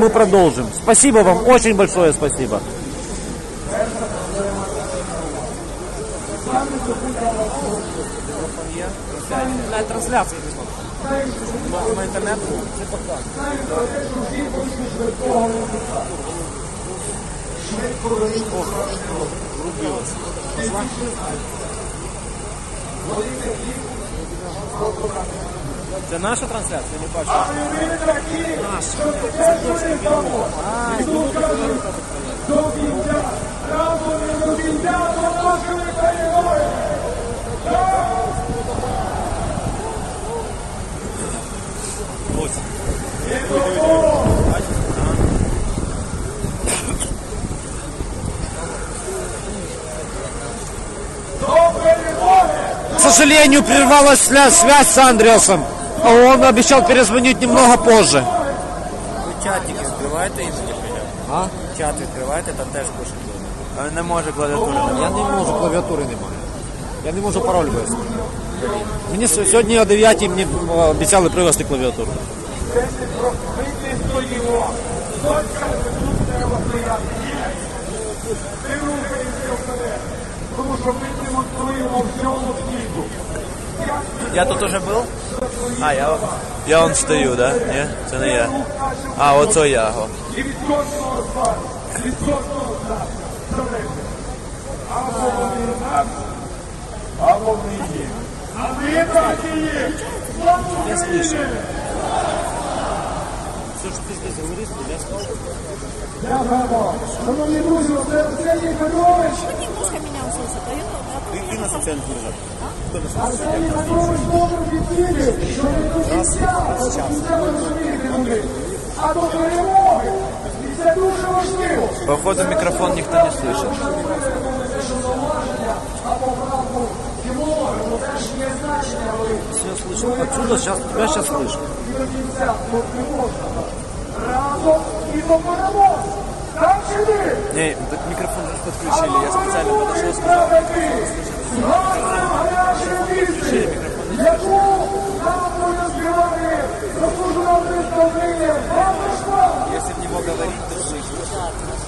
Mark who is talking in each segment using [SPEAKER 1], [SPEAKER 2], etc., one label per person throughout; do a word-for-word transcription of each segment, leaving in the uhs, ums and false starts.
[SPEAKER 1] мы продолжим. Спасибо вам, очень большое спасибо.
[SPEAKER 2] На трансляції на інтернет. Це наша трансляція, я не бачу. Наша. До кінця, разом до кінця, положили перемоги.
[SPEAKER 1] К сожалению, прервалась связь с Андреасом. Он обещал перезвонить немного позже.
[SPEAKER 2] Ви чатики збиваєте і тоді прийдемо?
[SPEAKER 1] А?
[SPEAKER 2] Чат відкриваєте, там теж пишуть. А не може клавіатури.
[SPEAKER 1] Я не можу, клавіатури немає. Я не можу пароль ввести. Мені сьогодні о дев'ятій мені обіцяли привезти клавіатуру.
[SPEAKER 2] Я тут уже был? А, я, я вон стою, да? Ні? Це не я. А, оце я. О.
[SPEAKER 1] Я слышу. Все, что ты здесь говоришь, я слышу.
[SPEAKER 3] Шановні друзі, Арсеній Петрович!
[SPEAKER 4] Немножко меня услышат, а я
[SPEAKER 1] Ты на социальных мережах?
[SPEAKER 3] Арсеній Петрович добре відповів, що не до кінця, до кінця ви розумієте людей. А до перемоги, і це дуже важливо.
[SPEAKER 2] Походу микрофон никто не слышит.
[SPEAKER 1] Все слышу. Отсюда сейчас, тебя сейчас слышу.
[SPEAKER 3] Разом і до перемоги. Так чи ні?
[SPEAKER 2] Не, так микрофон же подключили, я специально подошел, сказал. Если в него говорить, то слышно.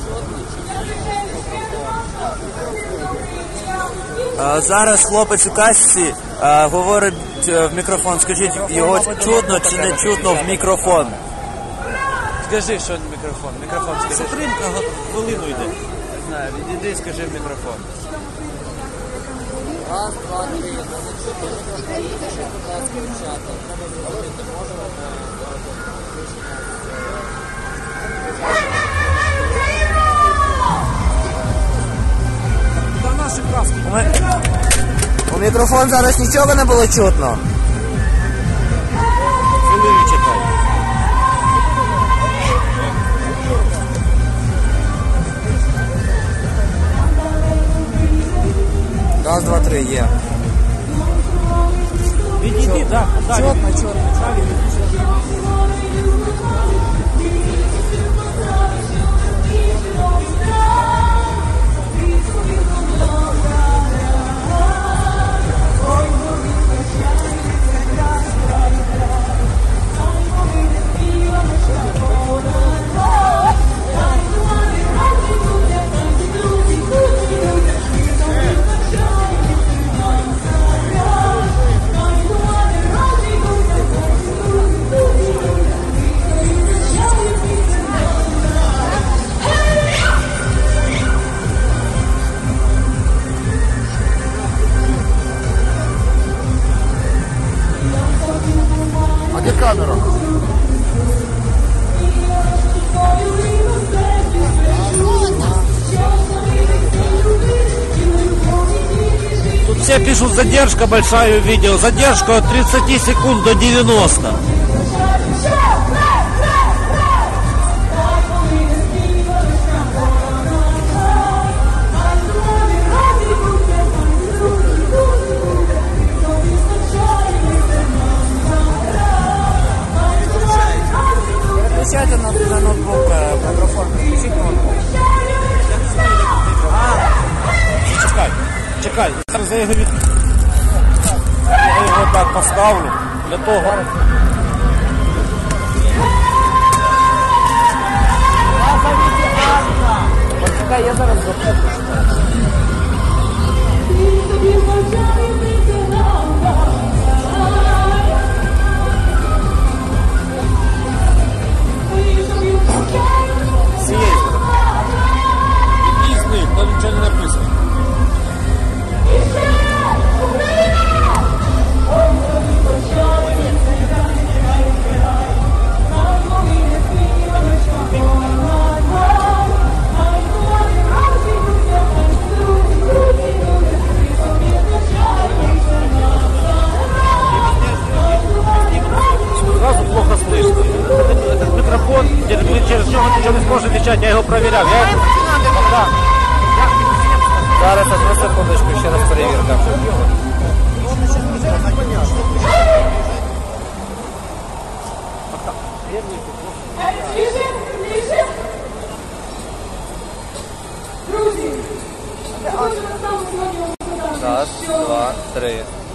[SPEAKER 2] А, зараз хлопець у касці а, говорить в мікрофон. Скажіть, його чутно чи не чутно в мікрофон? Скажи, що в мікрофон. Мікрофон скажи.
[SPEAKER 1] Затримка хвилину йде.
[SPEAKER 2] Не знаю, відійди, скажи в мікрофон.
[SPEAKER 5] Раз, два, три. Ще, будь ласка, дівчата. Треба зробити, можемо
[SPEAKER 1] Та наші краски.
[SPEAKER 5] У мікрофон зараз нічого не було чутно.
[SPEAKER 1] Хвилину чекай.
[SPEAKER 5] Раз, два, три, є.
[SPEAKER 1] Відійди, так.
[SPEAKER 5] Чотно, чотно.
[SPEAKER 3] А де камера?
[SPEAKER 1] Тут все пишут задержка большая видео. Задержка от тридцати секунд до девяноста.
[SPEAKER 5] Включайте на, на ноутбук мікрофон, включіть ноутбук.
[SPEAKER 1] Чекай, чекай. Зараз я його від... Я його так поставлю. Для того.
[SPEAKER 2] Почекай, я зараз запишу.
[SPEAKER 1] Пізний, там нічого не написано. Сразу плохо слышно. Этот микрофон, через нього нічого не зможе кричати, я його провіряв. Я... Да.
[SPEAKER 2] Зараз, одну секундочку, ще раз перевірка. Раз, два, три.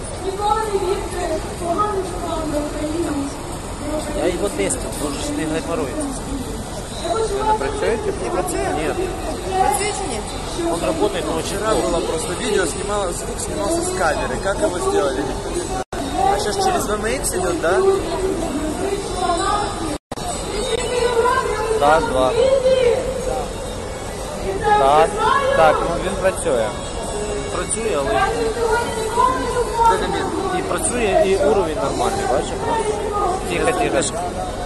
[SPEAKER 1] Я його тестив, дуже ж не гайморується.
[SPEAKER 2] Ви не працюєте?
[SPEAKER 4] Не працює?
[SPEAKER 1] Нет,
[SPEAKER 4] Працює чи ні?
[SPEAKER 1] он работает, но очень
[SPEAKER 5] Вчера
[SPEAKER 1] плохо.
[SPEAKER 5] было просто видео, снимало, звук снимался с камеры. Как его сделали? А сейчас через ви ем икс идет, да?
[SPEAKER 2] Раз, два. Так, так, ну він працює.
[SPEAKER 1] Працює, але і працює, і уровень нормальний, бачиш?
[SPEAKER 2] Тихо, тихо.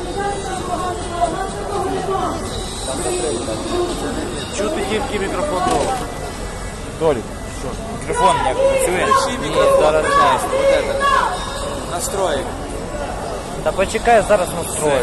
[SPEAKER 1] Чути тільки мікрофон долу.
[SPEAKER 2] Долік. Що? Мікрофон як працює? Ні, зараз знаєш.
[SPEAKER 5] Вот это. Настроек.
[SPEAKER 2] Та почекай, зараз настрою.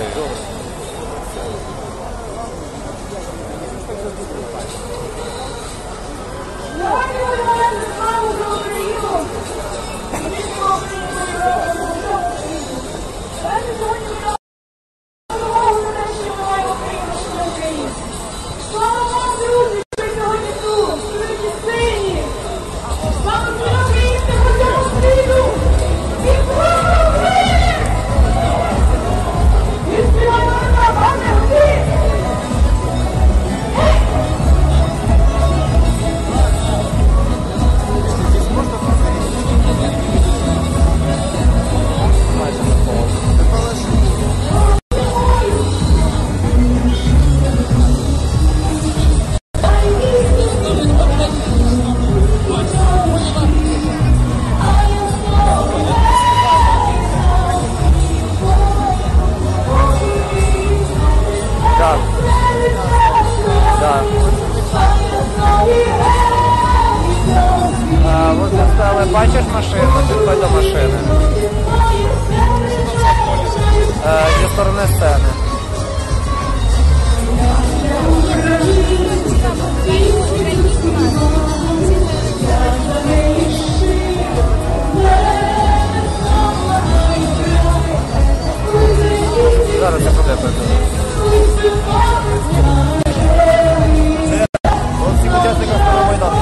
[SPEAKER 2] Так. Так. А, вот стали, бачиш машину, підходь до машини. Е, зі сторони сцени. Зараз я куди прийду.
[SPEAKER 1] От всіх учасників Старого Майдану.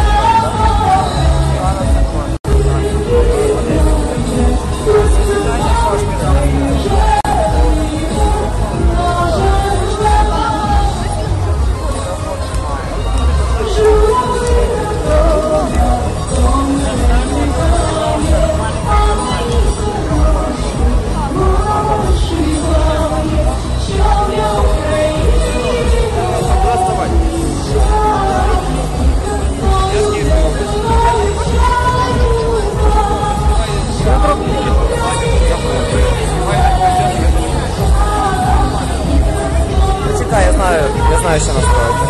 [SPEAKER 2] Чекай, я знаю, я знаю, що настроїти.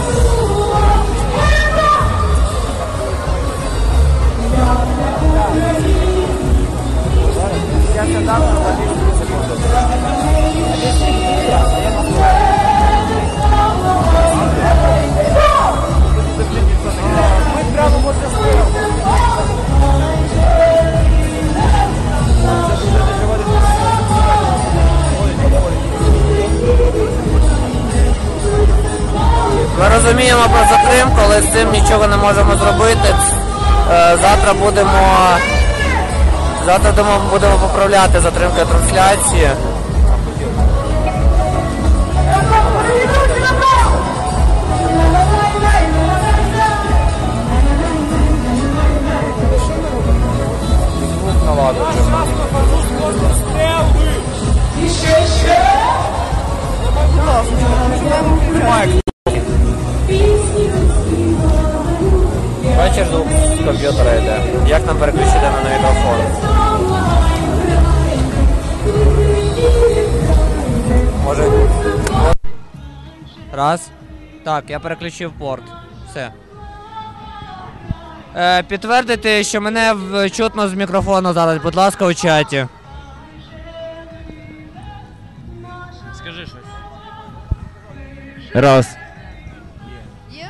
[SPEAKER 2] Я це дам на двадцять секунд. Ми прямо можемо стояти. Ми розуміємо про затримку, але з цим нічого не можемо зробити. Е, Завтра будемо завтра думаю, будемо поправляти затримки трансляції. з комп'ютера йде. Як нам переключити на мікрофон? Може... Раз. Так, я переключив порт. Все. Е, підтвердити, що мене в- чутно з мікрофону зараз, будь ласка, у чаті. Скажи щось. Раз.
[SPEAKER 4] Є?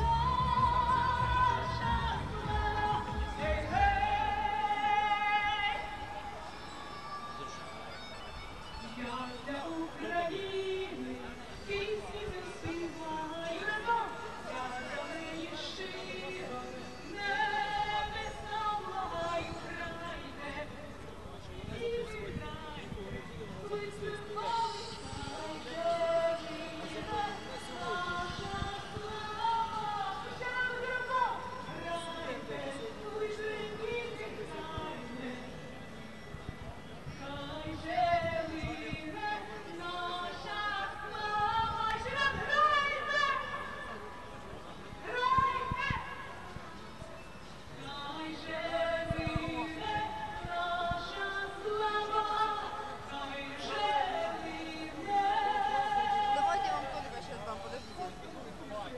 [SPEAKER 4] Давайте я вам Толика сейчас дам, подождите.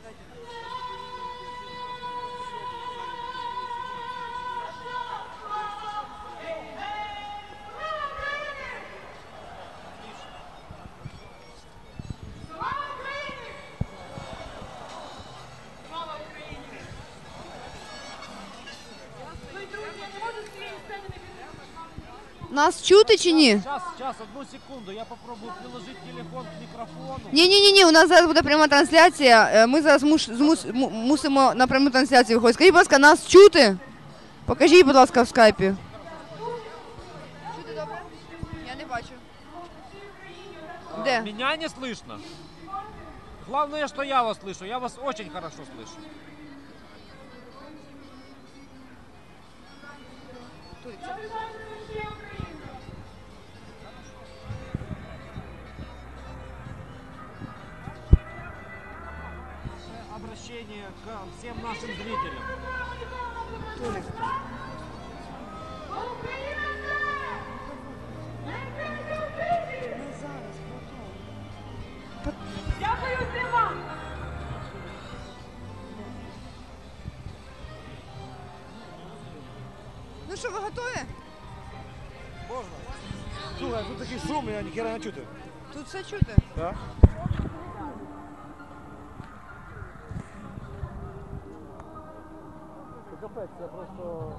[SPEAKER 4] Нас чути чи ні?
[SPEAKER 1] Сейчас, сейчас, одну секунду, я попробую приложить телефон к микрофону.
[SPEAKER 4] Ні, ні, ні, ні, у нас зараз буде пряма трансляція. Е, Ми зараз муш, змус, му- мусимо на пряму трансляцію виходити. Скажіть, будь ласка, нас чути? Покажіть, будь ласка, в скайпі. Чути добре? Я не бачу. Де?
[SPEAKER 1] Меня не слышно. Главное, что я вас слышу. Я вас очень хорошо слышу. Обращение к всем нашим зрителям.
[SPEAKER 4] Ну що, ви готові?
[SPEAKER 1] Можно? Слухай, тут такий шум, я ніхера не чути.
[SPEAKER 4] Тут все чути.
[SPEAKER 1] Да? Капець, я просто...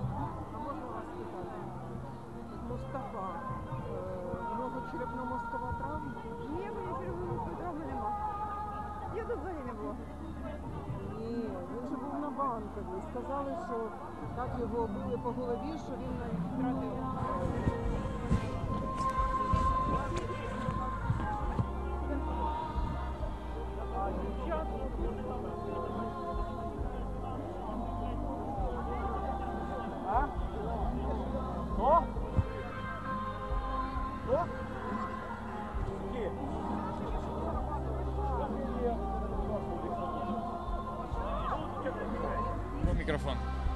[SPEAKER 6] Мустафа, у нього черепно-мозкова травма. Ні, в мене черепно-мозкової травми нема. Я тут взагалі не була. Ні, він же був на Банковій. Сказали, що так його били по голові, що він навіть втратив. А дівчат?
[SPEAKER 1] А? Що? Що?
[SPEAKER 7] Мікрофон.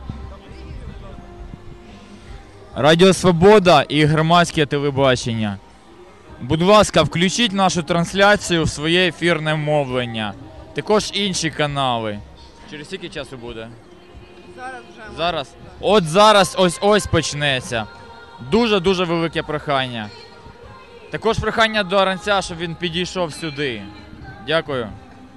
[SPEAKER 7] Радіо Свобода і громадське телебачення. Будь ласка, включіть нашу трансляцію в своє ефірне мовлення. Також інші канали. Через скільки часу буде?
[SPEAKER 4] Зараз вже.
[SPEAKER 7] Зараз? От зараз ось-ось почнеться. Дуже-дуже велике прохання. Також прохання до Аранця, щоб він підійшов сюди. Дякую.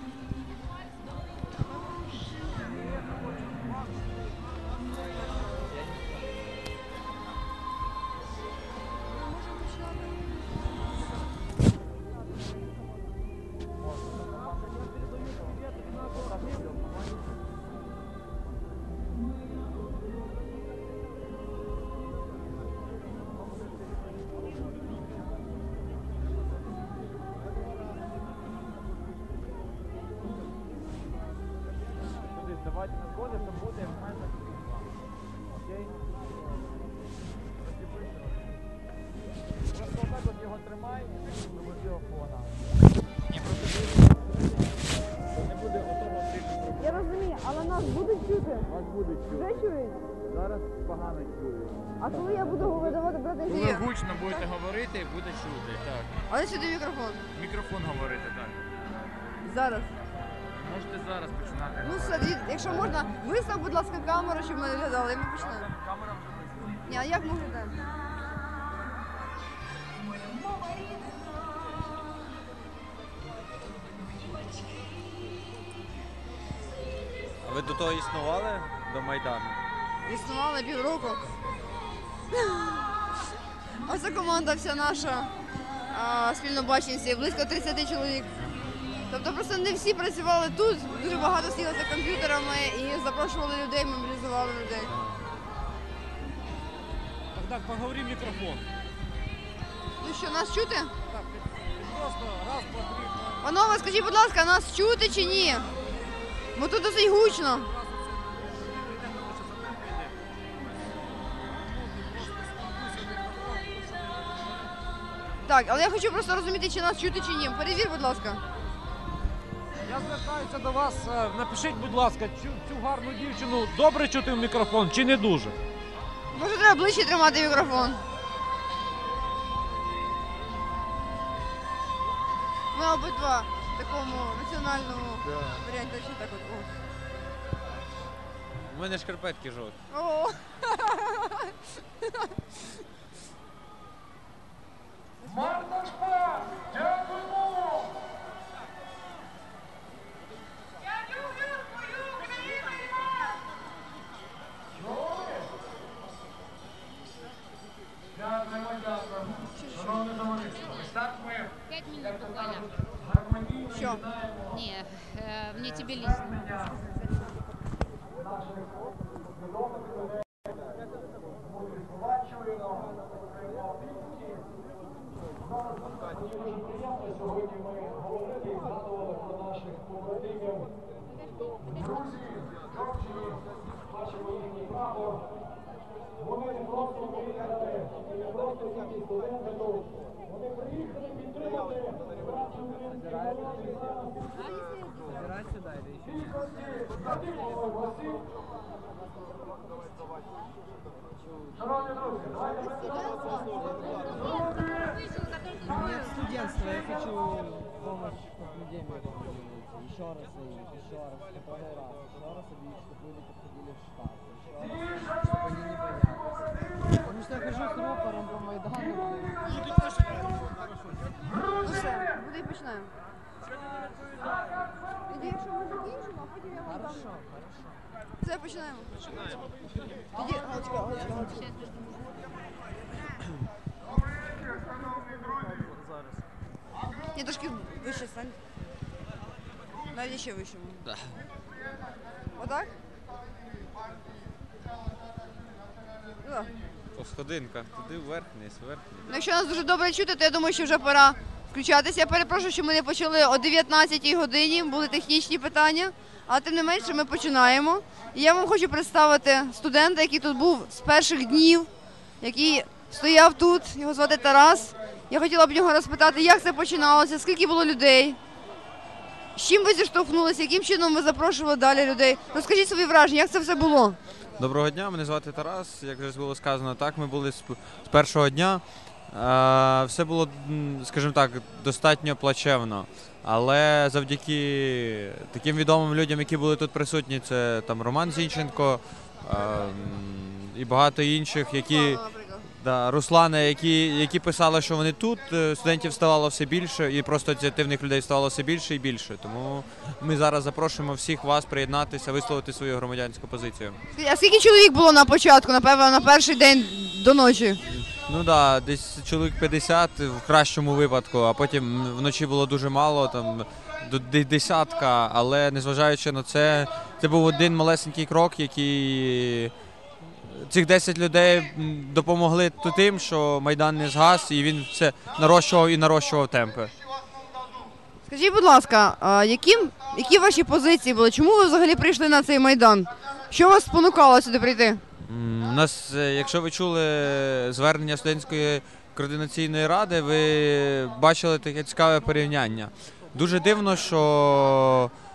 [SPEAKER 1] Давайте на згоди, то буде як майже окей? Просто отак от його тримай до телефона. Ні, просто не буде отого сильно.
[SPEAKER 6] Я розумію, але нас будуть чути.
[SPEAKER 4] чути?
[SPEAKER 2] Вас будуть чути.
[SPEAKER 4] Вже чують?
[SPEAKER 2] Зараз погано чую.
[SPEAKER 4] А коли я буду видавати брати
[SPEAKER 7] Коли
[SPEAKER 4] інтерв'ю?
[SPEAKER 7] гучно будете говорити, буде чути. Так.
[SPEAKER 4] Але сюди мікрофон.
[SPEAKER 7] Мікрофон говорити, так.
[SPEAKER 4] Зараз.
[SPEAKER 7] Можете зараз починати.
[SPEAKER 4] Ну все, тоді, якщо можна, вистав, будь ласка, камеру, щоб ми не глядали, і ми почнемо.
[SPEAKER 7] Камера вже виставлена.
[SPEAKER 4] Ні, а як ми глядати?
[SPEAKER 2] А ви до того існували? До Майдану?
[SPEAKER 4] Існували півроку. Оце команда вся наша а, спільнобаченців, близько тридцять чоловік. Тобто просто не всі працювали тут, дуже багато сиділи за комп'ютерами і запрошували людей, мобілізували людей.
[SPEAKER 1] Так, поговори в мікрофон.
[SPEAKER 4] Ну що, нас чути?
[SPEAKER 1] Так, просто раз, два, три.
[SPEAKER 4] Панове, скажіть, будь ласка, нас чути чи ні? Бо тут досить гучно. Так, але я хочу просто розуміти, чи нас чути, чи ні. Перевір, будь ласка.
[SPEAKER 1] Я звертаюся до вас. е, Напишіть, будь ласка, цю, цю гарну дівчину добре чути в мікрофон чи не дуже?
[SPEAKER 4] Може, треба ближче тримати мікрофон. Ми обидва в такому національному варіанті. Чи так от? О.
[SPEAKER 2] У мене шкарпетки жовті.
[SPEAKER 4] О.
[SPEAKER 3] Марта Шпак, дякуємо!
[SPEAKER 8] Я люблю свою Україну!
[SPEAKER 3] Дякуємо, дякуємо. Шановне товариство, ось так ми
[SPEAKER 8] Пять минут буквально.
[SPEAKER 3] гармонійно
[SPEAKER 4] Що?
[SPEAKER 8] Не, э, мне тебе лично.
[SPEAKER 3] сьогодні ми говорили і згадували про наших побратимів. Друзі, Джорджії, бачимо їхній прапор. Вони не просто приїхали, і не просто тільки студенти тут. Вони приїхали підтримати працю українських народів зараз. Кількості надихових гостей. Шановні друзі, давайте ми
[SPEAKER 9] Нет студентства, я хочу помощь от людей моих комьюнити. Еще раз заявить, еще раз, который раз, еще раз объявить, чтобы люди подходили в штат, еще раз, чтобы они не боялись. Потому что я хожу с рупором по Майдану,
[SPEAKER 4] Ну все, буде і починаємо. Тоді, якщо ми закінчимо, а потім я вам дам.
[SPEAKER 9] Хорошо, хорошо.
[SPEAKER 4] Все, починаємо. Починаємо. Тоді, Галочка, Галочка, Галочка. Ні, трошки вище стань. Навіть ще вище. Так. Отак? Туди.
[SPEAKER 2] По сходинках, туди вверх, вниз, вверх, вниз.
[SPEAKER 4] Ну, якщо нас дуже добре чути, то я думаю, що вже пора включатися. Я перепрошую, що ми не почали о дев'ятнадцятій годині, були технічні питання, але тим не менше ми починаємо. І я вам хочу представити студента, який тут був з перших днів, який стояв тут, його звати Тарас. Я хотіла б нього розпитати, як це починалося, скільки було людей, з чим ви зіштовхнулися, яким чином ви запрошували далі людей. Розкажіть свої враження, як це все було?
[SPEAKER 2] Доброго дня, мене звати Тарас. Як вже було сказано, так, ми були з з першого дня. Е, Все було, м, скажімо так, достатньо плачевно. Але завдяки таким відомим людям, які були тут присутні, це там Роман Зінченко е, м, і багато інших, які, да, Руслани, які, які писали, що вони тут, е, студентів ставало все більше, і просто ініціативних людей ставало все більше і більше. Тому ми зараз запрошуємо всіх вас приєднатися, висловити свою громадянську позицію.
[SPEAKER 4] А скільки чоловік було на початку, напевно, на перший день до ночі?
[SPEAKER 2] Ну так, да, десь чоловік п'ятдесят в кращому випадку, а потім вночі було дуже мало, там до де- десятка, але незважаючи на це, це був один малесенький крок, який цих десять людей м, допомогли тим, що Майдан не згас, і він все нарощував і нарощував темпи.
[SPEAKER 4] Скажіть, будь ласка, а яким, які ваші позиції були? Чому ви взагалі прийшли на цей Майдан? Що вас спонукало сюди прийти?
[SPEAKER 2] М, У нас, е, якщо ви чули звернення студентської координаційної ради, ви бачили таке цікаве порівняння. Дуже дивно, що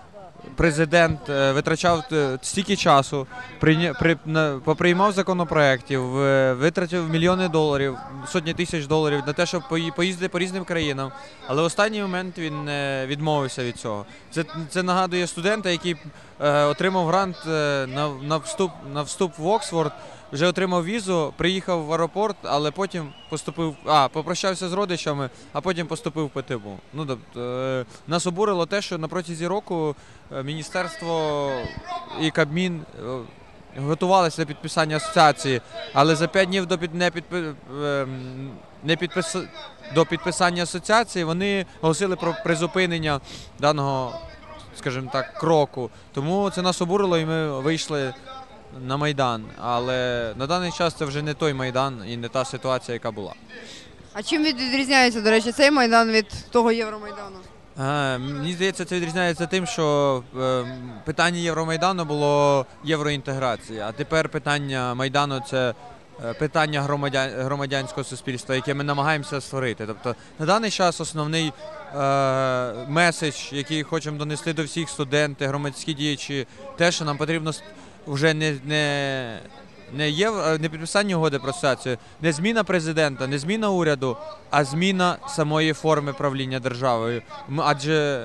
[SPEAKER 2] президент е, витрачав е, стільки часу, прийня- при, на- поприймав законопроєктів, е, витратив мільйони доларів, сотні тисяч доларів на те, щоб пої- поїздити по різним країнам. Але в останній момент він е, відмовився від цього. Це, це нагадує студента, який е, отримав грант е, на, на, вступ, на вступ в Оксфорд, вже отримав візу, приїхав в аеропорт, але потім поступив, а, попрощався з родичами, а потім поступив в ПТУ. Ну, тобто, е, нас обурило те, що на протязі року е, міністерство і Кабмін е, готувалися до підписання асоціації, але за п'ять днів до, під, не підпи, е, не підпис, до підписання асоціації вони оголосили про призупинення даного, скажімо так, кроку. Тому це нас обурило і ми вийшли на Майдан, але на даний час це вже не той Майдан і не та ситуація, яка була.
[SPEAKER 4] А чим від- відрізняється, до речі, цей Майдан від того Євромайдану?
[SPEAKER 2] Е, мені здається, це відрізняється тим, що е, питання Євромайдану було євроінтеграції, а тепер питання Майдану – це е, питання громадян, громадянського суспільства, яке ми намагаємося створити. Тобто на даний час основний е, меседж, який хочемо донести до всіх студентів, громадські діячі, те, що нам потрібно с- вже не, не, не, євро, не підписання угоди про асоціацію, не зміна президента, не зміна уряду, а зміна самої форми правління державою. М- Адже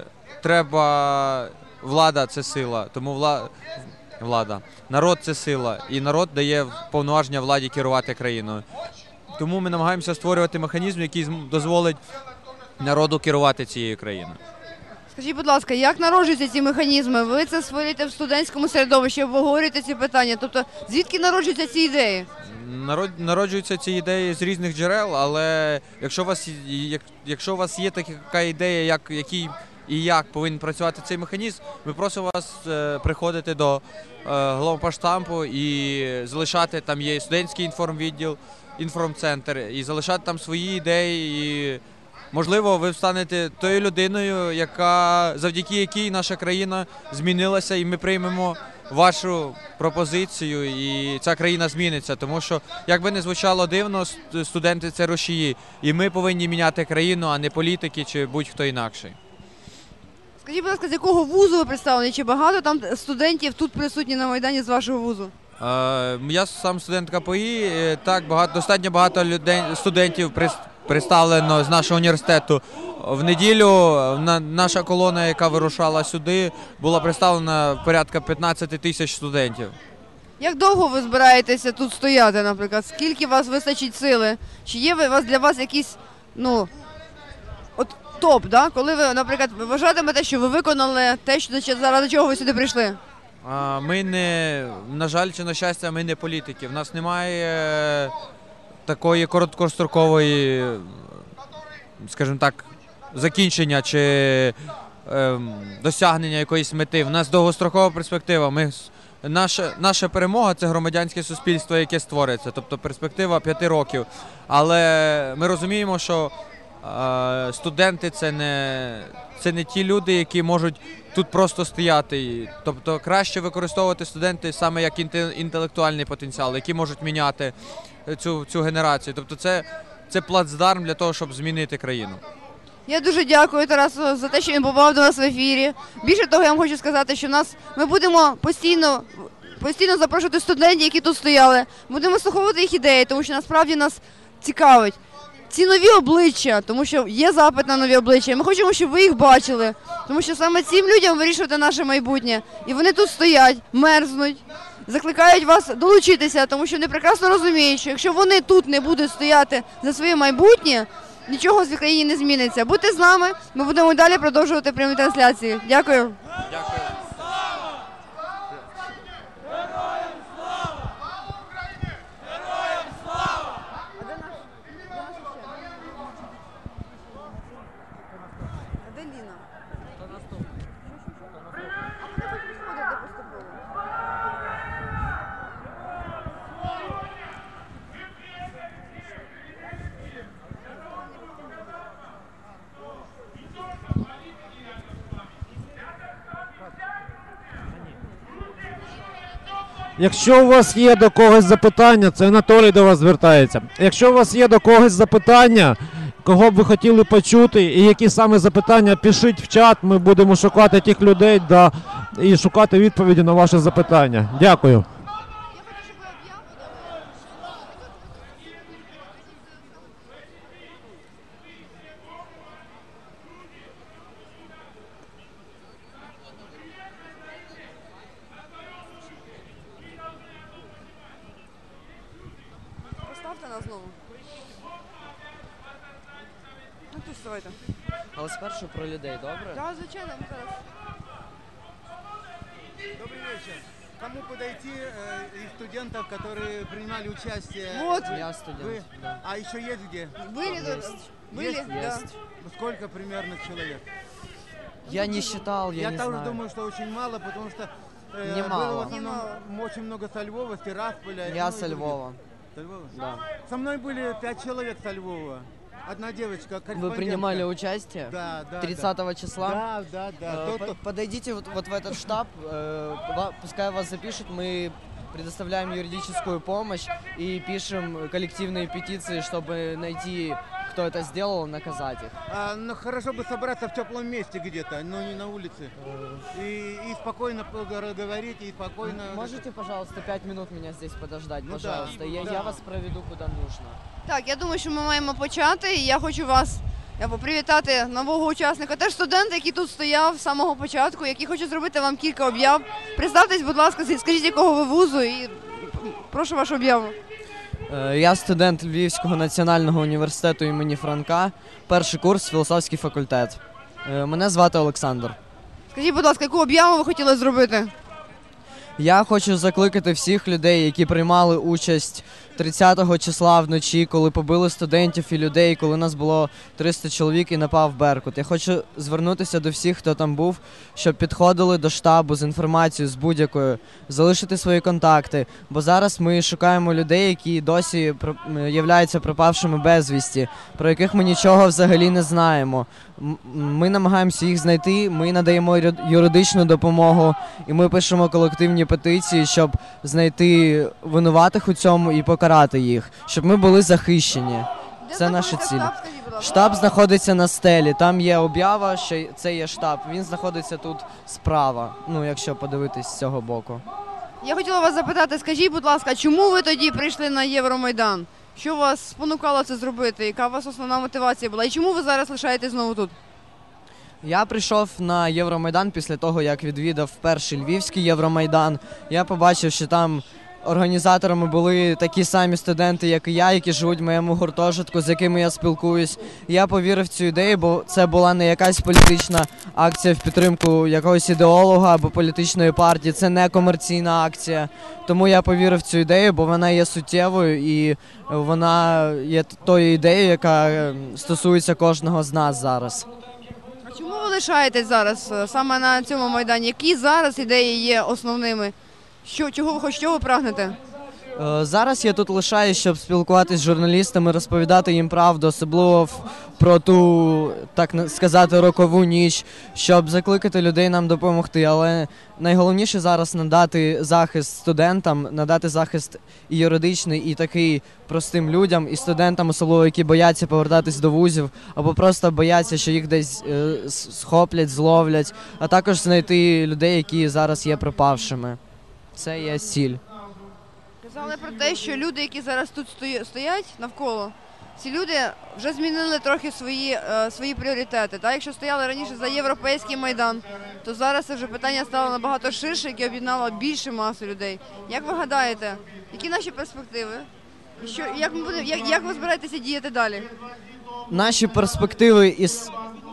[SPEAKER 2] треба, влада – це сила, тому вла, влада, народ – це сила, і народ дає повноваження владі керувати країною. Тому ми намагаємося створювати механізм, який зм- дозволить народу керувати цією країною.
[SPEAKER 4] Скажіть, будь ласка, як народжуються ці механізми? Ви це створюєте в студентському середовищі, обговорюєте ці питання. Тобто, звідки народжуються ці ідеї?
[SPEAKER 2] Народ, народжуються ці ідеї з різних джерел, але якщо у вас, є- як, якщо у вас є така ідея, як, який і як повинен працювати цей механізм, ми просимо вас е, приходити до е, главпоштампу і залишати, там є студентський інформвідділ, інформцентр, і залишати там свої ідеї. І, можливо, ви станете тою людиною, яка, завдяки якій наша країна змінилася, і ми приймемо вашу пропозицію, і ця країна зміниться. Тому що, як би не звучало дивно, ст- студенти – це рушії, і ми повинні міняти країну, а не політики чи будь-хто інакший.
[SPEAKER 4] Скажіть, будь ласка, з якого вузу ви представлені? Чи багато там студентів тут присутні на Майдані з вашого вузу?
[SPEAKER 2] Е, Я сам студент КПІ, е, так, багато, достатньо багато людей, студентів прис- представлено з нашого університету. В неділю на, наша колона, яка вирушала сюди, була представлена порядка п'ятнадцять тисяч студентів.
[SPEAKER 4] Як довго ви збираєтеся тут стояти, наприклад? Скільки у вас вистачить сили? Чи є ви- у вас для вас якийсь, ну, от топ, да? Коли ви, наприклад, ви вважатимете, що ви виконали те, що заради чого ви сюди прийшли?
[SPEAKER 2] А, Ми не, на жаль чи на щастя, ми не політики. В нас немає е, такої короткострокової, скажімо так, закінчення чи ем, досягнення якоїсь мети. В нас довгострокова перспектива. Ми, с- наша, наша перемога – це громадянське суспільство, яке створиться, тобто перспектива п'яти років. Але ми розуміємо, що е, студенти – це не, це не ті люди, які можуть тут просто стояти. І, тобто краще використовувати студенти саме як інте- інтелектуальний потенціал, які можуть міняти цю, цю генерацію. Тобто це, це плацдарм для того, щоб змінити країну.
[SPEAKER 4] Я дуже дякую Тарасу за те, що він побував до нас в ефірі. Більше того, я вам хочу сказати, що нас ми будемо постійно, постійно запрошувати студентів, які тут стояли. Будемо слухати їх ідеї, тому що насправді нас цікавить. Ці нові обличчя, тому що є запит на нові обличчя. І ми хочемо, щоб ви їх бачили, тому що саме цим людям вирішувати наше майбутнє. І вони тут стоять, мерзнуть, закликають вас долучитися, тому що вони прекрасно розуміють, що якщо вони тут не будуть стояти за своє майбутнє, нічого в країні не зміниться. Будьте з нами, ми будемо далі продовжувати прямі трансляції. Дякую.
[SPEAKER 2] Дякую.
[SPEAKER 4] А де Ліна? А вони будуть підходити поступово.
[SPEAKER 10] Якщо у вас є до когось запитання, це Анатолій до вас звертається. Якщо у вас є до когось запитання, кого б ви хотіли почути і які саме запитання, пишіть в чат, ми будемо шукати тих людей, да, і шукати відповіді на ваші запитання. Дякую.
[SPEAKER 4] Поставте нас знову. Ну тут ставайте.
[SPEAKER 9] Але спершу про людей, добре?
[SPEAKER 4] Так, звичайно, ми зараз.
[SPEAKER 11] Добрый вечер. Кому подойти э, из студентов, которые принимали участие?
[SPEAKER 4] Вот.
[SPEAKER 9] Я студент,
[SPEAKER 11] Вы?
[SPEAKER 9] да.
[SPEAKER 11] А еще есть где?
[SPEAKER 4] Были тут? Были?
[SPEAKER 11] Есть?
[SPEAKER 4] Да.
[SPEAKER 9] Есть.
[SPEAKER 11] Сколько примерно человек?
[SPEAKER 9] Я не считал, я,
[SPEAKER 11] Я
[SPEAKER 9] не
[SPEAKER 11] тоже
[SPEAKER 9] знаю.
[SPEAKER 11] думаю, что очень мало, потому что э,
[SPEAKER 9] Немало.
[SPEAKER 11] было в основном
[SPEAKER 4] Немало.
[SPEAKER 11] очень много со Львова, с Тирасполя.
[SPEAKER 9] Я
[SPEAKER 11] ну,
[SPEAKER 9] со
[SPEAKER 11] и других.
[SPEAKER 9] Львова.
[SPEAKER 11] Со Львова?
[SPEAKER 9] Да.
[SPEAKER 11] Со мной были пять человек со Львова. Одна девочка,
[SPEAKER 9] Вы
[SPEAKER 11] корреспондентка.
[SPEAKER 9] принимали участие?
[SPEAKER 11] Да, да.
[SPEAKER 9] тридцатого числа?
[SPEAKER 11] Да, да, да.
[SPEAKER 9] Э,
[SPEAKER 11] Тот,
[SPEAKER 9] по-
[SPEAKER 11] кто-
[SPEAKER 9] Подойдите вот, вот в этот штаб, э, ва- пускай вас запишут, мы предоставляем юридическую помощь и пишем коллективные петиции, чтобы найти, кто это сделал, наказать их.
[SPEAKER 11] А, ну, хорошо бы собраться в теплом месте где-то, но не на улице. И, и спокойно говорить, и спокойно...
[SPEAKER 9] Можете, пожалуйста, пять минут меня здесь подождать,
[SPEAKER 11] Ну да,
[SPEAKER 9] пожалуйста? я,
[SPEAKER 11] да.
[SPEAKER 9] я вас проведу куда нужно.
[SPEAKER 4] Так, я думаю, що ми маємо почати. І я хочу вас або привітати нового учасника. Теж студент, який тут стояв з самого початку, який хоче зробити вам кілька об'яв. Представтесь, будь ласка, скажіть, якого ви вузу, і прошу вашу об'яву.
[SPEAKER 9] Е, Я студент Львівського національного університету імені Франка, перший курс, філософський факультет. Е, Мене звати Олександр.
[SPEAKER 4] Скажіть, будь ласка, яку об'яву ви хотіли зробити?
[SPEAKER 9] Я хочу закликати всіх людей, які приймали участь тридцятого числа вночі, коли побили студентів і людей, коли нас було триста чоловік і напав Беркут. Я хочу звернутися до всіх, хто там був, щоб підходили до штабу з інформацією, з будь-якою, залишити свої контакти. Бо зараз ми шукаємо людей, які досі про- являються пропавшими безвісті, про яких ми нічого взагалі не знаємо. М- Ми намагаємося їх знайти, ми надаємо юри- юридичну допомогу, і ми пишемо колективні петиції, щоб знайти винуватих у цьому і покарати їх, щоб ми були захищені.
[SPEAKER 4] Де
[SPEAKER 9] Це наша
[SPEAKER 4] знаходиться
[SPEAKER 9] ціль.
[SPEAKER 4] штаб, скажіть, будь ласка?
[SPEAKER 9] Штаб знаходиться на стелі, там є об'ява, що це є штаб. Він знаходиться тут справа, ну якщо подивитись з цього боку.
[SPEAKER 4] Я хотіла вас запитати, скажіть, будь ласка, чому ви тоді прийшли на Євромайдан? Що вас спонукало це зробити? Яка у вас основна мотивація була? І чому ви зараз лишаєтесь знову тут?
[SPEAKER 9] Я прийшов на Євромайдан після того, як відвідав перший Львівський Євромайдан. Я побачив, що там організаторами були такі самі студенти, як і я, які живуть в моєму гуртожитку, з якими я спілкуюсь. Я повірив в цю ідею, бо це була не якась політична акція в підтримку якогось ідеолога або політичної партії, це не комерційна акція. Тому я повірив в цю ідею, бо вона є суттєвою і вона є тою ідеєю, яка е, стосується кожного з нас зараз.
[SPEAKER 4] А чому ви лишаєтесь зараз е, саме на цьому майдані? Які зараз ідеї є основними? Що, чого ви хочете, чого ви прагнете?
[SPEAKER 9] Е, Зараз я тут лишаюсь, щоб спілкуватися з журналістами, розповідати їм правду, особливо в- про ту, так на- сказати, рокову ніч, щоб закликати людей нам допомогти. Але найголовніше зараз надати захист студентам, надати захист і юридичний, і такий простим людям, і студентам, особливо, які бояться повертатись до вузів, або просто бояться, що їх десь е, с- схоплять, зловлять, а також знайти людей, які зараз є пропавшими. Це є ціль.
[SPEAKER 4] Казали про те, що люди, які зараз тут стої- стоять навколо, ці люди вже змінили трохи свої, е, свої пріоритети. Та? Якщо стояли раніше за європейський майдан, то зараз це вже питання стало набагато ширше, яке об'єднало більше масу людей. Як ви гадаєте, які наші перспективи? І що, як, ми будемо, як, як ви збираєтеся діяти далі?
[SPEAKER 9] Наші перспективи іс...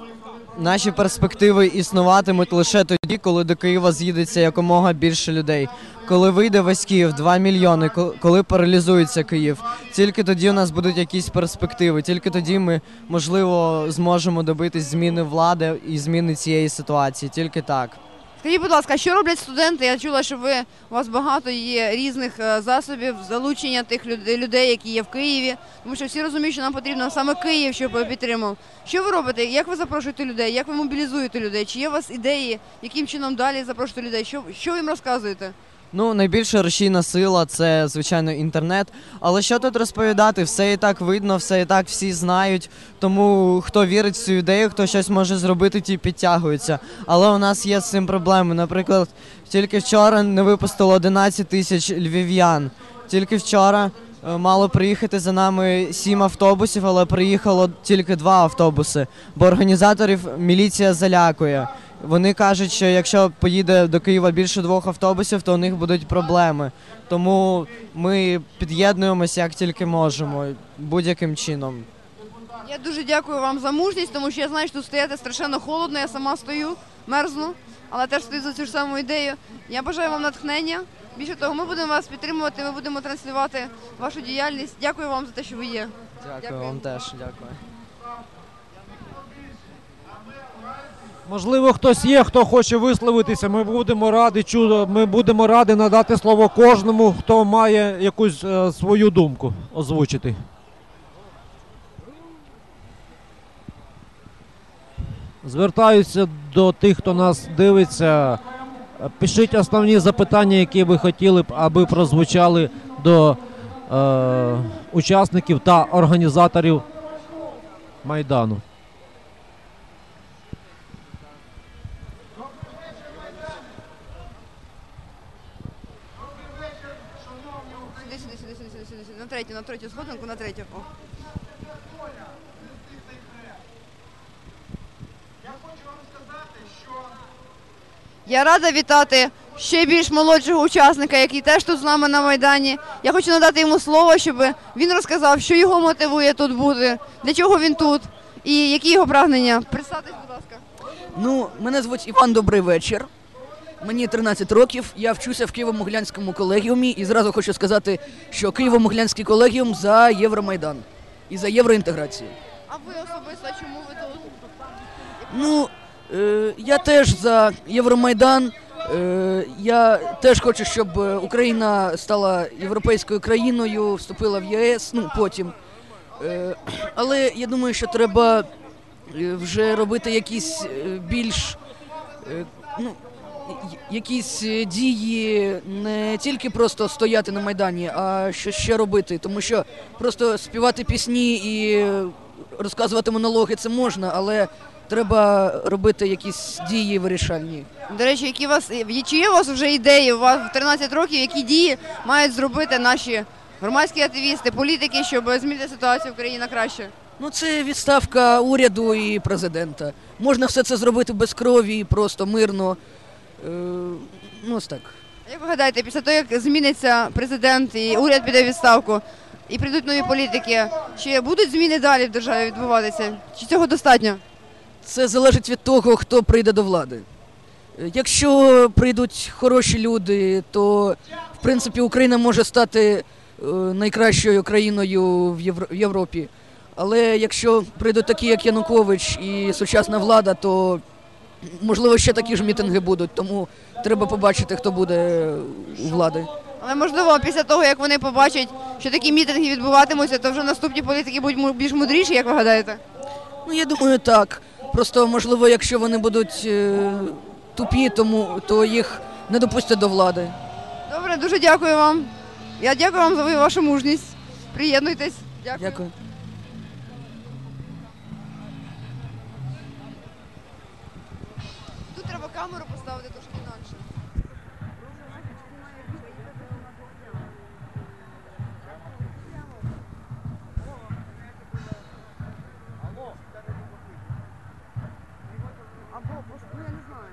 [SPEAKER 9] Наші перспективи існуватимуть лише тоді, коли до Києва з'їдеться якомога більше людей. Коли вийде весь Київ, два мільйони, ко- коли паралізується Київ, тільки тоді у нас будуть якісь перспективи, тільки тоді ми, можливо, зможемо добитись зміни влади і зміни цієї ситуації, тільки так.
[SPEAKER 4] Скажіть, будь ласка, що роблять студенти? Я чула, що ви, у вас багато є різних е, засобів залучення тих люд- людей, які є в Києві. Тому що всі розуміють, що нам потрібно саме Київ, щоб підтримав. Що ви робите? Як ви запрошуєте людей? Як ви мобілізуєте людей? Чи є у вас ідеї, яким чином далі запрошувати людей? Що, що ви їм розказуєте?
[SPEAKER 9] Ну, найбільша рушійна сила – це, звичайно, інтернет. Але що тут розповідати? Все і так видно, все і так всі знають. Тому хто вірить в цю ідею, хто щось може зробити, ті підтягуються. Але у нас є з цим проблеми. Наприклад, тільки вчора не випустило одинадцять тисяч львів'ян. Тільки вчора е, мало приїхати за нами сім автобусів, але приїхало тільки два автобуси. Бо організаторів міліція залякує. Вони кажуть, що якщо поїде до Києва більше двох автобусів, то у них будуть проблеми. Тому ми під'єднуємося як тільки можемо, будь-яким чином.
[SPEAKER 4] Я дуже дякую вам за мужність, тому що я знаю, що тут стояти страшенно холодно, я сама стою, мерзну, але теж стою за цю ж саму ідею. Я бажаю вам натхнення. Більше того, ми будемо вас підтримувати, ми будемо транслювати вашу діяльність. Дякую вам за те, що ви є.
[SPEAKER 9] Дякую,
[SPEAKER 4] Дякую.
[SPEAKER 9] вам теж, дякую.
[SPEAKER 10] Можливо, хтось є, хто хоче висловитися. Ми будемо раді чу- ми будемо раді надати слово кожному, хто має якусь е, свою думку озвучити. Звертаюся до тих, хто нас дивиться. Пишіть основні запитання, які ви хотіли б, аби прозвучали до е, учасників та організаторів Майдану.
[SPEAKER 4] Сюди, сюди, сюди, сюди, сюди, сюди, сюди. На третю, на третю сходинку, на третю. О. Я рада вітати ще більш молодшого учасника, який теж тут з нами на Майдані. Я хочу надати йому слово, щоб він розказав, що його мотивує тут бути, для чого він тут і які його прагнення. Представтесь, будь ласка.
[SPEAKER 12] Ну, мене звуть Іван, добрий вечір. Мені тринадцять років, я вчуся в Києво-Могилянському колегіумі і зразу хочу сказати, що Києво-Могилянський колегіум за Євромайдан і за євроінтеграцію.
[SPEAKER 4] А ви особисто, чому ви тут?
[SPEAKER 12] Ну, е, я теж за Євромайдан, е, я теж хочу, щоб Україна стала європейською країною, вступила в ЄС, ну потім. Е, але я думаю, що треба е, вже робити якісь е, більш, е, ну, якісь дії, не тільки просто стояти на Майдані, а що ще робити. Тому що просто співати пісні і розказувати монологи це можна, але треба робити якісь дії вирішальні.
[SPEAKER 4] До речі, які у вас, чи є у вас вже ідеї, у вас в тринадцять років, які дії мають зробити наші громадські активісти, політики, щоб змінити ситуацію в країні на краще?
[SPEAKER 12] Ну, це відставка уряду і президента. Можна все це зробити без крові, просто мирно. Е, ну, ось так.
[SPEAKER 4] Як ви гадаєте, після того, як зміниться президент і уряд піде в відставку, і прийдуть нові політики, чи будуть зміни далі в державі відбуватися? Чи цього достатньо?
[SPEAKER 12] Це залежить від того, хто прийде до влади. Якщо прийдуть хороші люди, то, в принципі, Україна може стати е, найкращою країною в, Євро- в Європі. Але якщо прийдуть такі, як Янукович і сучасна влада, то, можливо, ще такі ж мітинги будуть. Тому треба побачити, хто буде у влади.
[SPEAKER 4] Але можливо, після того, як вони побачать, що такі мітинги відбуватимуться, то вже наступні політики будуть му- більш мудріші, як ви гадаєте?
[SPEAKER 12] Ну, я думаю, так. Просто, можливо, якщо вони будуть е, тупі, тому, то їх не допустять до влади.
[SPEAKER 4] Добре, дуже дякую вам. Я дякую вам за вашу мужність. Приєднуйтесь. Дякую.
[SPEAKER 12] Дякую.
[SPEAKER 4] Тут треба камеру поставити трошки інакше. Або, ну я не знаю.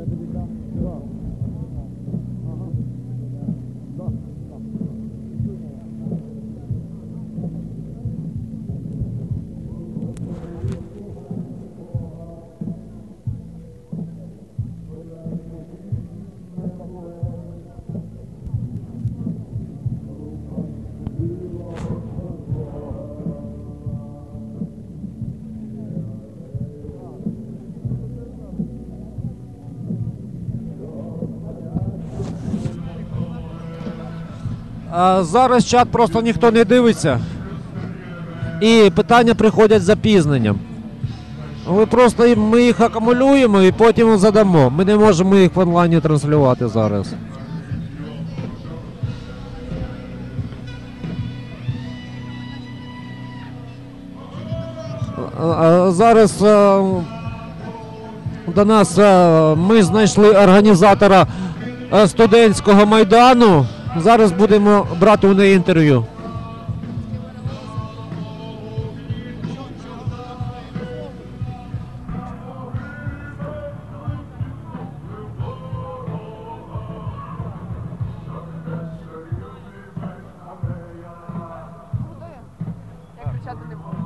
[SPEAKER 10] А зараз чат просто ніхто не дивиться. І питання приходять з запізненням. Ви просто їм- ми їх акумулюємо і потім задамо. Ми не можемо їх в онлайні транслювати зараз. А- а Зараз е, до нас е, ми знайшли організатора е, студентського майдану. Зараз будемо брати у неї інтерв'ю.
[SPEAKER 6] Я кричати не буду.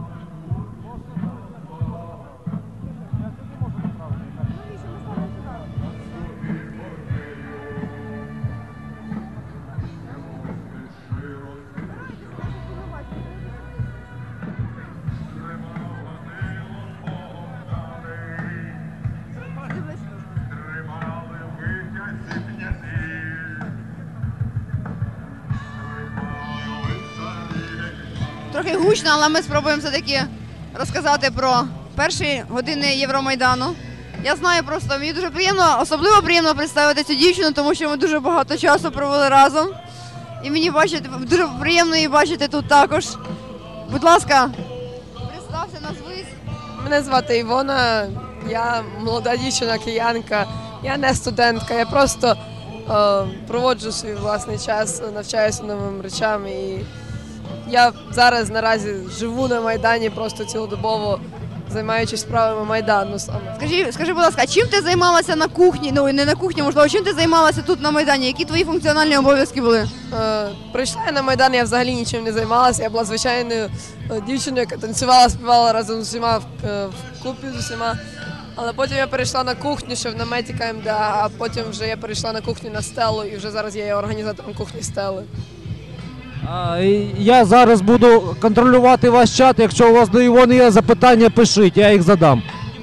[SPEAKER 4] Трохи гучно, але ми спробуємо все-таки розказати про перші години Євромайдану. Я знаю просто, мені дуже приємно, особливо приємно представити цю дівчину, тому що ми дуже багато часу провели разом. І мені бачити, дуже приємно її бачити тут також. Будь ласка, представся, назвись.
[SPEAKER 6] Мене звати Івона, я молода дівчина, киянка, я не студентка, я просто е, проводжу свій власний час, навчаюся новим речам. І я зараз наразі живу на Майдані просто цілодобово, займаючись справами Майдану саме.
[SPEAKER 4] Скажи, скажи, будь ласка, чим ти займалася на кухні? Ну, не на кухні, можливо, чим ти займалася тут на Майдані? Які твої функціональні обов'язки були?
[SPEAKER 6] Е, прийшла я на Майдан, я взагалі нічим не займалася. Я була звичайною е, дівчиною, яка танцювала, співала разом з усіма в, е, в купі з усіма. Але потім я перейшла на кухню, ще в наметі КМДА, а потім вже я перейшла на кухню на Стелу, і вже зараз я є організатором кухні Стели.
[SPEAKER 10] А, і Я зараз буду контролювати ваш чат. Якщо у вас до Івони є запитання, пишіть, я їх задам.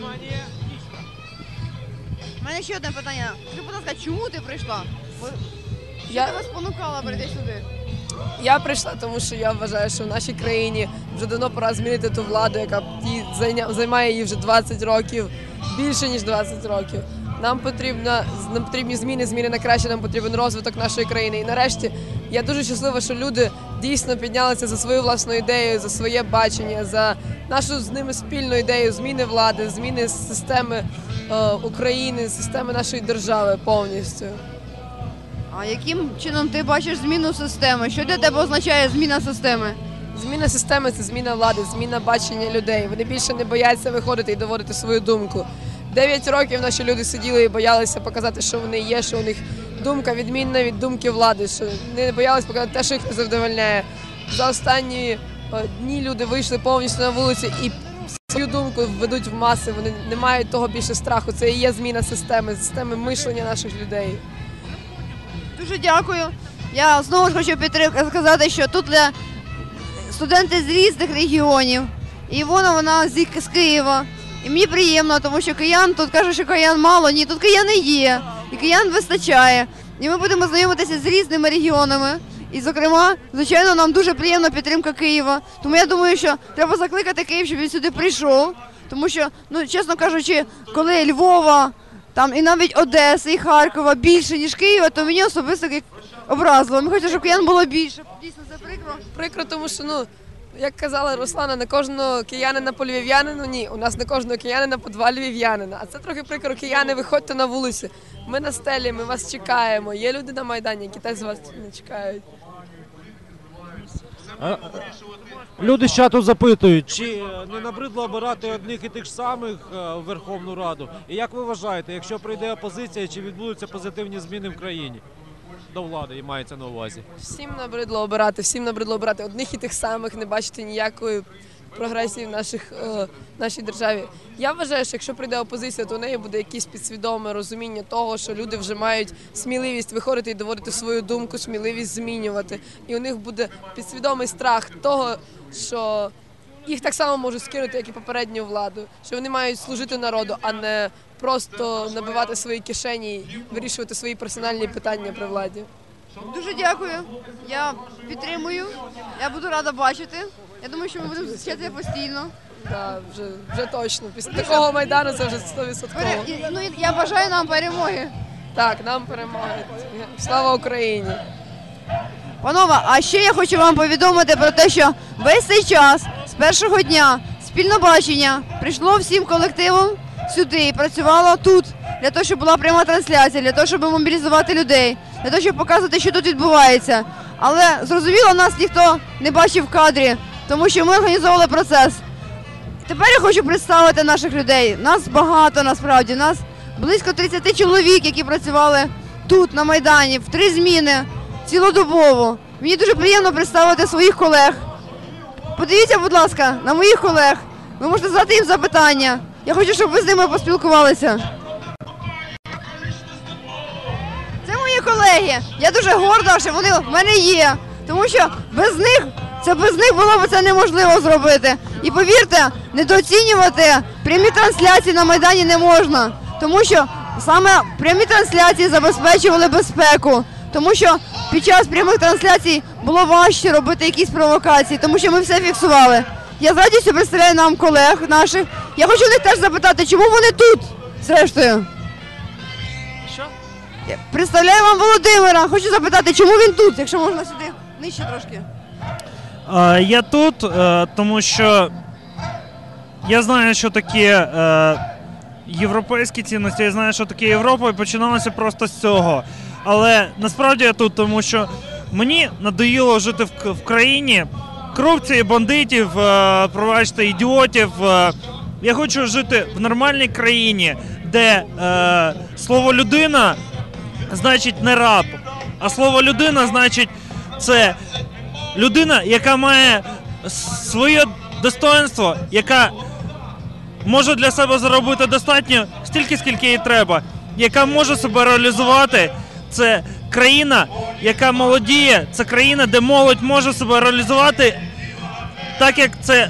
[SPEAKER 4] У мене ще одне питання. Скажи, будь ласка, чому ти прийшла? Бо- Що
[SPEAKER 6] Я-
[SPEAKER 4] тебе спонукала прийти сюди?
[SPEAKER 6] Я прийшла, тому що я вважаю, що в нашій країні вже давно пора змінити ту владу, яка її зайня- займає її вже двадцять років, більше ніж двадцять років. Нам потрібно, нам потрібні зміни, зміни на краще, нам потрібен розвиток нашої країни. І нарешті я дуже щаслива, що люди дійсно піднялися за свою власну ідею, за своє бачення, за нашу з ними спільну ідею зміни влади, зміни системи е, України, системи нашої держави повністю.
[SPEAKER 4] А яким чином ти бачиш зміну системи? Що для тебе означає зміна системи?
[SPEAKER 6] Зміна системи це зміна влади, зміна бачення людей. Вони більше не бояться виходити і доводити свою думку. Дев'ять років наші люди сиділи і боялися показати, що вони є, що у них думка відмінна від думки влади, що не боялися показати те, що їх не задовольняє. За останні е, дні люди вийшли повністю на вулиці і свою думку ведуть в маси. Вони не мають того більше страху. Це і є зміна системи, системи мишлення наших людей.
[SPEAKER 4] Дуже дякую. Я знову ж хочу підтри- сказати, що тут для студенти з різних регіонів. І Івона, вона з, з Києва. І мені приємно, тому що киян, тут кажуть, що киян мало. Ні, тут кияни є. І киян вистачає. І ми будемо знайомитися з різними регіонами. І, зокрема, звичайно, нам дуже приємна підтримка Києва. Тому я думаю, що треба закликати Київ, щоб він сюди прийшов. Тому що, ну, чесно кажучи, коли Львова, там і навіть Одеси, і Харкова більше, ніж Києва, то мені особисто як образливо. Ми хочемо, щоб киян було більше. Дійсно, це прикро.
[SPEAKER 6] Прикро, тому що, ну, як казала Руслана, на кожного киянина по львів'янину, ні, у нас на кожного киянина по два львів'янина. А це трохи прикро, кияни, виходьте на вулицю. Ми на Стелі, ми вас чекаємо. Є люди на Майдані, які теж вас не чекають.
[SPEAKER 10] Е, Люди з чату запитують, чи е, не набридло обирати одних і тих ж самих е, в Верховну Раду? І як ви вважаєте, якщо прийде опозиція, чи відбудуться позитивні зміни в країні? До влади, і мається на увазі.
[SPEAKER 13] Всім набридло обирати, всім набридло обирати одних і тих самих, не бачити ніякої прогресії в наших, е, нашій державі. Я вважаю, що якщо прийде опозиція, то у неї буде якесь підсвідоме розуміння того, що люди вже мають сміливість виходити і доводити свою думку, сміливість змінювати. І у них буде підсвідомий страх того, що їх так само можуть скинути, як і попередню владу, що вони мають служити народу, а не просто набивати свої кишені і вирішувати свої персональні питання при владі.
[SPEAKER 4] Дуже дякую. Я підтримую. Я буду рада бачити. Я думаю, що ми будемо зустрічатися постійно.
[SPEAKER 13] Так, вже, вже точно. Після такого Майдану це вже сто відсотків.
[SPEAKER 4] Ну, я бажаю нам перемоги.
[SPEAKER 13] Так, нам перемоги. Слава Україні!
[SPEAKER 4] Панове, а ще я хочу вам повідомити про те, що весь цей час, з першого дня, спільне бачення прийшло всім колективом сюди і працювало тут, для того, щоб була пряма трансляція, для того, щоб мобілізувати людей, для того, щоб показувати, що тут відбувається. Але, зрозуміло, нас ніхто не бачив в кадрі, тому що ми організовували процес. Тепер я хочу представити наших людей. Нас багато, насправді. Нас близько тридцять чоловік, які працювали тут, на Майдані, в три зміни, цілодобово. Мені дуже приємно представити своїх колег. Подивіться, будь ласка, на моїх колег. Ви можете задати їм запитання. Я хочу, щоб ви з ними поспілкувалися. Це мої колеги. Я дуже горда, що вони в мене є. Тому що без них, це без них було б це неможливо зробити. І повірте, недооцінювати прямі трансляції на Майдані не можна. Тому що саме прямі трансляції забезпечували безпеку. Тому що під час прямих трансляцій було важче робити якісь провокації, тому що ми все фіксували. Я з радістю представляю нам колег наших. Я хочу в них теж запитати, чому вони тут, зрештою.
[SPEAKER 14] Що?
[SPEAKER 4] Я представляю вам Володимира. Хочу запитати, чому він тут, якщо можна сюди, нижче трошки.
[SPEAKER 14] Е, Я тут, е, тому що я знаю, що таке е, європейські цінності, я знаю, що таке Європа, і починалося просто з цього. Але насправді я тут, тому що мені надоїло жити в, в країні корупції, бандитів, е, пробачте, ідіотів. Е, я хочу жити в нормальній країні, де е, слово людина значить не раб, а слово людина значить це людина, яка має своє достоинство, яка може для себе заробити достатньо стільки, скільки їй треба, яка може себе реалізувати. Це країна, яка молодіє, це країна, де молодь може себе реалізувати так, як це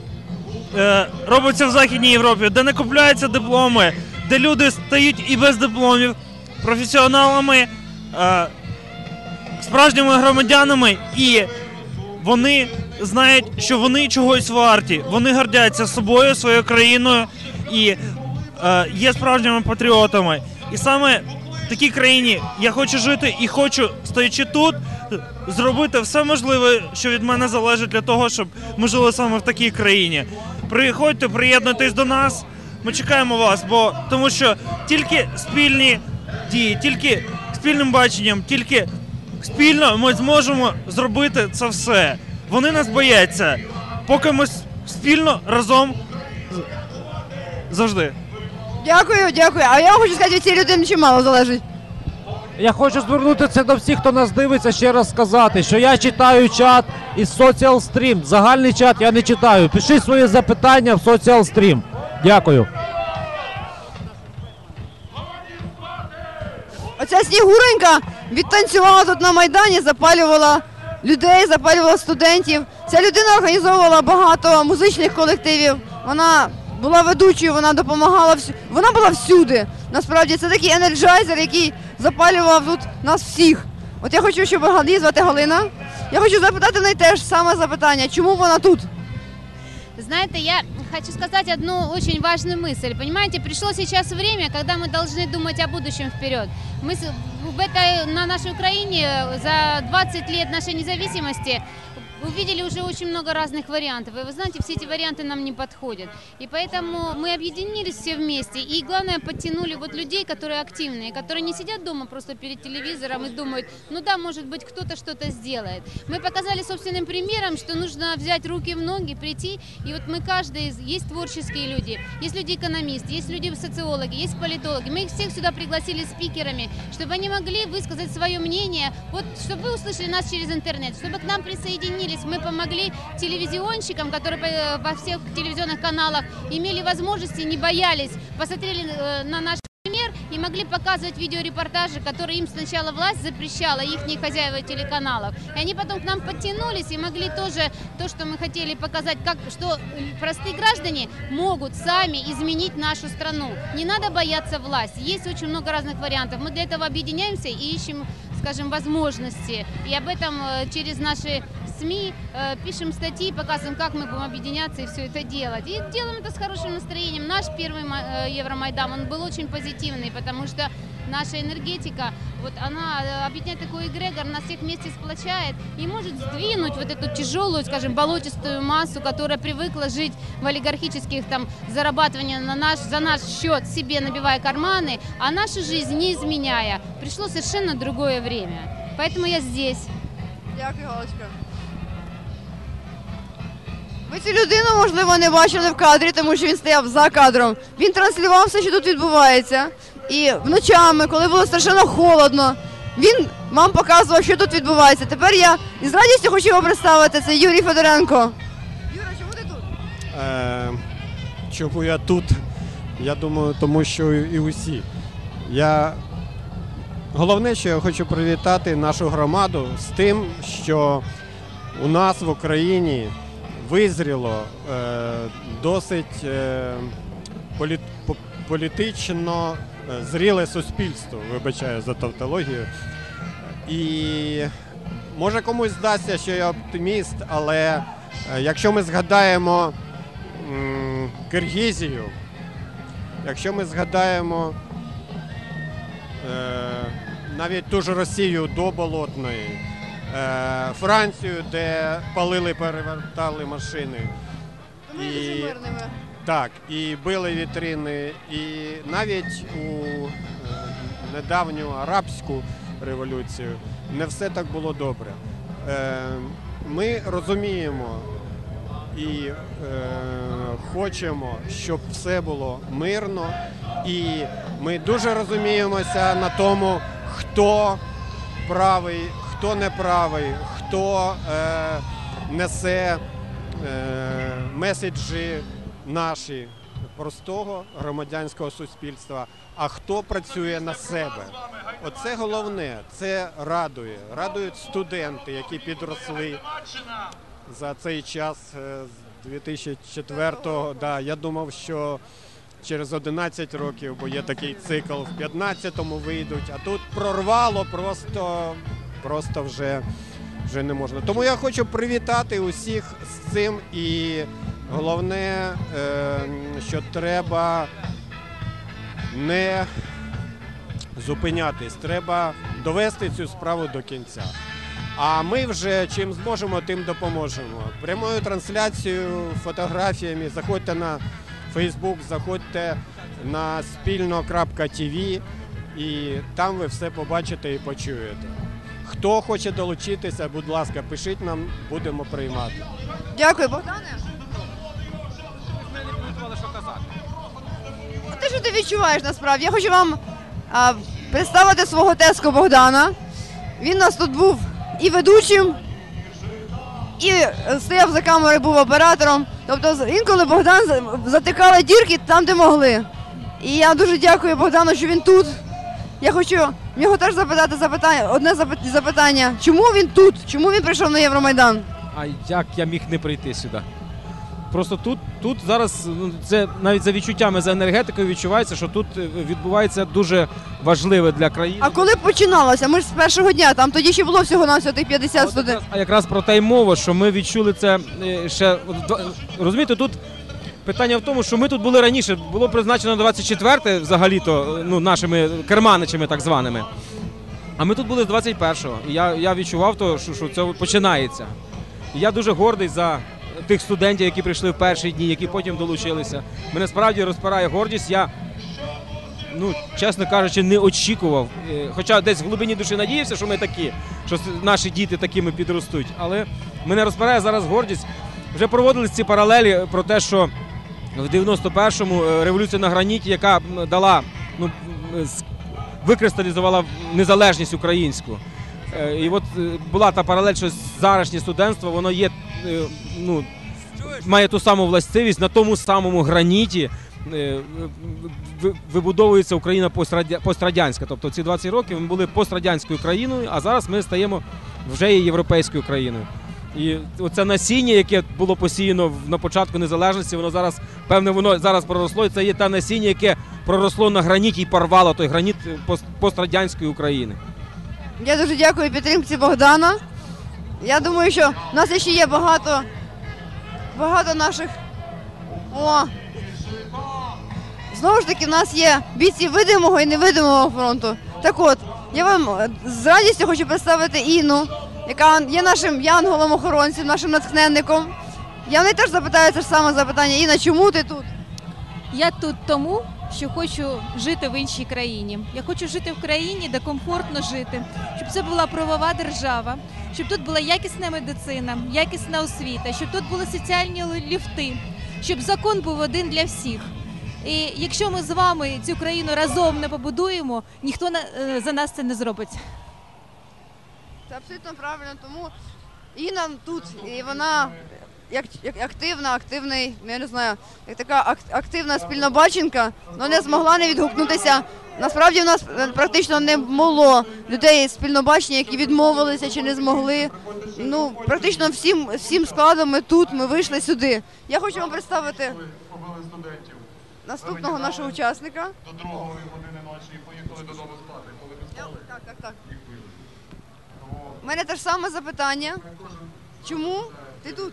[SPEAKER 14] е, робиться в Західній Європі, де не купляються дипломи, де люди стають і без дипломів, професіоналами, е, справжніми громадянами, і вони знають, що вони чогось варті, вони гордяться собою, своєю країною і е, є справжніми патріотами. І саме в такій країні я хочу жити і хочу, стоячи тут, зробити все можливе, що від мене залежить для того, щоб ми жили саме в такій країні. Приходьте, приєднуйтесь до нас, ми чекаємо вас, бо тому що тільки спільні дії, тільки спільним баченням, тільки спільно ми зможемо зробити це все. Вони нас бояться, поки ми спільно, разом, завжди.
[SPEAKER 4] Дякую, дякую. А я хочу сказати, від цієї людини чимало залежить.
[SPEAKER 10] Я хочу звернутися до всіх, хто нас дивиться, ще раз сказати, що я читаю чат із Social Stream. Загальний чат я не читаю. Пишіть свої запитання в Social Stream. Дякую.
[SPEAKER 4] Оця Снігуренька відтанцювала тут на Майдані, запалювала людей, запалювала студентів. Ця людина організовувала багато музичних колективів. Вона була ведучою, вона допомагала всю. Вона була всюди. Насправді це такий енерджайзер, який запалював тут нас всіх. От я хочу, щоб її звати Галина. Я хочу запитати в неї теж саме запитання, чому вона тут?
[SPEAKER 8] Знаете, я хочу сказать одну очень важную мысль. Понимаете, пришло сейчас время, когда мы должны думать о будущем вперед. Мы в этой, на нашей Украине за двадцать лет нашей независимости увидели уже очень много разных вариантов. И вы знаете, все эти варианты нам не подходят. И поэтому мы объединились все вместе. И главное, подтянули вот людей, которые активные, которые не сидят дома просто перед телевизором и думают, ну да, может быть, кто-то что-то сделает. Мы показали собственным примером, что нужно взять руки в ноги, прийти. И вот мы каждый, есть творческие люди, есть люди-экономисты, есть люди-социологи, есть политологи. Мы их всех сюда пригласили спикерами, чтобы они могли высказать свое мнение, вот, чтобы вы услышали нас через интернет, чтобы к нам присоединились. Мы помогли телевизионщикам, которые во всех телевизионных каналах имели возможности, не боялись, посмотрели на наш пример и могли показывать видеорепортажи, которые им сначала власть запрещала, их хозяева телеканалов. И они потом к нам подтянулись и могли тоже то, что мы хотели показать, как, что простые граждане могут сами изменить нашу страну. Не надо бояться власти. Есть очень много разных вариантов. Мы для этого объединяемся и ищем, скажем, возможности. И об этом через наши СМИ э, пишем статьи, показываем, как мы будем объединяться и все это делать. И делаем это с хорошим настроением. Наш первый э, Евромайдан, он был очень позитивный, потому что наша энергетика, вот она объединяет такой эгрегор, нас всех вместе сплочает и может сдвинуть вот эту тяжелую, скажем, болотистую массу, которая привыкла жить в олигархических там зарабатываниях на наш, за наш счет, себе набивая карманы, а нашу жизнь не изменяя. Пришло совершенно другое время. Поэтому я здесь.
[SPEAKER 4] Дякую, Галочка. Ви цю людину, можливо, не бачили в кадрі, тому що він стояв за кадром. Він транслював все, що тут відбувається. І вночами, коли було страшенно холодно, він вам показував, що тут відбувається. Тепер я із радістю хочу його представити. Це Юрій Федоренко. Юра, чому ти тут?
[SPEAKER 15] Е, чому я тут? Я думаю, тому що і усі. Я... Головне, що я хочу привітати нашу громаду з тим, що у нас в Україні визріло е, досить е, полі, по, політично е, зріле суспільство, вибачаю за тавтологію. І може комусь здасться, що я оптиміст, але е, якщо ми згадаємо м, Киргизію, якщо ми згадаємо е, навіть ту ж Росію до Болотної, Францію, де палили, перевертали машини. І, так, і били вітрини. І навіть у е, недавню арабську революцію не все так було добре. Е, ми розуміємо і е, хочемо, щоб все було мирно. І ми дуже розуміємося на тому, хто правий, хто неправий, хто е, несе е, меседжі наші простого громадянського суспільства, а хто працює на себе. Оце головне, це радує. Радують студенти, які підросли за цей час з дві тисячі четвертого. Да, я думав, що через одинадцять років, бо є такий цикл, в п'ятнадцятому вийдуть, а тут прорвало просто... Просто вже, вже не можна. Тому я хочу привітати усіх з цим. І головне, що треба не зупинятись, треба довести цю справу до кінця. А ми вже чим зможемо, тим допоможемо. Прямою трансляцією, фотографіями, заходьте на Facebook, заходьте на спільно крапка ті ві і там ви все побачите і почуєте. Хто хоче долучитися, будь ласка, пишіть нам, будемо приймати.
[SPEAKER 4] Дякую, Богдане. А те, що ти відчуваєш насправді? Я хочу вам а, представити свого тезку Богдана. Він у нас тут був і ведучим, і стояв за камерою, був оператором. Тобто інколи Богдан затикали дірки там, де могли. І я дуже дякую Богдану, що він тут. Я хочу його теж запитати запитання, одне запитання. Чому він тут? Чому він прийшов на Євромайдан?
[SPEAKER 16] А як я міг не прийти сюди? Просто тут, тут зараз, ну, це навіть за відчуттями, за енергетикою відчувається, що тут відбувається дуже важливе для країни.
[SPEAKER 4] А коли починалося? Ми ж з першого дня, там тоді ще було всього-навсього тих п'ятдесят студентів.
[SPEAKER 16] А якраз про те й мова, що ми відчули це ще, розумієте, тут питання в тому, що ми тут були раніше, було призначено двадцять четверте взагалі-то, ну, нашими керманичами так званими. А ми тут були з двадцять першого. І я, я відчував, то, що, що це починається. І я дуже гордий за тих студентів, які прийшли в перші дні, які потім долучилися. Мене справді розпирає гордість. Я, ну, чесно кажучи, не очікував. Е, Хоча десь в глибині душі надіявся, що ми такі, що с- наші діти такими підростуть. Але мене розпирає зараз гордість. Вже проводились ці паралелі про те, що в дев'яносто першому е, революція на граніті, яка м, дала, ну, м, с- викристалізувала незалежність українську. Е, І от е, була та паралель, що зарашнє студентство, воно є, е, ну, має ту саму властивість, на тому самому граніті е, ви- вибудовується Україна пострадя- пострадянська. Тобто ці двадцять років ми були пострадянською країною, а зараз ми стаємо вже є європейською країною. І оце насіння, яке було посіяно в- на початку незалежності, воно зараз, певне, воно зараз проросло, і це є те насіння, яке проросло на граніті і порвало той граніт пост- пострадянської України.
[SPEAKER 4] Я дуже дякую підтримці Богдана. Я думаю, що в нас ще є багато, багато наших. О! Знову ж таки, в нас є бійці видимого і невидимого фронту. Так от, я вам е, з радістю хочу представити Інну, яка є нашим янголом-охоронцем, нашим натхненником. Я в неї теж запитаю це ж саме запитання. Інна, чому ти тут?
[SPEAKER 17] Я тут тому, що хочу жити в іншій країні. Я хочу жити в країні, де комфортно жити, щоб це була правова держава, щоб тут була якісна медицина, якісна освіта, щоб тут були соціальні ліфти, щоб закон був один для всіх. І якщо ми з вами цю країну разом не побудуємо, ніхто на- е, за нас це не зробить.
[SPEAKER 4] Це абсолютно правильно, тому Інна тут, і вона як, як активна, активний, ну, я не знаю, як така ак- активна спільнобаченка, але не змогла не відгукнутися. Насправді в нас е, практично не було людей з спільнобачення, які відмовилися чи не змогли. Ну, практично всім, всім складом ми тут, ми вийшли сюди. Я хочу вам представити наступного нашого учасника.
[SPEAKER 18] До другої години ночі і поїхали додому спати. Коли встали,
[SPEAKER 4] Так, так, так. У мене те ж саме запитання. Чому ти тут?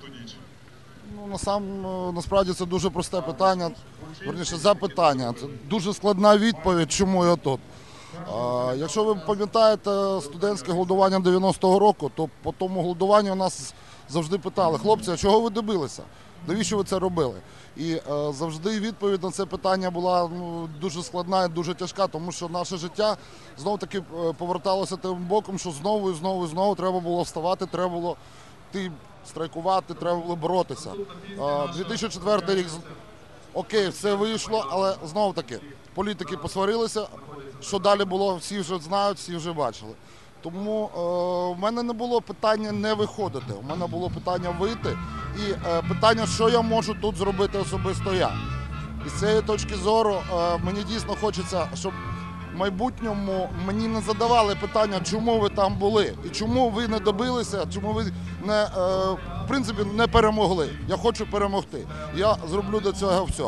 [SPEAKER 19] Ну, насам, е, насправді це дуже просте питання, верніше запитання. Це дуже складна відповідь, чому я тут. А, якщо ви пам'ятаєте студентське голодування дев'яностого року, то по тому голодуванню нас завжди питали: хлопці, а чого ви добилися? Навіщо ви це робили? І е, завжди відповідь на це питання була, ну, дуже складна і дуже тяжка, тому що наше життя знов-таки е, поверталося тим боком, що знову і знову і знову треба було вставати, треба було йти страйкувати, треба було боротися. Е, дві тисячі четвертий рік, з- окей, все вийшло, але знов-таки політики посварилися, що далі було, всі вже знають, всі вже бачили. Тому е, в мене не було питання не виходити, у мене було питання вийти і е, питання, що я можу тут зробити особисто я. І з цієї точки зору е, мені дійсно хочеться, щоб в майбутньому мені не задавали питання, чому ви там були і чому ви не добилися, чому ви не, е, в принципі, не перемогли. Я хочу перемогти. Я зроблю до цього все.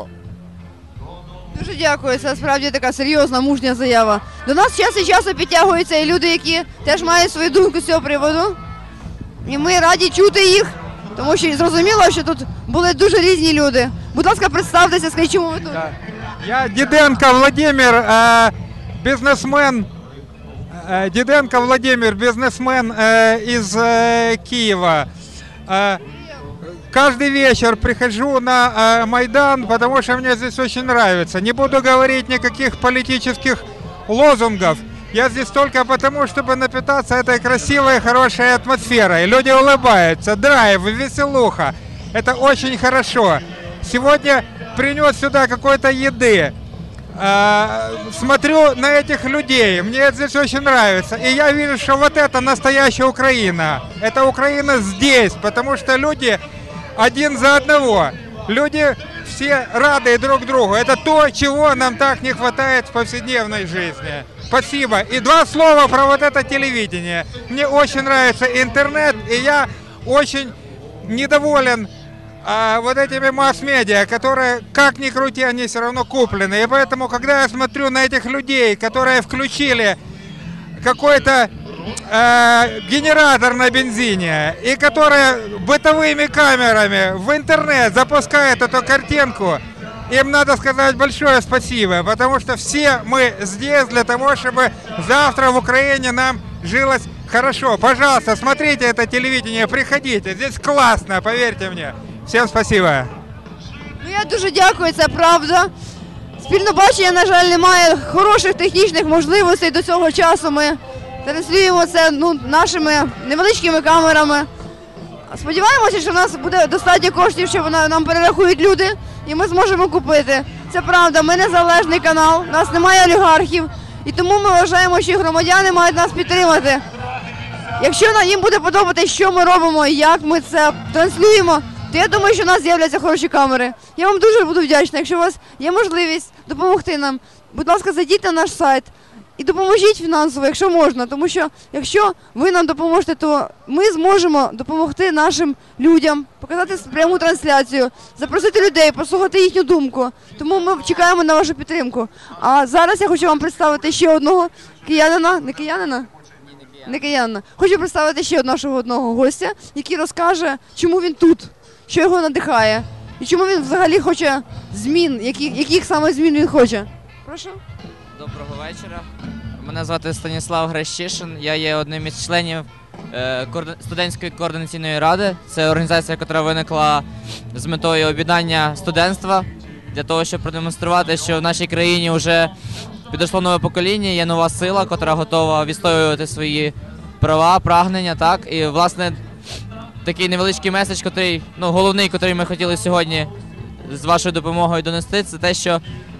[SPEAKER 4] Дуже дякую, це справді така серйозна, мужня заява. До нас час від часу підтягуються і люди, які теж мають свою думку з цього приводу. І ми раді чути їх, тому що зрозуміло, що тут були дуже різні люди. Будь ласка, представтеся, скажіть, чому ви тут?
[SPEAKER 20] Я Діденко Владимир, э, бизнесмен. Э, Диденко Владимир, бизнесмен э, из э, Киева. Э, каждый вечер прихожу на э, Майдан, потому что мне здесь очень нравится. Не буду говорить никаких политических лозунгов. Я здесь только потому, чтобы напитаться этой красивой, хорошей атмосферой. Люди улыбаются, драйв, веселуха. Это очень хорошо. Сегодня принес сюда какой-то еды. А, смотрю на этих людей, мне это здесь очень нравится. И я вижу, что вот это настоящая Украина. Это Украина здесь, потому что люди один за одного. Люди все рады друг другу. Это то, чего нам так не хватает в повседневной жизни. Спасибо. И два слова про вот это телевидение. Мне очень нравится интернет, и я очень недоволен а, вот этими масс-медиа, которые, как ни крути, они все равно куплены. И поэтому, когда я смотрю на этих людей, которые включили какой-то э, генератор на бензине, и которые бытовыми камерами в интернет запускают эту картинку, им надо сказать большое спасибо, потому что все мы здесь для того, чтобы завтра в Украине нам жилось хорошо. Пожалуйста, смотрите это телевидение, приходите. Здесь классно, поверьте мне. Всем спасибо.
[SPEAKER 4] Ну, я дуже дякую, це правда. Спільне бачення, на жаль, немає хороших технічних можливостей до цього часу. Ми транслюємо це ну, нашими невеличкими камерами. Сподіваємося, що в нас буде достатньо коштів, що нам перерахують люди, і ми зможемо купити. Це правда, ми незалежний канал, у нас немає олігархів, і тому ми вважаємо, що громадяни мають нас підтримати. Якщо їм буде подобатися, що ми робимо і як ми це транслюємо, то я думаю, що в нас з'являться хороші камери. Я вам дуже буду вдячна, якщо у вас є можливість допомогти нам. Будь ласка, зайдіть на наш сайт і допоможіть фінансово, якщо можна. Тому що, якщо ви нам допоможете, то ми зможемо допомогти нашим людям, показати пряму трансляцію, запросити людей, послухати їхню думку. Тому ми чекаємо на вашу підтримку. А зараз я хочу вам представити ще одного киянина, не киянина? Не киянина. Хочу представити ще нашого одного гостя, який розкаже, чому він тут, що його надихає, і чому він взагалі хоче змін, яких, яких саме змін він хоче. Прошу.
[SPEAKER 21] Доброго вечора. Мене звати Станіслав Грещишин. Я є одним із членів е, коорди... студентської координаційної ради. Це організація, яка виникла з метою об'єднання студентства для того, щоб продемонструвати, що в нашій країні вже підійшло нове покоління, є нова сила, яка готова відстоювати свої права, прагнення. Так? І, власне, такий невеличкий меседж, котрий, ну, головний, який ми хотіли сьогодні з вашою допомогою донести, це те, що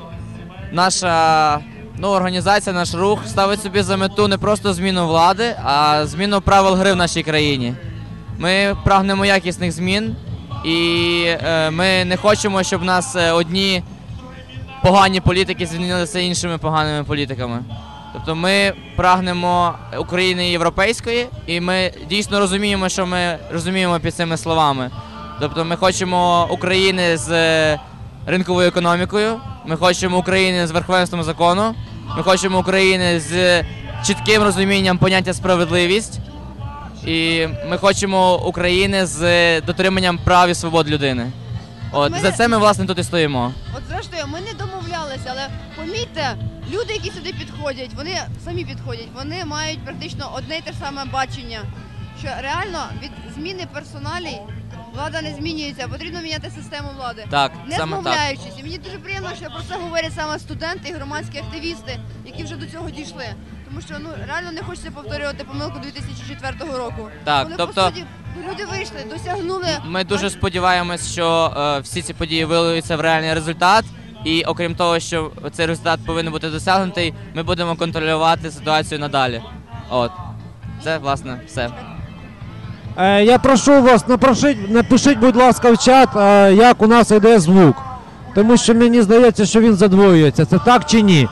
[SPEAKER 21] наша ну, організація, наш рух ставить собі за мету не просто зміну влади, а зміну правил гри в нашій країні. Ми прагнемо якісних змін, і е, ми не хочемо, щоб в нас одні погані політики змінилися іншими поганими політиками. Тобто ми прагнемо України європейської, і ми дійсно розуміємо, що ми розуміємо під цими словами. Тобто ми хочемо України з ринковою економікою, ми хочемо України з верховенством закону, ми хочемо України з чітким розумінням поняття справедливість, і ми хочемо України з дотриманням прав і свобод людини. От,
[SPEAKER 4] Ми...
[SPEAKER 21] За це ми, власне, тут і стоїмо.
[SPEAKER 4] От зрештою, ми не домовлялися, але помітьте, люди, які сюди підходять, вони самі підходять, вони мають практично одне й те ж саме бачення, що реально від зміни персоналій влада не змінюється, потрібно міняти систему влади.
[SPEAKER 21] Так,
[SPEAKER 4] не
[SPEAKER 21] саме
[SPEAKER 4] змовляючись. І мені дуже приємно, що про це говорять саме студенти і громадські активісти, які вже до цього дійшли. Тому що ну реально не хочеться повторювати помилку дві тисячі четвертого року.
[SPEAKER 21] Так,
[SPEAKER 4] Коли,
[SPEAKER 21] тобто,
[SPEAKER 4] по суті, люди вийшли, досягнули.
[SPEAKER 21] Ми дуже сподіваємось, що е, всі ці події вилуються в реальний результат. І окрім того, що цей результат повинен бути досягнутий, ми будемо контролювати ситуацію надалі. От. Це, власне, все.
[SPEAKER 10] Е, я прошу вас, напишіть, напишіть, будь ласка, в чат, е, як у нас йде звук. Тому що мені здається, що він задвоюється. Це так чи ні?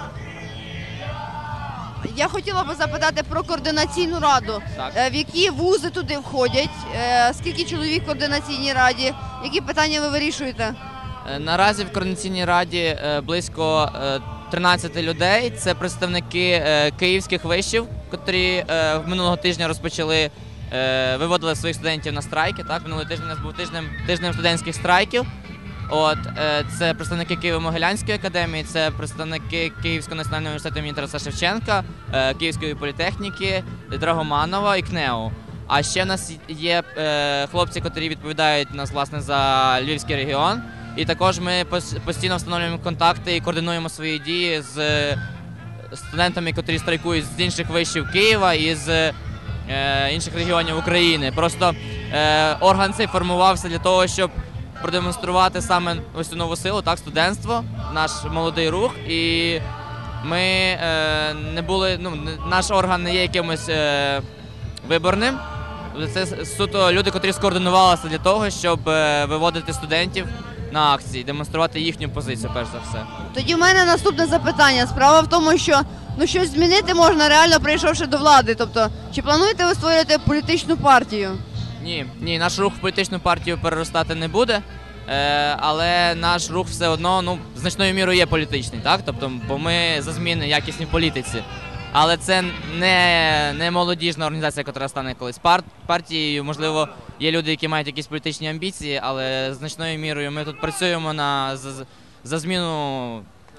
[SPEAKER 4] Я хотіла би запитати про координаційну раду.
[SPEAKER 21] Так.
[SPEAKER 4] Е, В які вузи туди входять? Е, Скільки чоловік в координаційній раді? Які питання ви вирішуєте?
[SPEAKER 21] Е, Наразі в Координаційній раді е, близько е, тринадцять людей. Це представники е, київських вишів, котрі е, минулого тижня розпочали, е, виводили своїх студентів на страйки. Так? Минулий тиждень у нас був тижнем, тижнем студентських страйків. От, е, це представники Києво-Могилянської академії, це представники Київського національного університету імені Тараса Шевченка, е, Київської політехніки, Драгоманова і КНЕУ. А ще в нас є е, хлопці, котрі відповідають нас, власне, за Львівський регіон. І також ми постійно встановлюємо контакти і координуємо свої дії з студентами, котрі страйкують з інших вишів Києва і з е, інших регіонів України. Просто е, орган цей формувався для того, щоб продемонструвати саме ось цю нову силу, так, студентство, наш молодий рух. І ми е, не були, ну, наш орган не є якимось е, виборним. Це суто люди, котрі скоординувалися для того, щоб е, виводити студентів на акції, демонструвати їхню позицію, перш за все.
[SPEAKER 4] Тоді в мене наступне запитання. Справа в тому, що ну щось змінити можна реально прийшовши до влади. Тобто, чи плануєте ви створювати політичну партію?
[SPEAKER 21] Ні, ні, наш рух в політичну партію переростати не буде, е, але наш рух все одно, ну, значною мірою є політичний, так? Тобто, бо ми за зміни якісні в політиці. Але це не, не молодіжна організація, яка стане колись пар, партією. Можливо, є люди, які мають якісь політичні амбіції, але значною мірою ми тут працюємо на, за, за зміну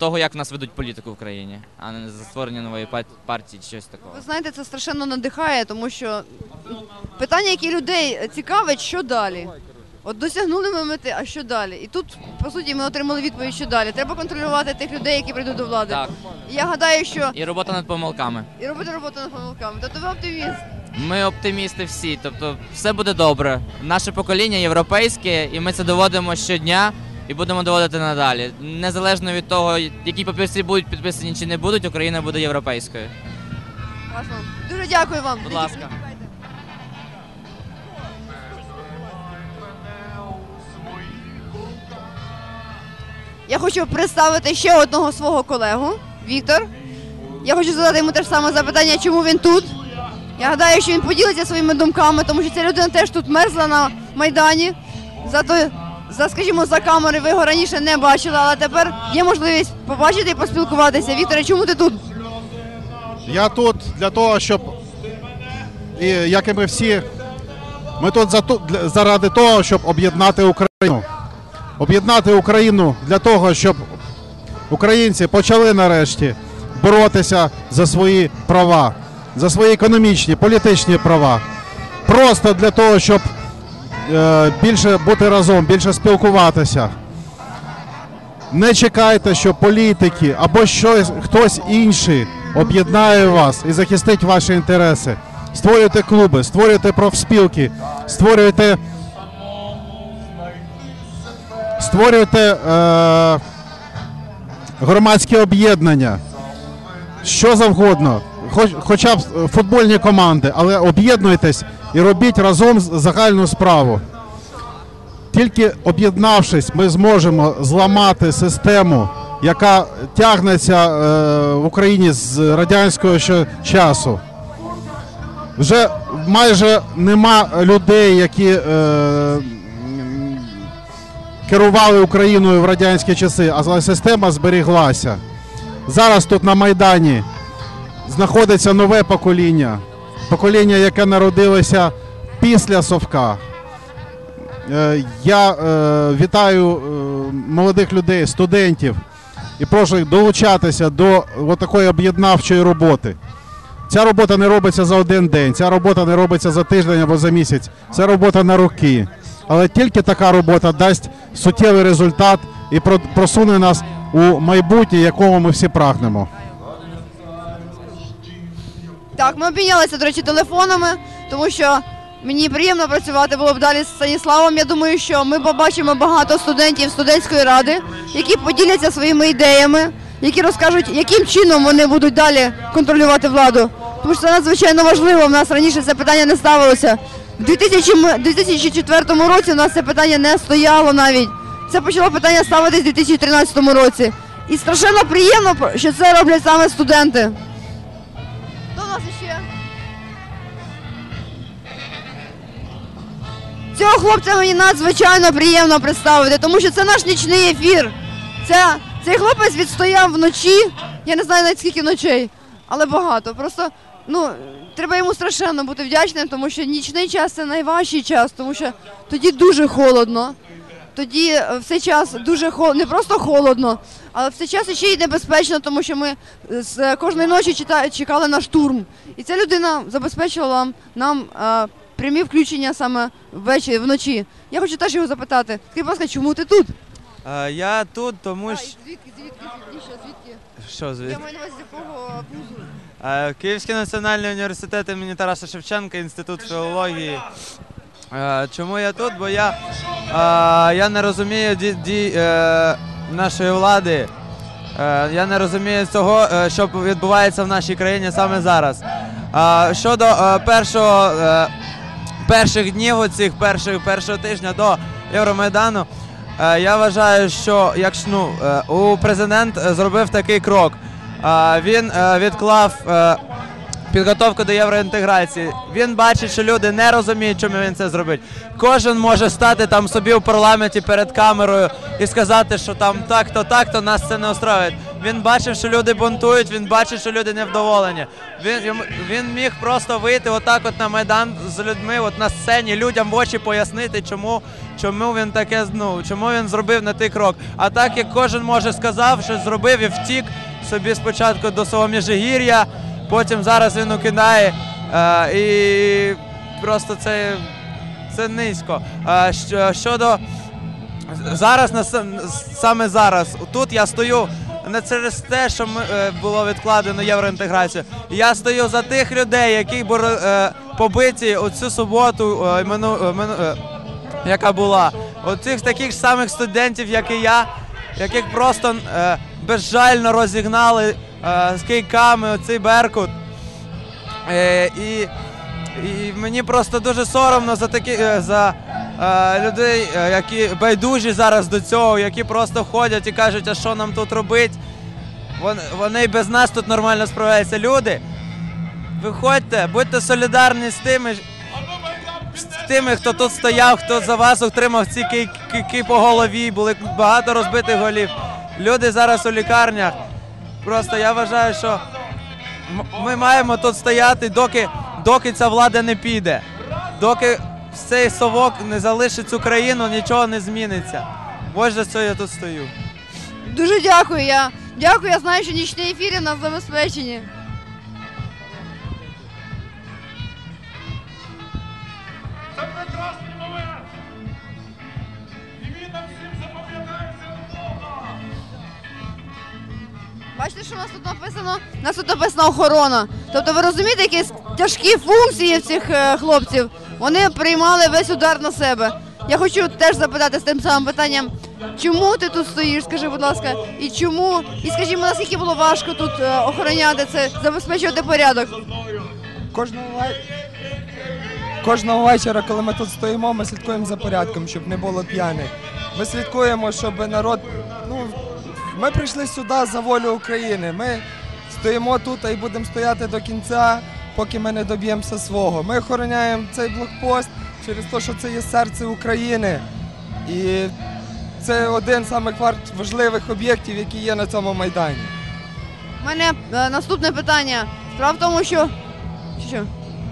[SPEAKER 21] того, як в нас ведуть політику в країні, а не за створення нової пар- партії чи щось такого.
[SPEAKER 4] Ви знаєте, це страшенно надихає, тому що питання, які людей цікавить, що далі. От досягнули ми мети, а що далі? І тут, по суті, ми отримали відповідь, що далі. Треба контролювати тих людей, які прийдуть до влади.
[SPEAKER 21] Так.
[SPEAKER 4] І я гадаю, що...
[SPEAKER 21] І робота над помилками.
[SPEAKER 4] І робити роботу над помилками. Тобто ви оптиміст.
[SPEAKER 21] Ми оптимісти всі, тобто все буде добре. Наше покоління європейське, і ми це доводимо щодня і будемо доводити надалі. Незалежно від того, які папірці будуть підписані чи не будуть, Україна буде європейською.
[SPEAKER 4] Класно. Дуже дякую вам.
[SPEAKER 21] Будь ласка.
[SPEAKER 4] Я хочу представити ще одного свого колегу, Віктор. Я хочу задати йому те ж саме запитання, чому він тут. Я гадаю, що він поділиться своїми думками, тому що ця людина теж тут мерзла на Майдані. Зато, за, скажімо, за камери ви його раніше не бачили, але тепер є можливість побачити і поспілкуватися. Вікторе, чому ти тут?
[SPEAKER 5] Я тут для того, щоб, і, як і ми всі, ми тут за, для, заради того, щоб об'єднати Україну. Об'єднати Україну для того, щоб українці почали нарешті боротися за свої права, за свої економічні, політичні права. Просто для того, щоб е, більше бути разом, більше спілкуватися. Не чекайте, що політики або щось, хтось інший об'єднає вас і захистить ваші інтереси. Створюйте клуби, створюйте профспілки, створюйте, створюйте е, громадські об'єднання, що завгодно, хоч, хоча б футбольні команди, але об'єднуйтесь і робіть разом загальну справу. Тільки об'єднавшись, ми зможемо зламати систему, яка тягнеться е, в Україні з радянського ще часу. Вже майже нема людей, які е, керували Україною в радянські часи, але система зберіглася. Зараз тут на Майдані знаходиться нове покоління, покоління, яке народилося після Совка. Я е, вітаю е, молодих людей, студентів і прошу їх долучатися до такої об'єднавчої роботи. Ця робота не робиться за один день, ця робота не робиться за тиждень або за місяць, це робота на роки. Але тільки така робота дасть суттєвий результат і просуне нас у майбутнє, якому ми всі прагнемо.
[SPEAKER 4] Так, ми обмінялися, до речі, телефонами, тому що мені приємно працювати було б далі з Станіславом. Я думаю, що ми побачимо багато студентів студентської ради, які поділяться своїми ідеями, які розкажуть, яким чином вони будуть далі контролювати владу. Тому що це надзвичайно важливо, в нас раніше це питання не ставилося. В дві тисячі четвертому році у нас це питання не стояло навіть. Це почало питання ставитись в дві тисячі тринадцятому році. І страшенно приємно, що це роблять саме студенти. Хто у нас ще? Цього хлопця мені надзвичайно приємно представити, тому що це наш нічний ефір. Це, цей хлопець відстояв вночі, я не знаю навіть скільки ночей, але багато. Просто, ну, треба йому страшенно бути вдячним, тому що нічний час – це найважчий час, тому що тоді дуже холодно. Тоді в цей час дуже холодно, не просто холодно, але в цей час ще й небезпечно, тому що ми з кожної ночі чекали на штурм. І ця людина забезпечила нам а, прямі включення саме ввечері, вночі. Я хочу теж його запитати, скажіть, будь ласка, чому ти тут?
[SPEAKER 2] А, я тут, тому що...
[SPEAKER 4] Звідки, звідки, звідки, звідки?
[SPEAKER 2] Що звідки?
[SPEAKER 4] Я маю на увазі, з якого вузу?
[SPEAKER 2] А, Київський національний університет імені Тараса Шевченка, Інститут філології. А, чому я тут? Бо я, а, я не розумію ді, ді, е, нашої влади. Е, я не розумію того, що відбувається в нашій країні саме зараз. А, щодо е, першого, е, перших днів, оцих перших, першого тижня до Євромайдану, е, я вважаю, що якщо ну, е, у президент зробив такий крок. Е, він е, відклав е, підготовку до євроінтеграції. Він бачить, що люди не розуміють, чому він це зробить. Кожен може стати там собі в парламенті перед камерою і сказати, що там так-то, так-то, нас це не устроює. він бачив, що люди бунтують, він бачив, що люди невдоволені. Він, йому- він міг просто вийти отак от на Майдан з людьми, от на сцені, людям в очі пояснити, чому, чому він таке, ну, чому він зробив не той крок. А так, як кожен може сказав, що зробив і втік собі спочатку до свого Міжгір'я, потім зараз він укидає. Е, і просто це, це низько. Е, що- щодо зараз, на сам- саме зараз, тут я стою не через те, що ми, е, було відкладено євроінтеграцію. Я стою за тих людей, які були е, побиті оцю суботу, е, мину, е, мину, е, яка була. Оцих таких ж самих студентів, як і я, яких просто е, безжально розігнали е, з кийками оцей Беркут. Е, і, і мені просто дуже соромно за такі е, за е, людей, е, які байдужі зараз до цього, які просто ходять і кажуть, а що нам тут робити. Вони, вони і без нас тут нормально справляються. Люди, виходьте, будьте солідарні з тими, з тими, хто тут стояв, хто за вас отримав ці кий- кийки по голові, були багато розбитих голів. Люди зараз у лікарнях. Просто я вважаю, що м- ми маємо тут стояти, доки, доки ця влада не піде. Доки цей совок не залишить цю країну, нічого не зміниться. Ось за цього я тут стою.
[SPEAKER 4] Дуже дякую. Я дякую. Я знаю, що нічні ефіри в нас забезпечені.
[SPEAKER 3] Це прекрасний момент. І він нам всім запам'ятається довго.
[SPEAKER 4] Бачите, що у нас тут написано? У нас тут написано охорона. Тобто ви розумієте, які тяжкі функції в цих е, хлопців? Вони приймали весь удар на себе. Я хочу теж запитати з тим самим питанням, чому ти тут стоїш, скажи, будь ласка, і чому, і скажімо, наскільки було важко тут е, охороняти це, забезпечувати порядок?
[SPEAKER 7] Кожного, ве- Кожного вечора, коли ми тут стоїмо, ми слідкуємо за порядком, щоб не було п'яних. Ми слідкуємо, щоб народ. Ну, ми прийшли сюди за волю України. Ми стоїмо тут і будемо стояти до кінця, поки ми не доб'ємося свого. Ми охороняємо цей блокпост через те, що це є серце України. І це один з самих вар- важливих об'єктів, які є на цьому майдані.
[SPEAKER 4] У мене е, наступне питання. Справа в тому, що... Що? що?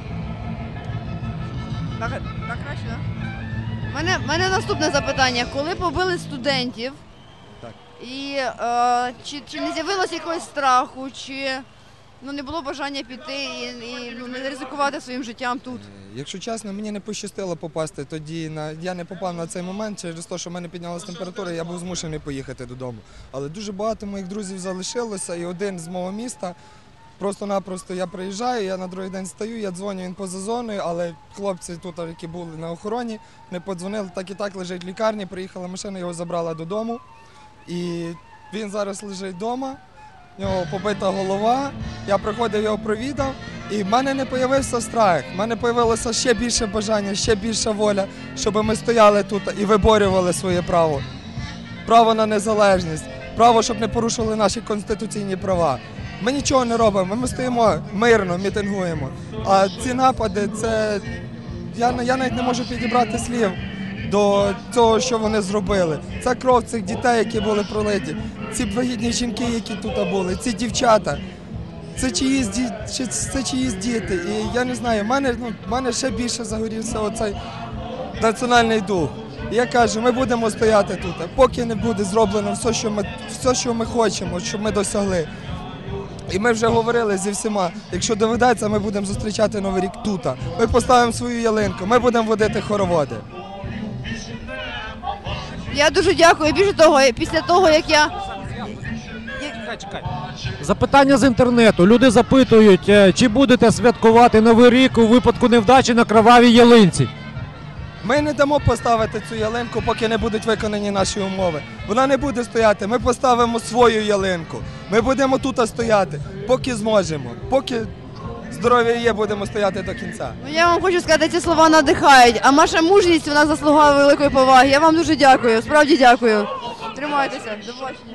[SPEAKER 4] Так, так краще, так? У мене, в мене наступне запитання. Коли побили студентів,
[SPEAKER 7] Так.
[SPEAKER 4] і е, чи, чи не з'явилося якогось страху, чи ну, не було бажання піти і, і ну, не ризикувати своїм життям тут?
[SPEAKER 7] Якщо чесно, мені не пощастило попасти тоді на я не попав на цей момент через те, що в мене піднялася температура, я був змушений поїхати додому. Але дуже багато моїх друзів залишилося, і один з мого міста просто-напросто я приїжджаю, я на другий день стою, я дзвоню, він поза зоною, але хлопці тут, які були на охороні, не подзвонили, так і так лежить в лікарні, приїхала машина, його забрала додому. І він зараз лежить вдома. У нього побита голова, я приходив, його провідав, і в мене не з'явився страх, в мене з'явилося ще більше бажання, ще більша воля, щоб ми стояли тут і виборювали своє право. Право на незалежність, право, щоб не порушували наші конституційні права. Ми нічого не робимо, ми стоїмо мирно, мітингуємо. А ці напади, це я, я навіть не можу підібрати слів до цього, що вони зробили. Це кров цих дітей, які були пролиті. Ці вагітні жінки, які тут були, ці дівчата. Це чиїсь, ді- чи- це чиїсь діти. І я не знаю, в мене, ну, в мене ще більше загорівся оцей національний дух. І я кажу, ми будемо стояти тут, поки не буде зроблено все, що ми, все, що ми хочемо, щоб ми досягли. І ми вже говорили зі всіма, якщо доведеться, ми будемо зустрічати Новий рік тут. Ми поставимо свою ялинку, ми будемо водити хороводи.
[SPEAKER 4] Я дуже дякую. Більше того, після того, як я...
[SPEAKER 10] Запитання з інтернету. Люди запитують, е, чи будете святкувати Новий рік у випадку невдачі на кровавій ялинці?
[SPEAKER 7] Ми не дамо поставити цю ялинку, поки не будуть виконані наші умови. Вона не буде стояти, ми поставимо свою ялинку. Ми будемо тут стояти, поки зможемо. Поки здоров'я є, будемо стояти до кінця.
[SPEAKER 4] Ну, я вам хочу сказати, ці слова надихають, а ваша мужність, вона заслуговує великої поваги. Я вам дуже дякую, справді дякую. Тримайтеся, до побачення.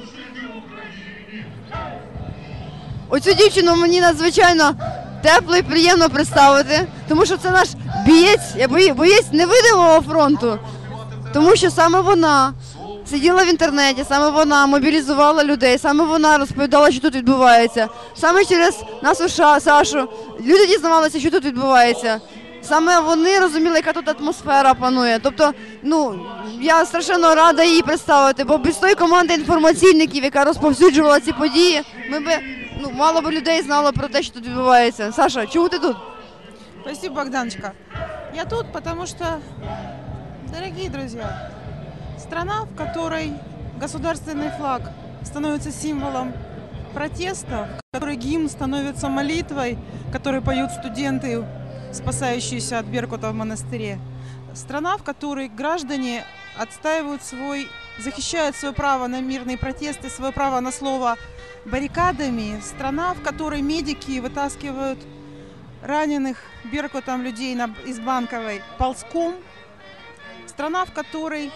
[SPEAKER 4] Оцю дівчину мені надзвичайно тепло і приємно представити, тому що це наш бієць, я бої- боєць невидимого фронту. Тому що саме вона сиділа в інтернеті, саме вона мобілізувала людей, саме вона розповідала, що тут відбувається. Саме через нашу Ша- Сашу люди дізнавалися, що тут відбувається. Саме вони розуміли, яка тут атмосфера панує. Тобто, ну, я страшенно рада її представити, бо без тої команди інформаційників, яка розповсюджувала ці події, ми би, ну, мало б людей знало про те, що тут відбувається. Саша, чому ти тут?
[SPEAKER 6] Спасибо, Богданочка. Я тут, потому что, дорогие друзья, страна, в которой государственный флаг становится символом протеста, в которой гимн становится молитвой, которую поют студенты, спасающиеся от Беркута в монастыре. Страна, в которой граждане отстаивают свой, защищают свое право на мирные протесты, свое право на слово баррикадами. Страна, в которой медики вытаскивают раненых Беркутом людей на, из Банковой ползком. Страна, в которой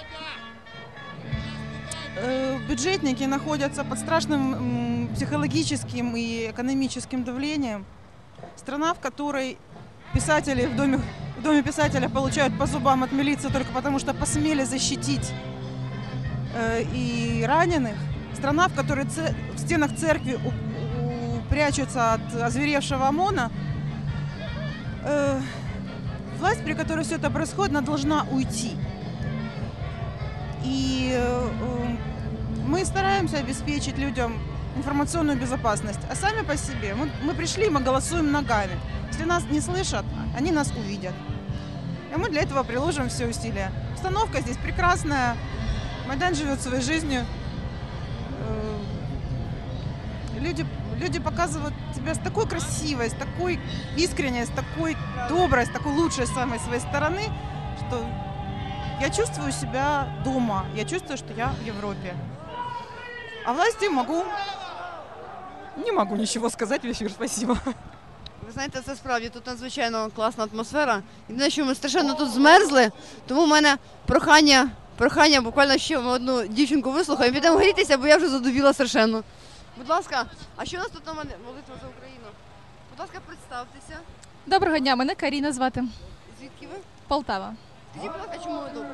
[SPEAKER 6] э, бюджетники находятся под страшным м, психологическим и экономическим давлением. Страна, в которой писатели в доме, в доме писателя получают по зубам от милиции только потому, что посмели защитить э, и раненых. Страна, в которой ц... в стенах церкви у... У... прячутся от озверевшего ОМОНа. Э, власть, при которой все это происходит, она должна уйти. И э, мы стараемся обеспечить людям информационную безопасность. А сами по себе, мы, мы пришли, мы голосуем ногами. Если нас не слышат, они нас увидят. И мы для этого приложим все усилия. Обстановка здесь прекрасная. Майдан живет своей жизнью. Люди, люди показывают себя с такой красивой, с такой искренней, с такой доброй, с такой лучшей самой своей стороны, что я чувствую себя дома. Я чувствую, что я в Европе. А власти могу... Не могу ничего сказать в эфир. Спасибо.
[SPEAKER 4] Ви знаєте, це справді тут надзвичайно класна атмосфера. Єдине, що ми страшенно тут змерзли, тому в мене прохання, прохання буквально ще ми одну дівчинку вислухаємо. Підемо грітися, бо я вже задубіла страшенно. Будь ласка, а що у нас тут на мене? Молитва за Україну. Будь ласка, представтеся.
[SPEAKER 1] Доброго дня, мене Каріна звати.
[SPEAKER 4] Звідки ви?
[SPEAKER 1] Полтава.
[SPEAKER 4] Скажіть, будь ласка, чому ви тут?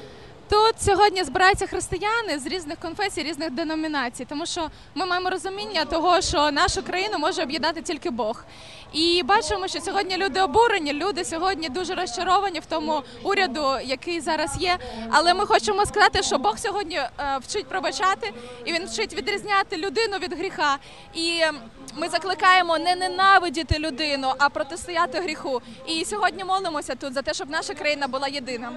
[SPEAKER 1] Тут сьогодні збираються християни з різних конфесій, різних деномінацій, тому що ми маємо розуміння того, що нашу країну може об'єднати тільки Бог. І бачимо, що сьогодні люди обурені, люди сьогодні дуже розчаровані в тому уряду, який зараз є. Але ми хочемо сказати, що Бог сьогодні вчить пробачати, і Він вчить відрізняти людину від гріха. І ми закликаємо не ненавидіти людину, а протистояти гріху. І сьогодні молимося тут за те, щоб наша країна була єдина.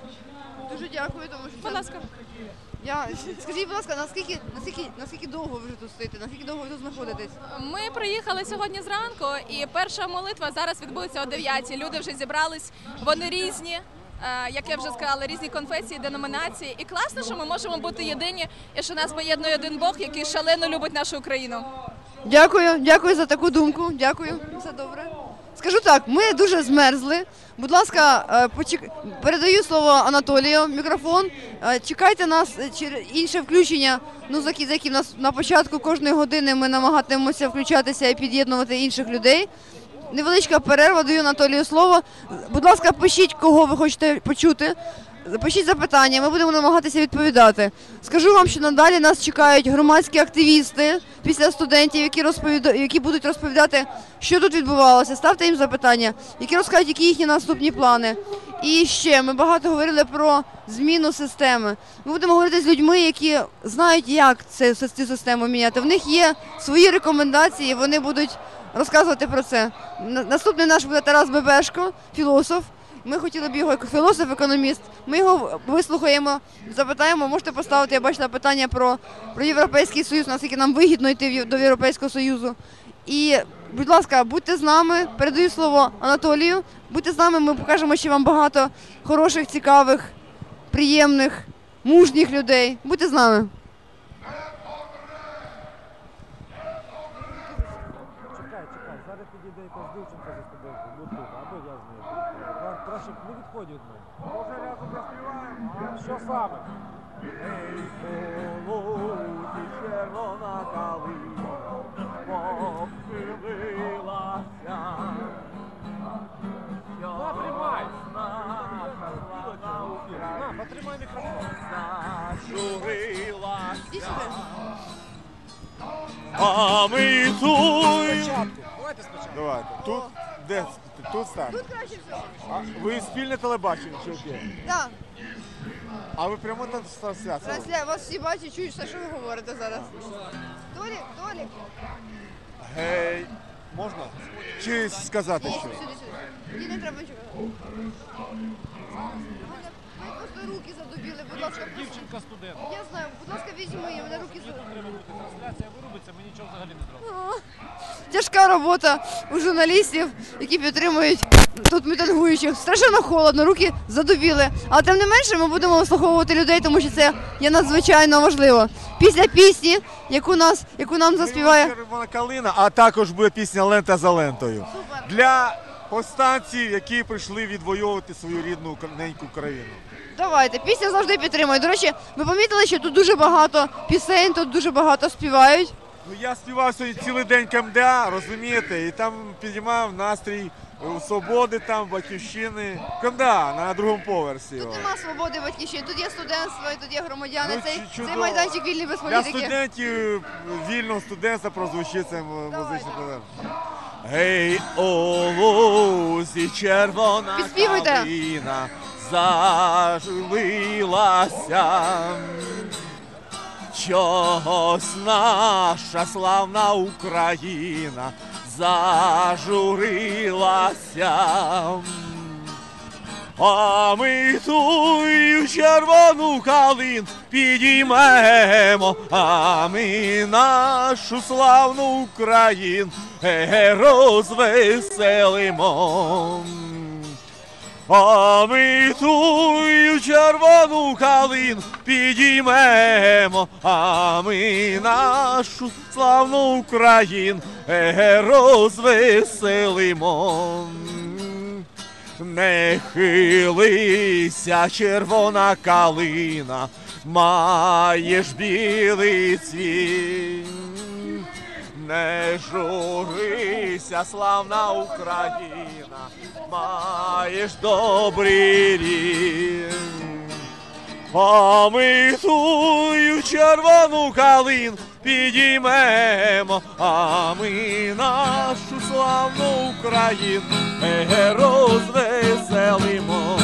[SPEAKER 4] Дуже дякую, тому що...
[SPEAKER 1] Будь ласка.
[SPEAKER 4] Я... Скажіть, будь ласка, наскільки, наскільки, наскільки довго ви вже тут стоїте? Наскільки довго ви тут знаходитесь?
[SPEAKER 1] Ми приїхали сьогодні зранку, і перша молитва зараз відбудеться о дев'ятій. Люди вже зібрались, вони різні, як я вже сказала, різні конфесії, деномінації. І класно, що ми можемо бути єдині, і що нас поєднує один Бог, який шалено любить нашу Україну.
[SPEAKER 4] Дякую, дякую за таку думку. Дякую, все добре. Скажу так, ми дуже змерзли. Будь ласка, почек... передаю слово Анатолію, мікрофон. Чекайте нас, інше включення, ну, за які в нас на початку кожної години ми намагатимемося включатися і під'єднувати інших людей. Невеличка перерва, даю Анатолію слово. Будь ласка, пишіть, кого ви хочете почути. Пишіть запитання, ми будемо намагатися відповідати. Скажу вам, що надалі нас чекають громадські активісти після студентів, які, розповіда... які будуть розповідати, що тут відбувалося. Ставте їм запитання, які розкажуть, які їхні наступні плани. І ще, ми багато говорили про зміну системи. Ми будемо говорити з людьми, які знають, як це, цю систему міняти. В них є свої рекомендації, вони будуть розказувати про це. Наступний наш буде Тарас Бебешко, філософ. Ми хотіли б його, як філософ-економіст, ми його вислухаємо, запитаємо, можете поставити, я бачила питання про, про Європейський Союз, наскільки нам вигідно йти до Європейського Союзу. І, будь ласка, будьте з нами, передаю слово Анатолію, будьте з нами, ми покажемо ще вам багато хороших, цікавих, приємних, мужніх людей. Будьте з нами.
[SPEAKER 10] Чекай, чекай, зараз підійде якась дівчинка за тобою, будь тут, або я з нею. Прошу, не відходь від мене. Може разом заспіваємо? Що саме? Ей, полуті червона калина, похилилася. Потримай! На, потримай мікрофон.
[SPEAKER 16] Давайте спочатку.
[SPEAKER 11] Давайте. Тут, де? Тут стане?
[SPEAKER 4] Тут краще всього.
[SPEAKER 11] А ви спільне телебачення чи яке?
[SPEAKER 4] Так.
[SPEAKER 11] А ви прямо там трансляція?
[SPEAKER 4] Трансля... Вас всі бачать, чують все, що ви говорите зараз. Толік, Толік.
[SPEAKER 11] Гей, можна? Чи сказати
[SPEAKER 4] Ні,
[SPEAKER 11] що?
[SPEAKER 4] сюди, сюди. Ні, не треба нічого. Ви просто руки задубіли, будь ласка.
[SPEAKER 10] Дівчинка студент.
[SPEAKER 4] Я знаю, будь ласка, візьми її, мене руки задубіли.
[SPEAKER 10] Треба бути трансляція, вирубиться, ми нічого взагалі не зробимо.
[SPEAKER 4] Тяжка робота у журналістів, які підтримують тут мітингуючих. Страшенно холодно, руки задубіли. Але тим не менше ми будемо вислуховувати людей, тому що це є надзвичайно важливо. Після пісні, яку, нас, яку нам заспіває...
[SPEAKER 11] Червона калина, а також буде пісня «Лента за лентою». Для повстанців, які прийшли відвоювати свою рідну неньку країну.
[SPEAKER 4] Давайте, пісня завжди підтримує. До речі, ви помітили, що тут дуже багато пісень, тут дуже багато співають.
[SPEAKER 11] Ну, я співав сьогодні цілий день КМДА, розумієте, і там підіймав настрій у Свободи, там, Батьківщини. КМДА на другому поверсі.
[SPEAKER 4] Тут нема свободи батьківщини, тут є студентство, і тут є громадяни.
[SPEAKER 11] Ну,
[SPEAKER 4] цей,
[SPEAKER 11] чудово.
[SPEAKER 4] цей майданчик вільний без
[SPEAKER 11] Для
[SPEAKER 4] політики.
[SPEAKER 11] студентів вільного студентства прозвучить цей музичний проект. Гей, о лузі червона
[SPEAKER 4] Підспівуйте.
[SPEAKER 11] калина заживилася. Чогось наша славна Україна зажурилася. А ми тую червону калину підіймемо, а ми нашу славну Україну е, розвеселимо. А ми тую червону калину підіймемо, а ми нашу славну Україну е, розвеселимо. Не хилися, червона калина, маєш білий цвіт. Не журися, славна Україна, маєш добрий рід. А ми тую червону калину підіймемо, а ми нашу славну Україну е, розвеселимо.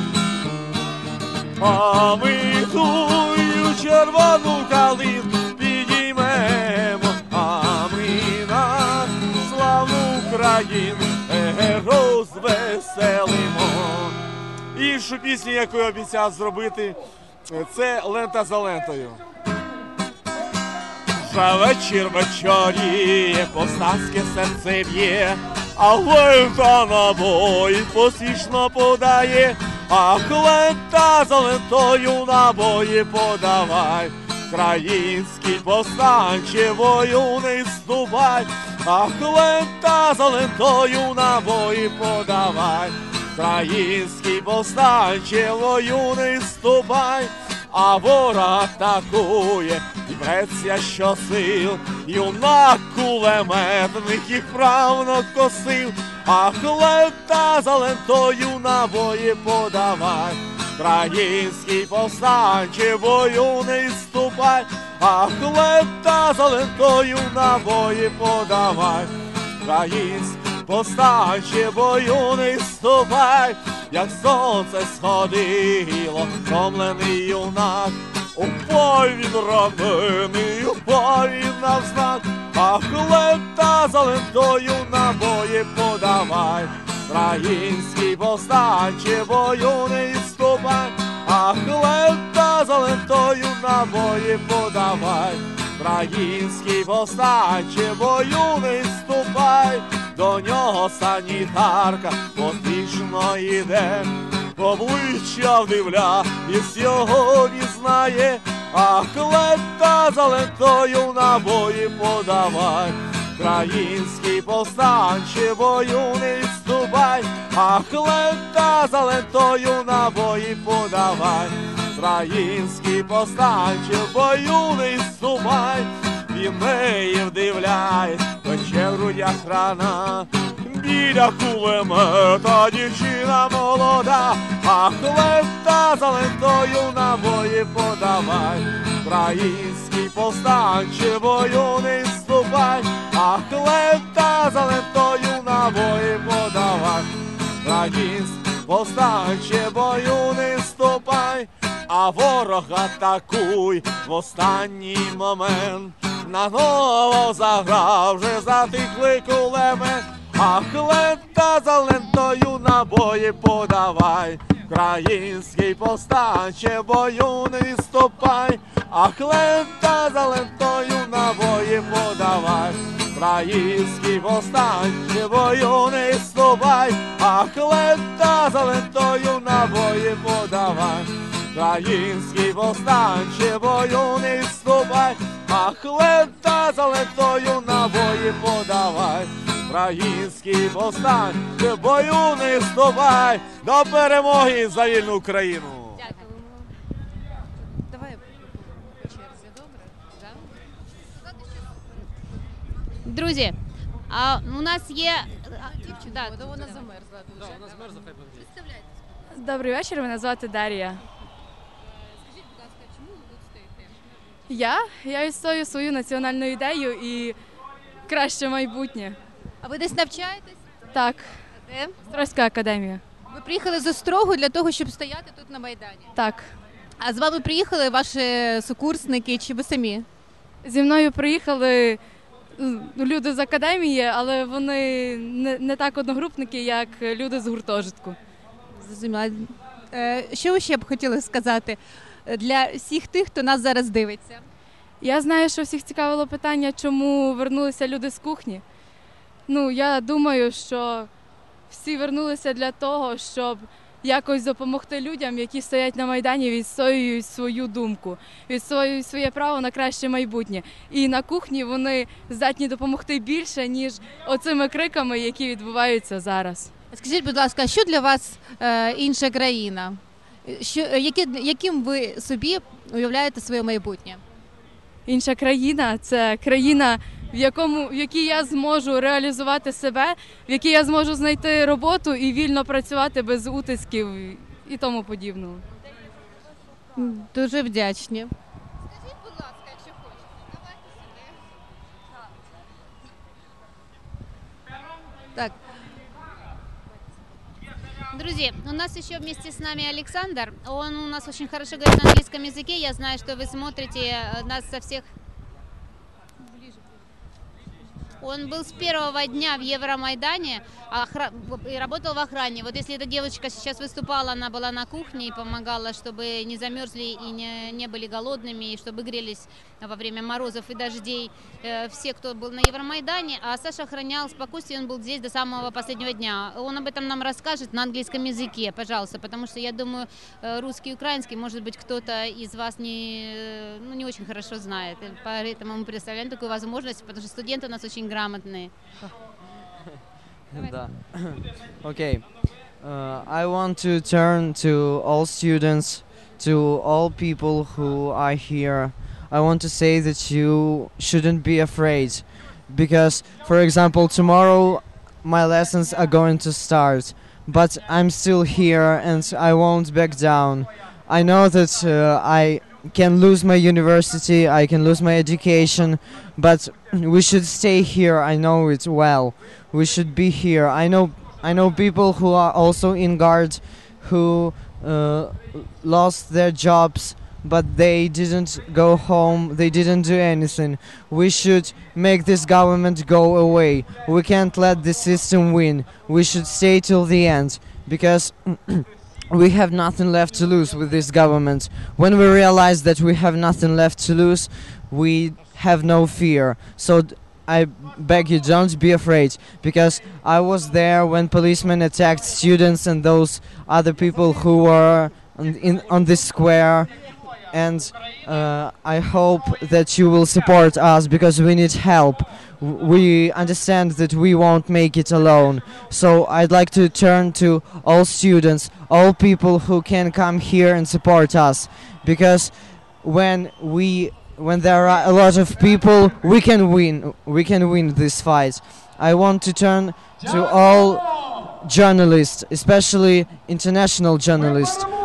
[SPEAKER 11] А ми тую червону калину підіймемо, а ми нашу славну Україну е, розвеселимо. Іншу пісню, яку я обіцяв зробити, це «Лента за лентою». Вже вечір вечоріє, повстанське серце б'є, а лента набої поспішно подає. Ах, лента за лентою набої подавай, український повстанче, бою не ступай. Ах, лента за лентою набої подавай, український повстанче, бою не ступай. А ворог атакує, і бреться щосил, юнак кулеметник їх правно косив. Ах, лента за лентою набої подавай, український повстанче, бою не ступай. Ах, лента за лентою набої подавай, український повстанче, бою не ступай. Як сонце сходило, втомлений юнак, упав він ранений, упав він навзнак. Ах, лента за лентою набої подавай, український повстанче, бою не ступай. Ах, лента за лентою набої подавай, український повстанче, бою не ступай. До нього санітарка поспішно йде, обличчя вдивля і його пізнає. Ах, лента за лентою набої подавай, український повстанче, бою не ступай. Ах, лента за лентою набої подавай, український повстанче, бою не ступай. Він неї вдивляє, пече в грудях рана, біля кулемета дівчина молода. Ах, лента за лентою набої подавай, український повстанче, бою не ступай. ступай, ах, лента за лентою набої подавай. Український повстанче, бою не ступай, а ворога атакуй в останній момент. Наново заграв, вже затихли кулемет, ах, лента за лентою набої подавай. Український повстанче, бою не відступай, ах, лента за лентою набої подавай. Український повстанче, бою не відступай, ах, лента за лентою набої подавай. Український повстанче, бою не відступай, ах, лента за лентою набої подавай. Український повстанче, бою не відступай, до перемоги за вільну Україну.
[SPEAKER 17] Давай по черзі, добре?
[SPEAKER 8] Друзі, а у нас є... Да,
[SPEAKER 17] то вона замерзла дуже.
[SPEAKER 9] Добрий вечір, мене звати Дар'я.
[SPEAKER 17] Скажіть, будь ласка, чому ви тут стоїте?
[SPEAKER 9] Я? Я відстоюю свою національну ідею і краще майбутнє.
[SPEAKER 17] А ви десь навчаєтесь?
[SPEAKER 9] Так.
[SPEAKER 17] Де?
[SPEAKER 9] Острозька академія.
[SPEAKER 17] Ви приїхали з Острогу для того, щоб стояти тут на Майдані?
[SPEAKER 9] Так.
[SPEAKER 17] А з вами приїхали ваші сукурсники чи ви самі?
[SPEAKER 9] Зі мною приїхали ну, люди з академії, але вони не, не так одногрупники, як люди з гуртожитку.
[SPEAKER 17] Зрозуміла. Е, Що ви ще б хотіли сказати для всіх тих, хто нас зараз дивиться?
[SPEAKER 9] Я знаю, що всіх цікавило питання, чому вернулися люди з кухні. Ну, я думаю, що всі вернулися для того, щоб якось допомогти людям, які стоять на Майдані, відстоюють свою думку, відстоюють своє право на краще майбутнє. І на кухні вони здатні допомогти більше, ніж оцими криками, які відбуваються зараз.
[SPEAKER 17] Скажіть, будь ласка, що для вас е, інша країна? Що, які, яким ви собі уявляєте своє майбутнє?
[SPEAKER 9] Інша країна – це країна, в якому, в якій я зможу реалізувати себе, в якій я зможу знайти роботу і вільно працювати без утисків і тому подібного.
[SPEAKER 17] Дуже вдячні.
[SPEAKER 9] Скажіть, будь ласка, якщо хочете, давайте сюди.
[SPEAKER 17] Так.
[SPEAKER 8] Друзья, у нас еще вместе с нами Александр. Он у нас очень хорошо говорит на английском языке. Я знаю, что вы смотрите нас со всех... Он был с первого дня в Евромайдане и работал в охране. Вот если эта девочка сейчас выступала, она была на кухне и помогала, чтобы не замерзли и не, не были голодными, и чтобы грелись во время морозов и дождей все, кто был на Евромайдане. А Саша охранял спокойствие, он был здесь до самого последнего дня. Он об этом нам расскажет на английском языке, пожалуйста, потому что я думаю, русский, украинский, может быть, кто-то из вас не, ну, не очень хорошо знает. Поэтому мы предоставляем такую возможность, потому что студенты у нас очень грамотные.
[SPEAKER 22] Да. Okay. Uh, I want to turn to all students, to all people who are here. I want to say that you shouldn't be afraid, because, for example, tomorrow my lessons are going to start, but I'm still here and I won't back down. I know that uh, I can lose my university, I can lose my education, but we should stay here. I know it well. We should be here. I know I know people who are also in guard, who uh, lost their jobs, but they didn't go home, they didn't do anything. We should make this government go away. We can't let the system win. We should stay till the end, because we have nothing left to lose with this government. When we realize that we have nothing left to lose, we have no fear. So I beg you, don't be afraid, because I was there when policemen attacked students and those other people who were on, in, on the square, and uh, I hope that you will support us, because we need help. We understand that we won't make it alone. So I'd like to turn to all students, all people who can come here and support us, because when we when there are a lot of people, we can win. We can win this fight. I want to turn to all journalists, especially international journalists,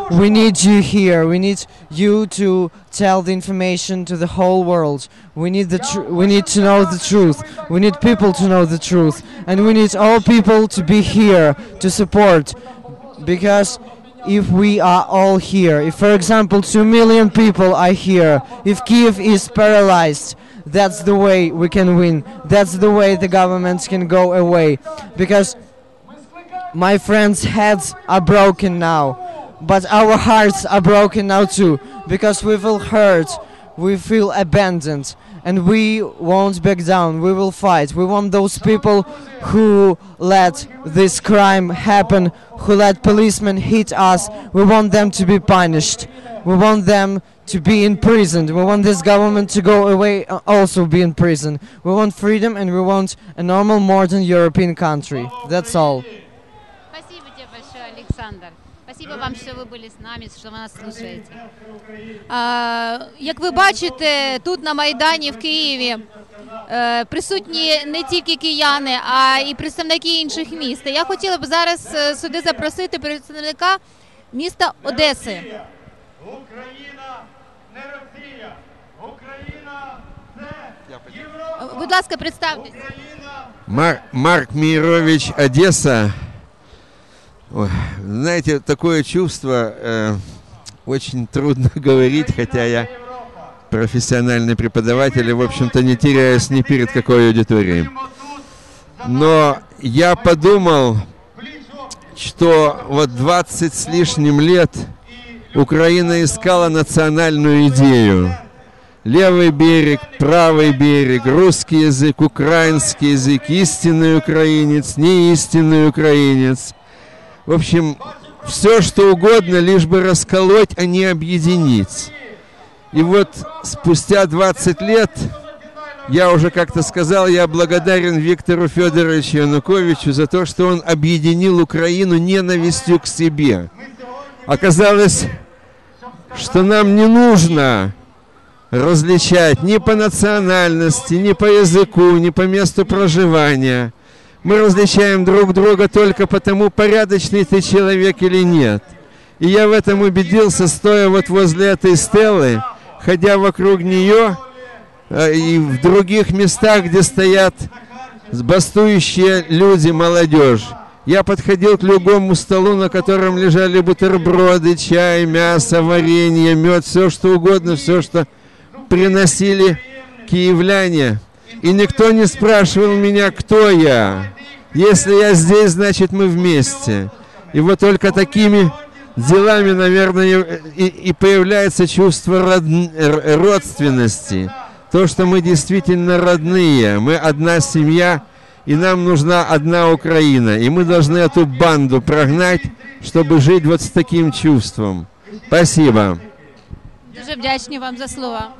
[SPEAKER 22] we need you here. We need you to tell the information to the whole world. We need the tr- we need to know the truth. We need people to know the truth, and we need all people to be here to support. Because if we are all here, if for example two million people are here, if Kyiv is paralyzed, that's the way we can win. That's the way the governments can go away. Because my friends' heads are broken now, but our hearts are broken now too. Because we feel hurt, we feel abandoned, and we won't back down. We will fight. We want those people who let this crime happen, who let policemen hit us. We want them to be punished. We want them to be imprisoned. We want this government to go away, uh, also be in prison. We want freedom, and we want a normal, modern European country. That's all.
[SPEAKER 8] Спасибо тебе большое, Александр. Спасибо вам, що ви були з нами, що ви нас слухаєте.
[SPEAKER 17] А, як ви бачите, тут на Майдані в Києві е, присутні не тільки кияни, а й представники інших міст. Я хотіла б зараз е, сюди запросити представника міста Одеси. Будь ласка, представтесь.
[SPEAKER 12] Мар- Марк Мейрович, Одесса. Ой, знаете, такое чувство, э, очень трудно говорить, хотя я профессиональный преподаватель и, в общем-то, не теряюсь ни перед какой аудиторией. Но я подумал, что вот двадцать с лишним лет Украина искала национальную идею. Левый берег, правый берег, русский язык, украинский язык, истинный украинец, неистинный украинец. В общем, все что угодно, лишь бы расколоть, а не объединить. И вот спустя двадцать лет, я уже как-то сказал, я благодарен Виктору Федоровичу Януковичу за то, что он объединил Украину ненавистью к себе. Оказалось, что нам не нужно различать ни по национальности, ни по языку, ни по месту проживания. Мы различаем друг друга только потому, порядочный ты человек или нет. И я в этом убедился, стоя вот возле этой стелы, ходя вокруг нее э, и в других местах, где стоят бастующие люди, молодежь. Я подходил к любому столу, на котором лежали бутерброды, чай, мясо, варенье, мед, все что угодно, все, что приносили киевляне. И никто не спрашивал меня, кто я. Если я здесь, значит мы вместе. И вот только такими делами, наверное, и, и появляется чувство род... родственности. То, что мы действительно родные. Мы одна семья, и нам нужна одна Украина. И мы должны эту банду прогнать, чтобы жить вот с таким чувством. Спасибо.
[SPEAKER 17] Дуже вдячні вам за слова.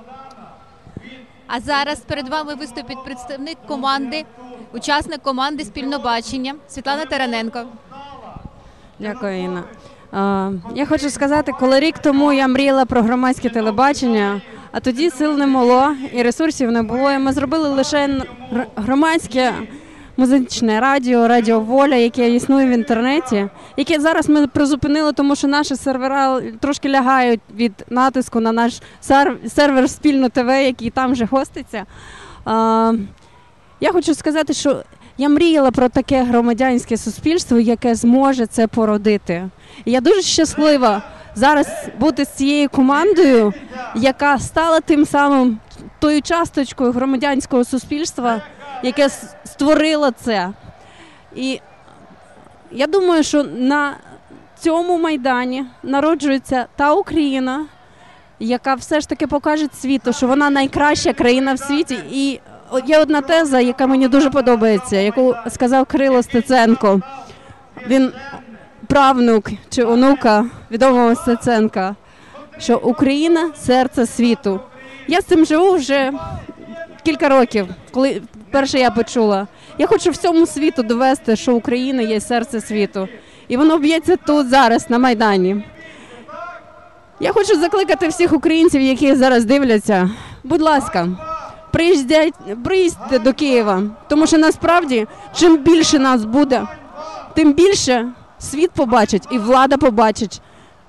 [SPEAKER 17] А зараз перед вами виступить представник команди, учасник команди «Спільне бачення» Світлана Тараненко.
[SPEAKER 13] Дякую, Інна. Е, Я хочу сказати, коли рік тому я мріяла про громадське телебачення, а тоді сил не було і ресурсів не було, і ми зробили лише н- р- громадське музичне радіо, Радіо Воля, яке існує в інтернеті, яке зараз ми призупинили, тому що наші сервера трошки лягають від натиску на наш сер- сервер «Спільно ТВ», який там вже хоститься. Е, Я хочу сказати, що я мріяла про таке громадянське суспільство, яке зможе це породити. І я дуже щаслива зараз бути з цією командою, яка стала тим самим тою часточкою громадянського суспільства, яке с- створило це. І я думаю, що на цьому Майдані народжується та Україна, яка все ж таки покаже світу, що вона найкраща країна в світі. І є одна теза, яка мені дуже подобається, яку сказав Кирило Стеценко. Він правнук чи онука відомого Стеценка, що Україна – серце світу. Я з цим живу вже кілька років, коли перше я почула. Я хочу всьому світу довести, що Україна є серце світу. І воно б'ється тут зараз, на Майдані. Я хочу закликати всіх українців, які зараз дивляться, будь ласка, приїздять, приїздьте до Києва, тому що насправді, чим більше нас буде, тим більше світ побачить і влада побачить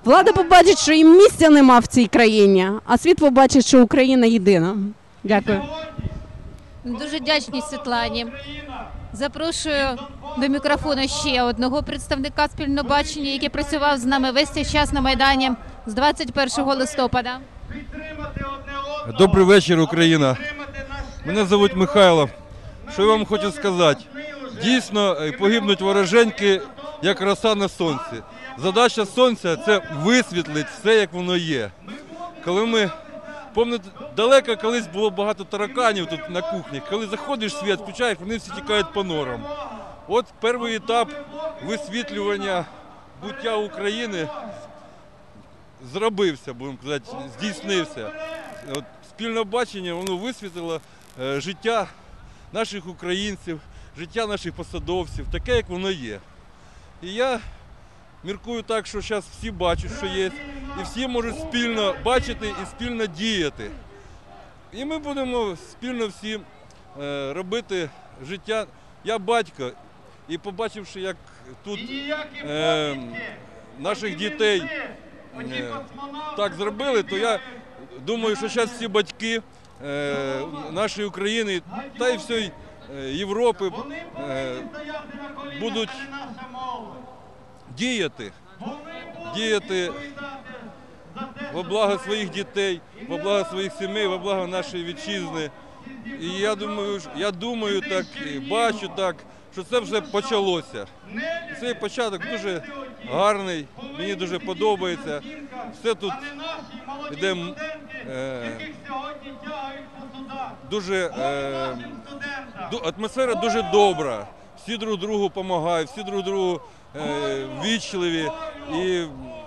[SPEAKER 13] Влада побачить, що їм місця нема в цій країні, а світ побачить, що Україна єдина. Дякую.
[SPEAKER 17] Дуже вдячні Світлані. Запрошую до мікрофону ще одного представника спільного бачення, який працював з нами весь цей час на Майдані з двадцять першого листопада.
[SPEAKER 14] Добрий вечір, Україна. Мене звуть Михайло. Що я вам хочу сказати? Дійсно, погибнуть вороженьки, як роса на сонці. Задача сонця – це висвітлити все, як воно є. Коли ми, пам'ятаєте, далеко колись було багато тараканів тут на кухні. Коли заходиш в світ, включаєш, вони всі тікають по норам. От перший етап висвітлювання буття України зробився, будемо казати, здійснився. От спільне бачення, воно висвітлило е, життя наших українців, життя наших посадовців, таке, як воно є. І я міркую так, що зараз всі бачать, що є, і всі можуть спільно бачити і спільно діяти. І ми будемо спільно всі е, робити життя. Я батько, і побачивши, як тут е, наших дітей е, так зробили, то я думаю, що зараз всі батьки е, нашої України та й всієї Європи е, будуть діяти, діяти во благо своїх дітей, во благо своїх сімей, во благо нашої вітчизни. І я думаю, я думаю так, і бачу так, що це вже почалося. Цей початок дуже гарний, мені дуже подобається. Все тут йде е, дуже, е, атмосфера дуже добра. Всі друг другу допомагають, всі друг другу е, ввічливі. І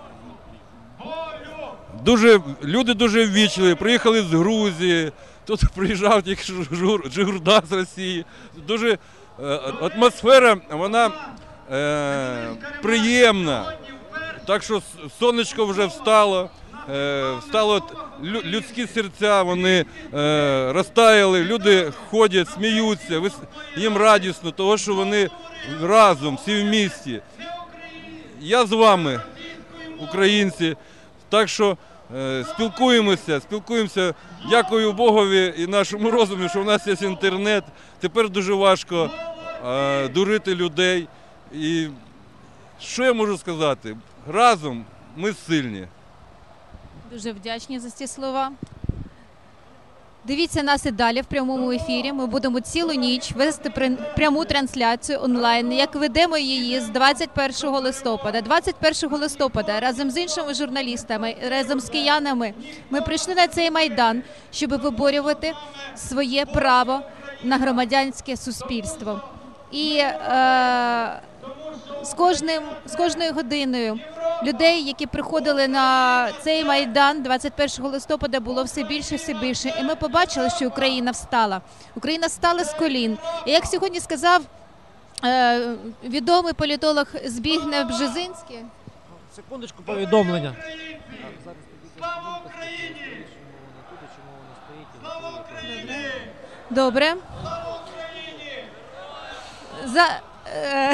[SPEAKER 14] дуже, люди дуже ввічливі. Приїхали з Грузії, тут приїжджав тільки Жигурда з Росії. Дуже е, атмосфера, вона е, приємна. Так що сонечко вже встало, е, встало людські серця, вони е, розтаяли, люди ходять, сміються, їм радісно, тому що вони разом, всі в місті. Я з вами, українці, так що е, спілкуємося, спілкуємося. Дякую Богові і нашому розуму, що в нас є інтернет. Тепер дуже важко е, дурити людей. І що я можу сказати? Разом ми сильні.
[SPEAKER 17] Дуже вдячні за ці слова. Дивіться нас і далі в прямому ефірі. Ми будемо цілу ніч вести пряму трансляцію онлайн, як ведемо її з двадцять першого листопада. двадцять першого листопада разом з іншими журналістами, разом з киянами ми прийшли на цей Майдан, щоб виборювати своє право на громадянське суспільство. І е, з, кожним, з кожною годиною людей, які приходили на цей Майдан двадцять першого листопада, було все більше, все більше. І ми побачили, що Україна встала. Україна встала з колін. І як сьогодні сказав е, відомий політолог Збігнев Бжезинський.
[SPEAKER 10] Секундочку повідомлення.
[SPEAKER 17] Добре. За... Е,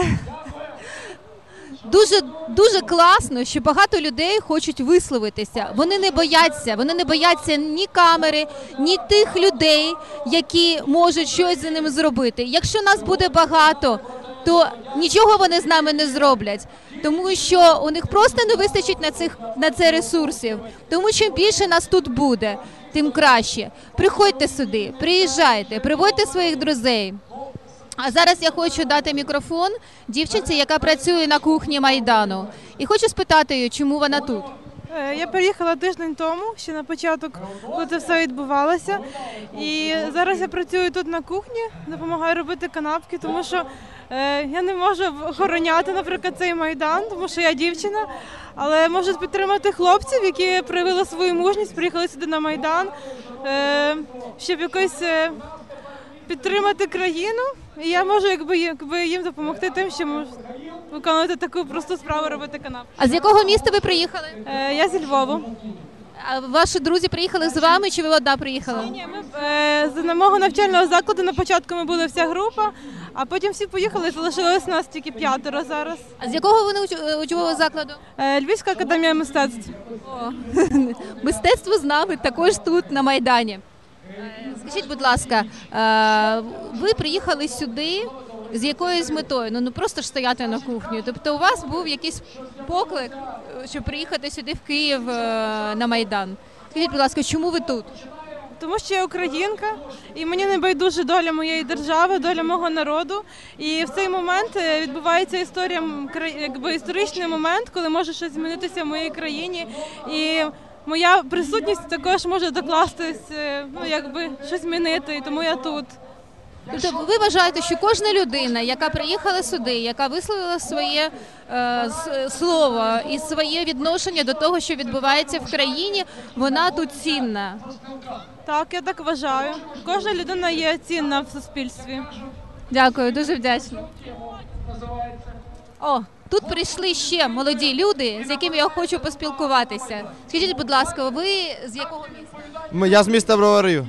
[SPEAKER 17] Дуже, дуже класно, що багато людей хочуть висловитися. Вони не бояться, вони не бояться ні камери, ні тих людей, які можуть щось за ними зробити. Якщо нас буде багато, то нічого вони з нами не зроблять, тому що у них просто не вистачить на цих на це ресурсів. Тому чим більше нас тут буде, тим краще. Приходьте сюди, приїжджайте, приводьте своїх друзей. А зараз я хочу дати мікрофон дівчинці, яка працює на кухні Майдану. І хочу спитати її, чому вона тут.
[SPEAKER 15] Я приїхала тиждень тому, ще на початок, коли це все відбувалося. І зараз я працюю тут на кухні, допомагаю робити канапки, тому що е, я не можу охороняти, наприклад, цей Майдан, тому що я дівчина. Але можу підтримати хлопців, які проявили свою мужність, приїхали сюди на Майдан, е, щоб якось е, підтримати країну. І я можу якби, якби їм допомогти тим, що можу виконувати таку просту справу, робити канапки.
[SPEAKER 17] А з якого міста ви приїхали?
[SPEAKER 15] Е, я зі Львова.
[SPEAKER 17] А ваші друзі приїхали з вами, чи ви одна приїхала?
[SPEAKER 15] Ні, ми е, з мого навчального закладу на початку ми були вся група, а потім всі поїхали, залишилось нас тільки п'ятеро зараз.
[SPEAKER 17] А з якого вони уч- учбового закладу?
[SPEAKER 15] Е, Львівська академія мистецтв.
[SPEAKER 17] О, мистецтво з нами також тут, на Майдані. Е, Скажіть, будь ласка, е, ви приїхали сюди з якоюсь метою? Ну, не просто ж стояти на кухні. Тобто у вас був якийсь поклик, е, щоб приїхати сюди в Київ е, на Майдан. Скажіть, будь ласка, чому ви тут?
[SPEAKER 15] Тому що я українка, і мені не байдуже доля моєї держави, доля мого народу. І в цей момент е, відбувається історія, м, кра- якби історичний момент, коли може щось змінитися в моїй країні. І моя присутність також може докластись, е, ну якби щось змінити, і тому я тут.
[SPEAKER 17] Тобто ви вважаєте, що кожна людина, яка приїхала сюди, яка висловила своє е, с- слово і своє відношення до того, що відбувається в країні, вона тут цінна?
[SPEAKER 15] Так, я так вважаю. Кожна людина є цінна в суспільстві.
[SPEAKER 17] Дякую, дуже вдячна. О, тут прийшли ще молоді люди, з якими я хочу поспілкуватися. Скажіть, будь ласка, ви з якого міста?
[SPEAKER 18] Я з міста Бровари.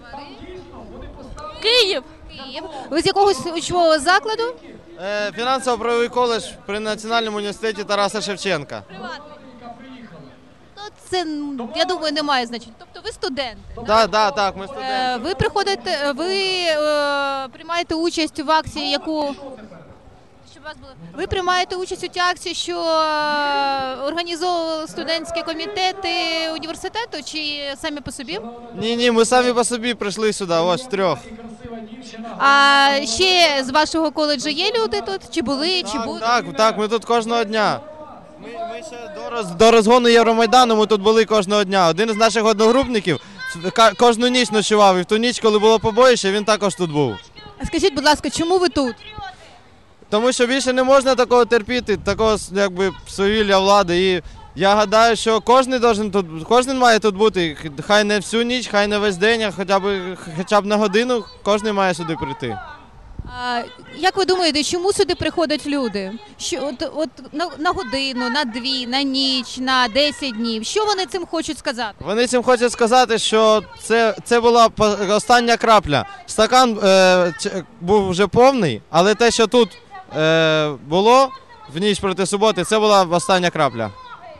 [SPEAKER 17] Київ. Київ. Ви з якогось учбового закладу?
[SPEAKER 18] Е, Фінансово-правовий коледж при Національному університеті Тараса Шевченка.
[SPEAKER 17] Ну, це, м, я думаю, не має значення. Тобто ви студент.
[SPEAKER 18] Так, так, так, ми студенти.
[SPEAKER 17] Е, Ви приходите, ви е, приймаєте участь в акції, яку щоб вас було. Ви приймаєте участь у тій акції, що е, організовували студентські комітети університету, чи самі по собі?
[SPEAKER 18] Ні, ні, ми самі по собі прийшли сюди, ось трьох.
[SPEAKER 17] А ще з вашого коледжу є люди тут? Чи були, чи будуть?
[SPEAKER 18] Так, так, ми тут кожного дня. Ми, ми ще до, роз, до розгону Євромайдану ми тут були кожного дня. Один із наших одногрупників ка- кожну ніч ночував, і в ту ніч, коли було побоїще, він також тут був.
[SPEAKER 17] А скажіть, будь ласка, чому ви тут?
[SPEAKER 18] Тому що більше не можна такого терпіти, такого якби свавілля влади. І я гадаю, що кожен должен тут, кожен має тут бути. Хай не всю ніч, хай не весь день, а хоча б хоча б на годину кожен має сюди прийти.
[SPEAKER 17] А, як ви думаєте, чому сюди приходять люди? Що от, от на, на годину, на дві, на ніч, на десять днів? Що вони цим хочуть сказати?
[SPEAKER 18] Вони цим хочуть сказати, що це, це була по- остання крапля. Стакан е, ч- був вже повний, але те, що тут е, було в ніч проти суботи, це була остання крапля.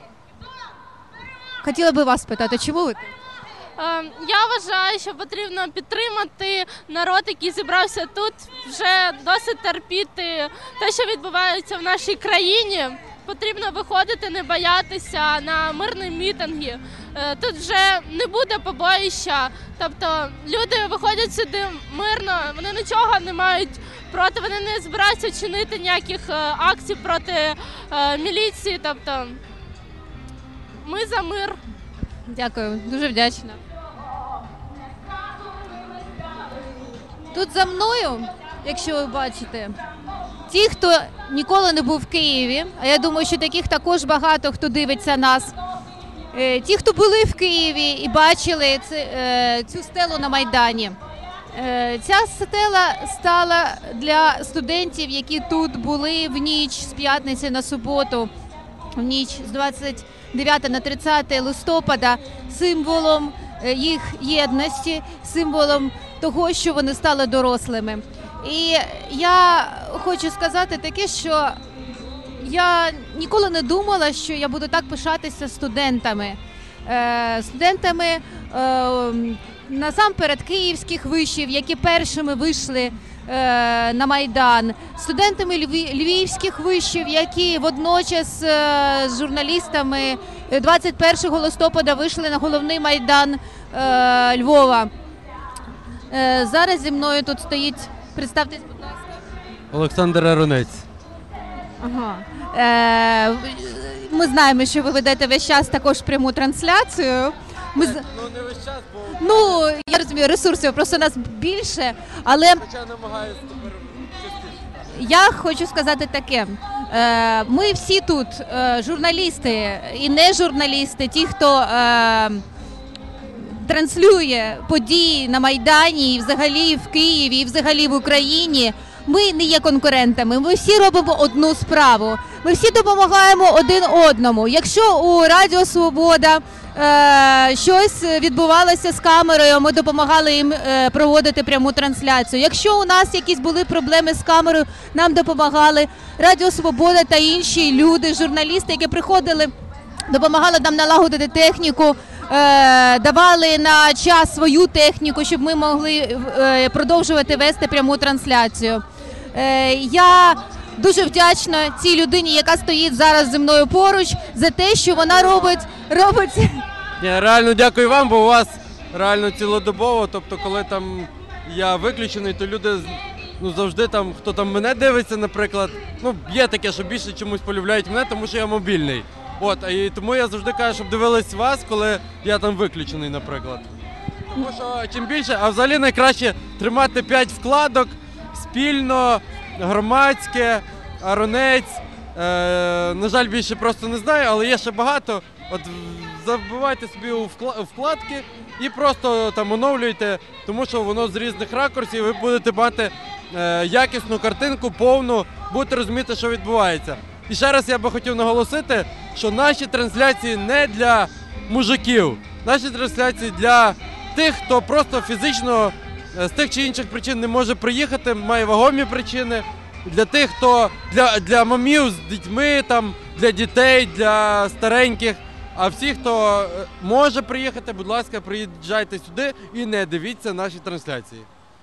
[SPEAKER 17] Хотіла би вас питати, чому ви тут?
[SPEAKER 1] Е, Я вважаю, що потрібно підтримати народ, який зібрався тут, вже досить терпіти те, що відбувається в нашій країні. Потрібно виходити, не боятися на мирні мітинги. Е, Тут вже не буде побоїща. Тобто люди виходять сюди мирно, вони нічого не мають проти, вони не збираються чинити ніяких е, акцій проти е, міліції. Тобто ми за мир.
[SPEAKER 17] Дякую, дуже вдячна. Тут за мною, якщо ви бачите, ті, хто ніколи не був в Києві, а я думаю, що таких також багато, хто дивиться нас. Е, Ті, хто були в Києві і бачили це, е, цю стелу на Майдані. Е, Ця стела стала для студентів, які тут були в ніч з п'ятниці на суботу, в ніч з двадцять дев'ятого на тридцяте листопада, символом е, їх єдності, символом того, що вони стали дорослими. І я хочу сказати таке, що я ніколи не думала, що я буду так пишатися студентами. Е, студентами е, насамперед київських вишів, які першими вийшли е, на Майдан, студентами льві- львівських вишів, які водночас е, з журналістами двадцять першого листопада вийшли на головний Майдан е, Львова. Е, зараз зі мною тут стоїть, представтесь, будь ласка.
[SPEAKER 19] Олександр Аронець.
[SPEAKER 17] Ага. Е, ми знаємо, що ви ведете весь час також пряму трансляцію. Ми... з-
[SPEAKER 19] Ну не весь час, бо
[SPEAKER 17] Ну, я розумію, ресурсів просто нас більше, але
[SPEAKER 19] хоча намагаюся тепер частіше.
[SPEAKER 17] я хочу сказати таке. Е, Ми всі тут, е, журналісти і не журналісти, ті, хто е, транслює події на Майдані, і взагалі в Києві, і взагалі в Україні, ми не є конкурентами, ми всі робимо одну справу. Ми всі допомагаємо один одному. Якщо у Радіо Свобода е, щось відбувалося з камерою, ми допомагали їм е, проводити пряму трансляцію. Якщо у нас якісь були проблеми з камерою, нам допомагали Радіо Свобода та інші люди, журналісти, які приходили, допомагали нам налагодити техніку, е, давали на час свою техніку, щоб ми могли е, продовжувати вести пряму трансляцію. Е, я дуже вдячна цій людині, яка стоїть зараз зі мною поруч, за те, що вона робить, робить...
[SPEAKER 19] Ні, реально дякую вам, бо у вас реально цілодобово, тобто коли там я виключений, то люди ну, завжди там, хто там мене дивиться, наприклад, ну є таке, що більше чомусь полюбляють мене, тому що я мобільний. От, і тому я завжди кажу, щоб дивились вас, коли я там виключений, наприклад. Тому що чим більше, а взагалі найкраще тримати п'ять вкладок, спільно, громадське, Аронець. Е, на жаль, більше просто не знаю, але є ще багато. От забивайте собі у вкладки і просто там оновлюйте, тому що воно з різних ракурсів, ви будете мати е, якісну картинку, повну, будете розуміти, що відбувається. І ще раз я би хотів наголосити, що наші трансляції не для мужиків, наші трансляції для тих, хто просто фізично з тих чи інших причин не може приїхати, має вагомі причини, для тих, хто для, для мамів з дітьми, там, для дітей, для стареньких. А всі, хто може приїхати, будь ласка, приїжджайте сюди і не дивіться наші трансляції.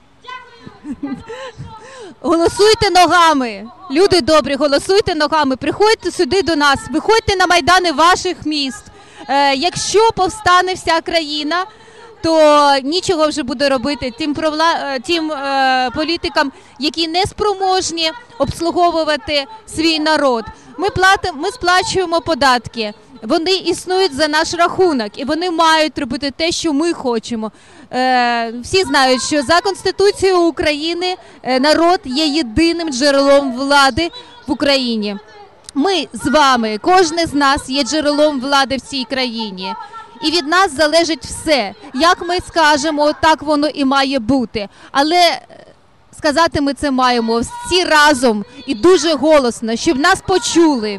[SPEAKER 17] Голосуйте ногами, люди добрі, голосуйте ногами, приходьте сюди до нас, виходьте на майдани ваших міст. Е, якщо повстане вся країна, то нічого вже буде робити тим, провла... тим е, політикам, які не спроможні обслуговувати свій народ. Ми, платимо, ми сплачуємо податки, вони існують за наш рахунок, і вони мають робити те, що ми хочемо. Е, всі знають, що за Конституцією України е, народ є єдиним джерелом влади в Україні. Ми з вами, кожен з нас є джерелом влади в цій країні. І від нас залежить все. Як ми скажемо, так воно і має бути. Але сказати ми це маємо всі разом і дуже голосно, щоб нас почули.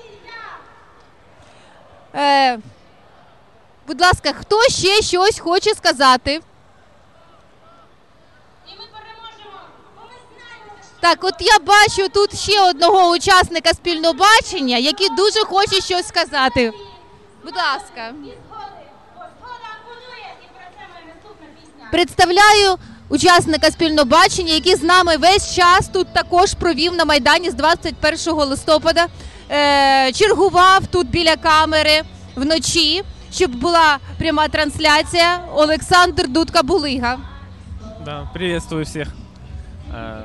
[SPEAKER 17] Е, будь ласка, хто ще щось хоче сказати? Так, от я бачу тут ще одного учасника спільного бачення, який дуже хоче щось сказати. Будь ласка. Представляю учасника спільного бачення, який з нами весь час тут також провів на Майдані з двадцять першого листопада. Е, чергував тут біля камери вночі, щоб була пряма трансляція. Олександр Дудка-Булига.
[SPEAKER 20] Да, приветствую всіх. Е...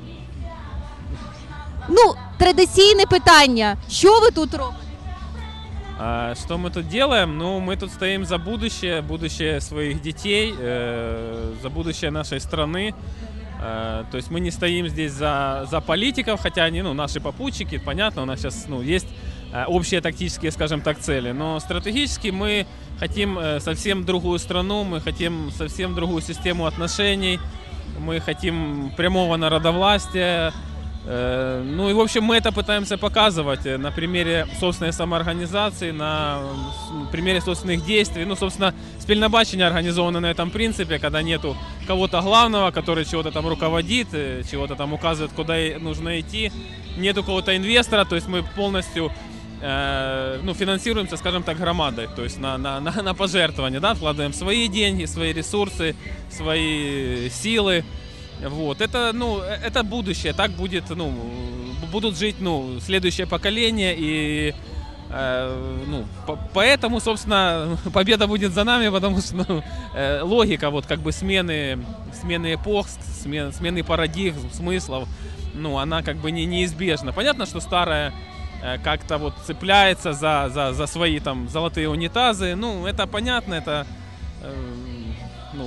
[SPEAKER 17] Ну, традиційне питання. Що ви тут робите?
[SPEAKER 20] А что мы тут делаем? Ну, мы тут стоим за будущее, будущее своих детей, э, за будущее нашей страны. Э, то есть мы не стоим здесь за, за политиков, хотя они, ну, наши попутчики, понятно, у нас сейчас, ну, есть э, общие тактические, скажем так, цели. Но стратегически мы хотим э, совсем другую страну, мы хотим совсем другую систему отношений, мы хотим прямого народовластия. Ну и, в общем, мы это пытаемся показывать на примере собственной самоорганизации, на примере собственных действий. Ну, собственно, спільнобачення организовано на этом принципе, когда нету кого-то главного, который чего-то там руководит, чего-то там указывает, куда нужно идти. Нету кого-то инвестора, то есть мы полностью э, ну, финансируемся, скажем так, громадой, то есть на, на, на, на пожертвования, да, вкладываем свои деньги, свои ресурсы, свои силы. Вот, это, ну, это будущее, так будет, ну, будут жить, ну, следующее поколение, и, э, ну, по поэтому, собственно, победа будет за нами, потому что, ну, э, логика, вот, как бы, смены, смены эпох, смен, смены парадигм, смыслов, ну, она, как бы, не, неизбежна. Понятно, что старая э, как-то, вот, цепляется за, за, за свои, там, золотые унитазы, ну, это понятно, это, э, ну...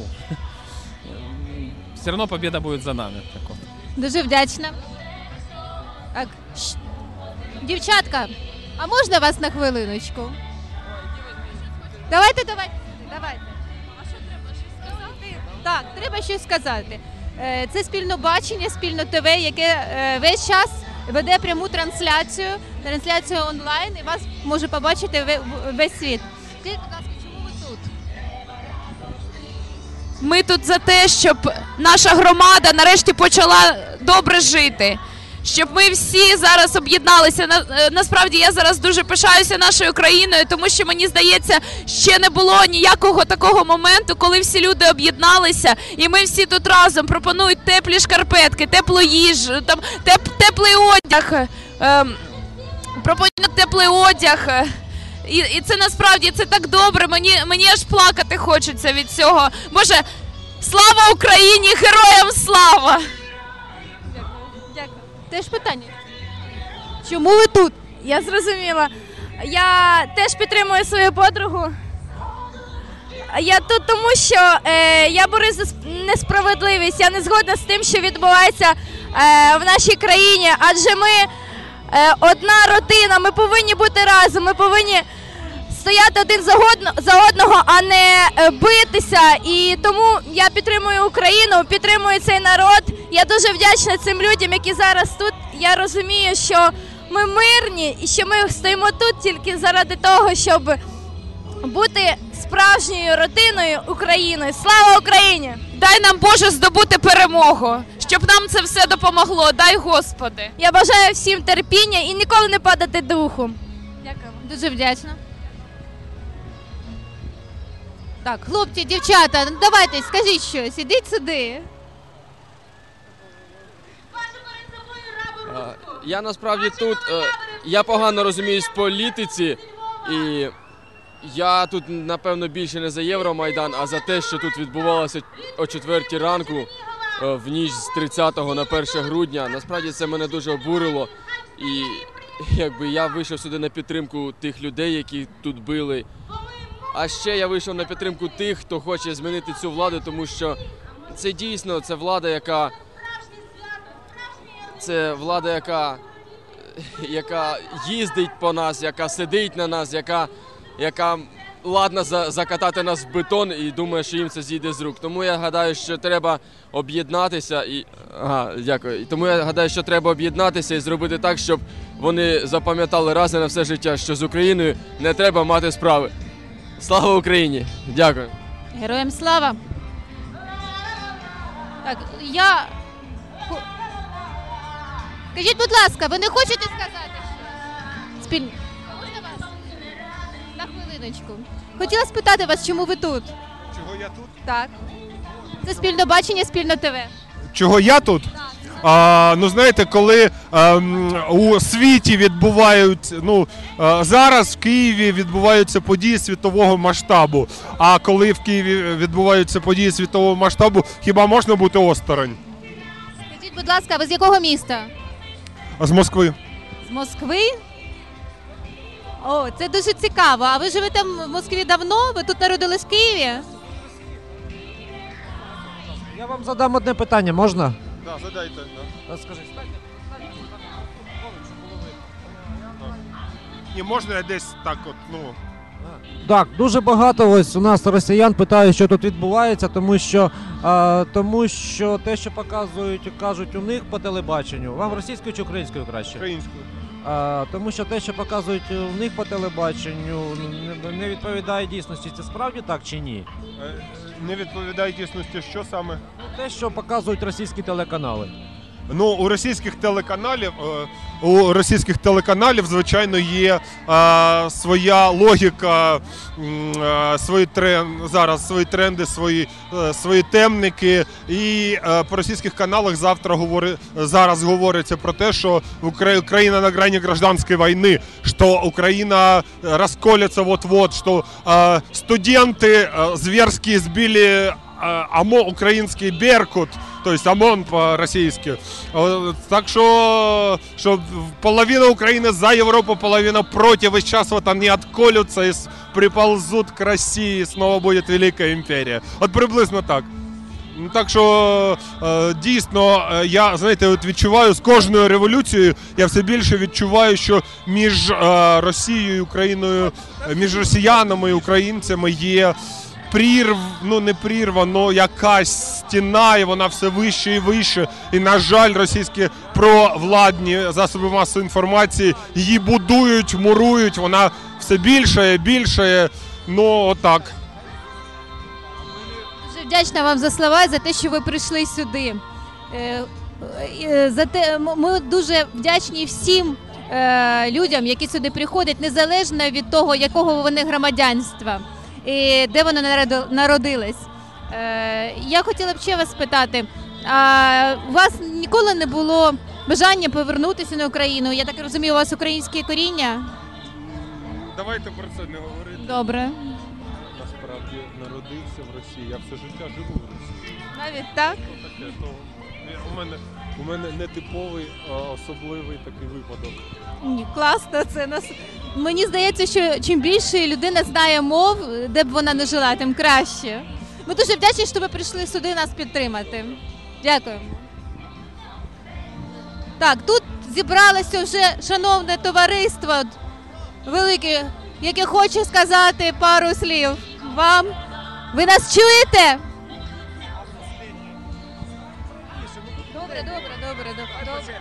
[SPEAKER 20] Все равно победа будет за нами.
[SPEAKER 17] Дуже вдячна. Так. Дівчатка, а можна вас на хвилиночку? Давайте, давайте, давайте. А що треба щось сказати? Так, треба щось сказати. Е, Це спільно бачення, спільно ТВ, яке е, весь час веде пряму трансляцію, трансляцію онлайн, і вас може побачити ве- весь світ. Скажіть, будь ласка, чому ви тут?
[SPEAKER 5] Ми тут за те, щоб наша громада нарешті почала добре жити. Щоб ми всі зараз об'єдналися. На- е, Насправді я зараз дуже пишаюся нашою країною, тому що мені здається, ще не було ніякого такого моменту, коли всі люди об'єдналися, і ми всі тут разом пропонують теплі шкарпетки, теплу їжу, там теп, теплий одяг, е, пропонують теплий одяг. е, І, і це насправді це так добре. Мені мені аж плакати хочеться від цього. Боже, слава Україні! Героям слава!
[SPEAKER 17] Дякую. Теж питання. Чому ви тут?
[SPEAKER 21] Я зрозуміла. Я теж підтримую свою подругу. Я тут тому, що е, я борюсь за сп- несправедливість. Я не згодна з тим, що відбувається е, в нашій країні. Адже ми е, одна родина, ми повинні бути разом, ми повинні стояти один за, годно, за одного, а не е, битися. І тому я підтримую Україну, підтримую цей народ. Я дуже вдячна цим людям, які зараз тут. Я розумію, що ми мирні і що ми стоїмо тут тільки заради того, щоб бути справжньою родиною України. Слава Україні!
[SPEAKER 5] Дай нам, Боже, здобути перемогу, щоб нам це все допомогло. Дай, Господи.
[SPEAKER 21] Я бажаю всім терпіння і ніколи не падати духом.
[SPEAKER 17] Дякую. Дуже вдячна. Так, хлопці, дівчата, ну давайте, скажіть щось, ідіть сюди.
[SPEAKER 19] Е, Я насправді тут, е, я погано розуміюсь в політиці, і я тут, напевно, більше не за Євромайдан, а за те, що тут відбувалося о четвертій ранку, е, в ніч з тридцятого на перше грудня. Насправді це мене дуже обурило, і якби я вийшов сюди на підтримку тих людей, які тут били. А ще я вийшов на підтримку тих, хто хоче змінити цю владу, тому що це дійсно, це влада, яка Це влада, яка, яка їздить по нас, яка сидить на нас, яка, яка ладна за, закатати нас в бетон і думає, що їм це зійде з рук. Тому я гадаю, що треба об'єднатися і ага, дякую. І тому я гадаю, що треба об'єднатися і зробити так, щоб вони запам'ятали раз і на все життя, що з Україною не треба мати справи. Слава Україні! Дякую.
[SPEAKER 17] Героям слава. Так, я... Скажіть, будь ласка, ви не хочете сказати щось? Спільно. Можна вас? На хвилиночку. Хотіла спитати вас, чому ви тут?
[SPEAKER 23] Чого я тут?
[SPEAKER 17] Так. Це спільно бачення, спільно ТВ.
[SPEAKER 23] Чого я тут? А, ну знаєте, коли а, м, у світі відбувають, ну а, зараз в Києві відбуваються події світового масштабу. А коли в Києві відбуваються події світового масштабу, хіба можна бути осторонь?
[SPEAKER 17] Скажіть, будь ласка, ви з якого міста?
[SPEAKER 23] З Москви.
[SPEAKER 17] З Москви? О, це дуже цікаво. А ви живете в Москві давно? Ви тут народились в Києві?
[SPEAKER 10] Я вам задам одне питання, можна?
[SPEAKER 23] Так, задайте.
[SPEAKER 10] Скажіть.
[SPEAKER 23] І можна я десь так от, ну...
[SPEAKER 10] Так, дуже багато ось у нас росіян питають, що тут відбувається, тому що, а, тому що те, що показують, кажуть у них по телебаченню, вам російською чи українською краще?
[SPEAKER 23] Українською.
[SPEAKER 10] А, тому що те, що показують у них по телебаченню, не, не відповідає дійсності. Це справді так чи ні?
[SPEAKER 23] Е, Не відповідає дійсності, що саме?
[SPEAKER 10] Те, що показують російські телеканали.
[SPEAKER 23] Ну, у російських телеканалів, е, у російських телеканалів, звичайно, є е, своя логіка, м, е, свої трен, зараз свої тренди, свої, е, свої темники. І е, по російських каналах завтра говори, зараз говориться про те, що Укра- Україна на грані гражданської війни, що Україна розколється вот-вот, що е, студенти е, зверські збили ОМОН, український Беркут, то есть ОМОН по-російськи. Так що, що половина України за Європу, половина проти. Весь час вот они отколются и приползут к Росії, и снова буде Велика імперія. От приблизно так. Так що дійсно, я, знаєте, от відчуваю з кожною революцією, я все більше відчуваю, що між Росією і Україною, між росіянами і українцями є прірв, ну не прірва, але якась стіна, і вона все вище і вище. І, на жаль, російські провладні засоби масової інформації її будують, мурують, вона все більше і більше, ну отак.
[SPEAKER 17] Дуже вдячна вам за слова, за те, що ви прийшли сюди. Е, е, за те, м- ми дуже вдячні всім е, людям, які сюди приходять, незалежно від того, якого вони громадянства і де вони народи- народились. Е, я хотіла б ще вас спитати, а у вас ніколи не було бажання повернутися на Україну? Я так розумію, у вас українське коріння?
[SPEAKER 23] Давайте про це не говорити.
[SPEAKER 17] Добре.
[SPEAKER 23] Насправді народився в Росії, я все життя живу в Росії.
[SPEAKER 17] Навіть так?
[SPEAKER 23] Ну, таке, то, у мене, у мене нетиповий, а особливий такий випадок.
[SPEAKER 17] Ні, класно, це нас. Мені здається, що чим більше людина знає мов, де б вона не жила, тим краще. Ми дуже вдячні, що ви прийшли сюди нас підтримати. Дякуємо. Так, тут зібралося вже шановне товариство велике, яке хоче сказати пару слів вам. Ви нас чуєте? Добре, добре, добре, добре. добре.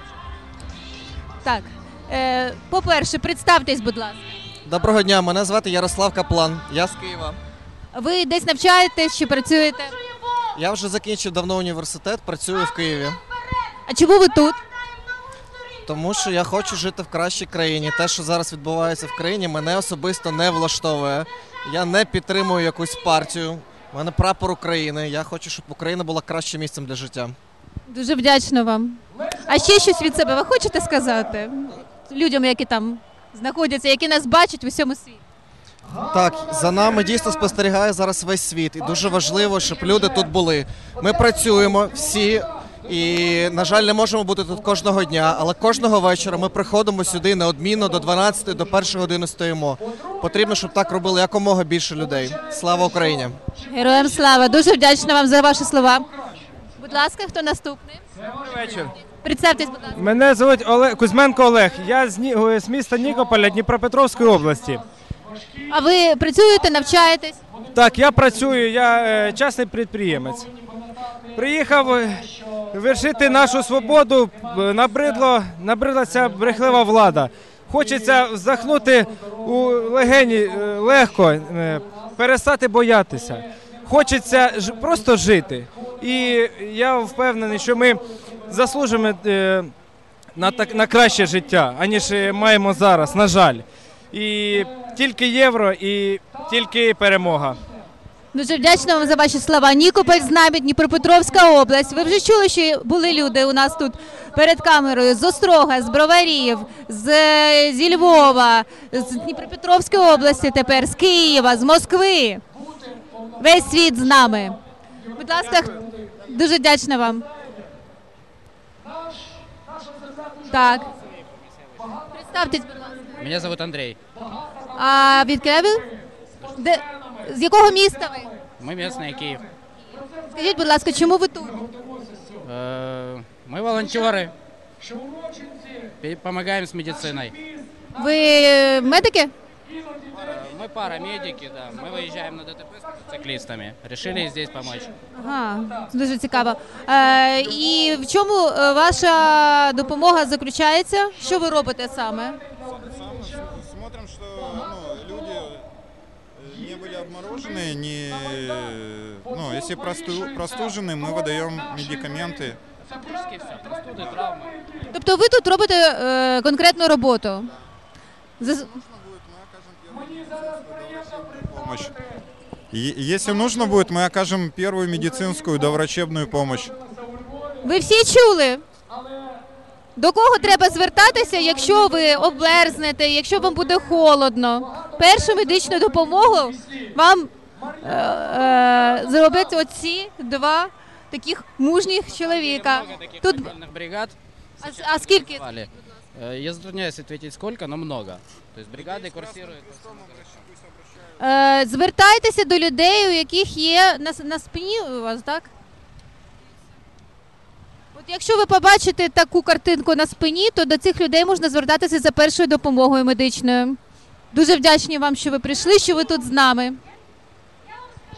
[SPEAKER 17] Так, е, по-перше, представтесь, будь ласка.
[SPEAKER 2] Доброго дня, мене звати Ярослав Каплан, я з Києва.
[SPEAKER 17] Ви десь навчаєтесь чи працюєте?
[SPEAKER 2] Я вже закінчив давно університет, працюю в Києві.
[SPEAKER 17] А чому ви тут?
[SPEAKER 2] Тому що я хочу жити в кращій країні. Те, що зараз відбувається в країні, мене особисто не влаштовує. Я не підтримую якусь партію. У мене прапор України. Я хочу, щоб Україна була кращим місцем для життя.
[SPEAKER 17] Дуже вдячна вам. А ще щось від себе ви хочете сказати людям, які там знаходяться, які нас бачать в усьому світі?
[SPEAKER 2] Так, за нами дійсно спостерігає зараз весь світ. І дуже важливо, щоб люди тут були. Ми працюємо всі. І, на жаль, не можемо бути тут кожного дня, але кожного вечора ми приходимо сюди неодмінно до дванадцятої, до першої години стоїмо. Потрібно, щоб так робили якомога більше людей. Слава Україні!
[SPEAKER 17] Героям слава! Дуже вдячна вам за ваші слова. Будь ласка, хто наступний?
[SPEAKER 3] Добрий вечір.
[SPEAKER 17] Представтесь, будь ласка.
[SPEAKER 3] Мене звуть Олег Кузьменко Олег. Я з, Ні... з міста Нікополя Дніпропетровської області.
[SPEAKER 17] А ви працюєте, навчаєтесь?
[SPEAKER 3] Так, я працюю, я е, частний підприємець. Приїхав е, вершити нашу свободу, е, набридло, набридла ця брехлива влада. Хочеться вздохнути у легені е, легко, е, перестати боятися. Хочеться ж, просто жити. І я впевнений, що ми заслужимо е, на, так, на краще життя, аніж маємо зараз, на жаль. І тільки євро, і тільки перемога.
[SPEAKER 17] Дуже вдячна вам за ваші слова. Нікополь з нами, Дніпропетровська область. Ви вже чули, що були люди у нас тут перед камерою з Острога, з Броварів, з, зі Львова, з Дніпропетровської області тепер, з Києва, з Москви. Весь світ з нами. Будь ласка, дуже вдячна вам. Так. Представтесь, будь ласка.
[SPEAKER 7] Меня зовут Андрей.
[SPEAKER 17] А від Києва? Де, з якого міста ви?
[SPEAKER 7] Мы местные, Киев.
[SPEAKER 17] Скажіть, будь ласка, чому ви тут?
[SPEAKER 7] Э, Мы волонтеры. Пе- Помогаем с медициной.
[SPEAKER 17] Ви медики?
[SPEAKER 7] Мы парамедики, да. Мы выезжаем на ДТП с мотоциклистами. Решили здесь помочь.
[SPEAKER 17] Ага, дуже цікаво. Е, і в чому е, ваша допомога заключається? Що ви робите саме?
[SPEAKER 24] Смотрим, что ну, люди э, не были обморожены, не, ну, если просту, простужены, мы выдаем медикаменты.
[SPEAKER 7] Практически все. Простуды, травмы.
[SPEAKER 17] Тобто ви тут робите е, конкретну роботу? Зас-
[SPEAKER 24] Помощь. И, если нужно будет, мы окажем первую медицинскую доврачебную помощь.
[SPEAKER 17] Ви всі чули? До кого треба звертатися, якщо ви обмерзнете, якщо вам буде холодно? Першу медичну допомогу вам е, е, зроблять оці два таких мужніх чоловіка. Тут
[SPEAKER 7] Контрольных бригад.
[SPEAKER 17] А, с- а скільки?
[SPEAKER 7] Э, Я затрудняюсь ответить сколько, но много. То есть бригады курсируют.
[SPEAKER 17] Е, звертайтеся до людей, у яких є на, с- на спині у вас, так? От якщо ви побачите таку картинку на спині, то до цих людей можна звертатися за першою допомогою медичною. Дуже вдячні вам, що ви прийшли, що ви тут з нами.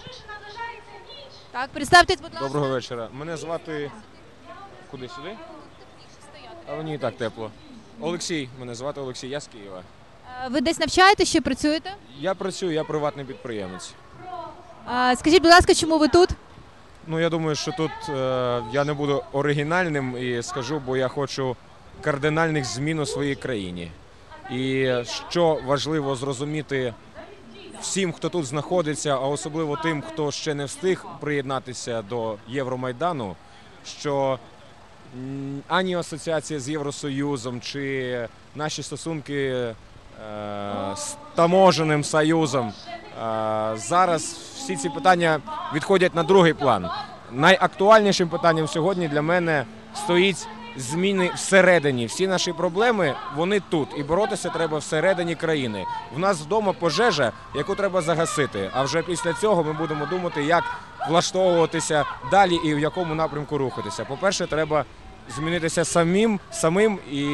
[SPEAKER 4] Так, представтесь, будь ласка.
[SPEAKER 6] Доброго вечора. Мене звати. Куди сюди? А мені і так тепло. Олексій, мене звати Олексій, я з Києва.
[SPEAKER 4] Е, Ви десь навчаєтесь чи працюєте?
[SPEAKER 6] Я працюю, я приватний підприємець.
[SPEAKER 4] Е, Скажіть, будь ласка, чому ви тут?
[SPEAKER 6] Ну, я думаю, що тут е, я не буду оригінальним і скажу, бо я хочу кардинальних змін у своїй країні. І що важливо зрозуміти всім, хто тут знаходиться, а особливо тим, хто ще не встиг приєднатися до Євромайдану, що м, ані асоціація з Євросоюзом, чи наші стосунки е, з таможеним союзом, е, зараз всі ці питання відходять на другий план. Найактуальнішим питанням сьогодні для мене стоїть зміни всередині. Всі наші проблеми, вони тут. І боротися треба всередині країни. В нас вдома пожежа, яку треба загасити. А вже після цього ми будемо думати, як влаштовуватися далі і в якому напрямку рухатися. По-перше, треба змінитися самим, самим і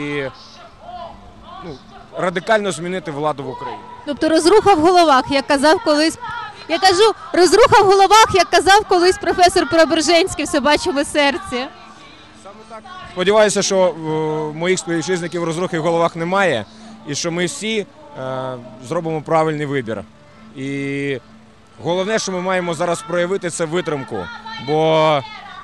[SPEAKER 6] ну, радикально змінити владу в Україні.
[SPEAKER 4] Тобто розруха в головах, як казав колись. Я кажу, розруха в головах, як казав колись професор Преображенський в «Собачому серці».
[SPEAKER 6] Сподіваюся, що е, моїх співвітчизників розрухи в головах немає, і що ми всі е, зробимо правильний вибір. І головне, що ми маємо зараз проявити, це витримку. Бо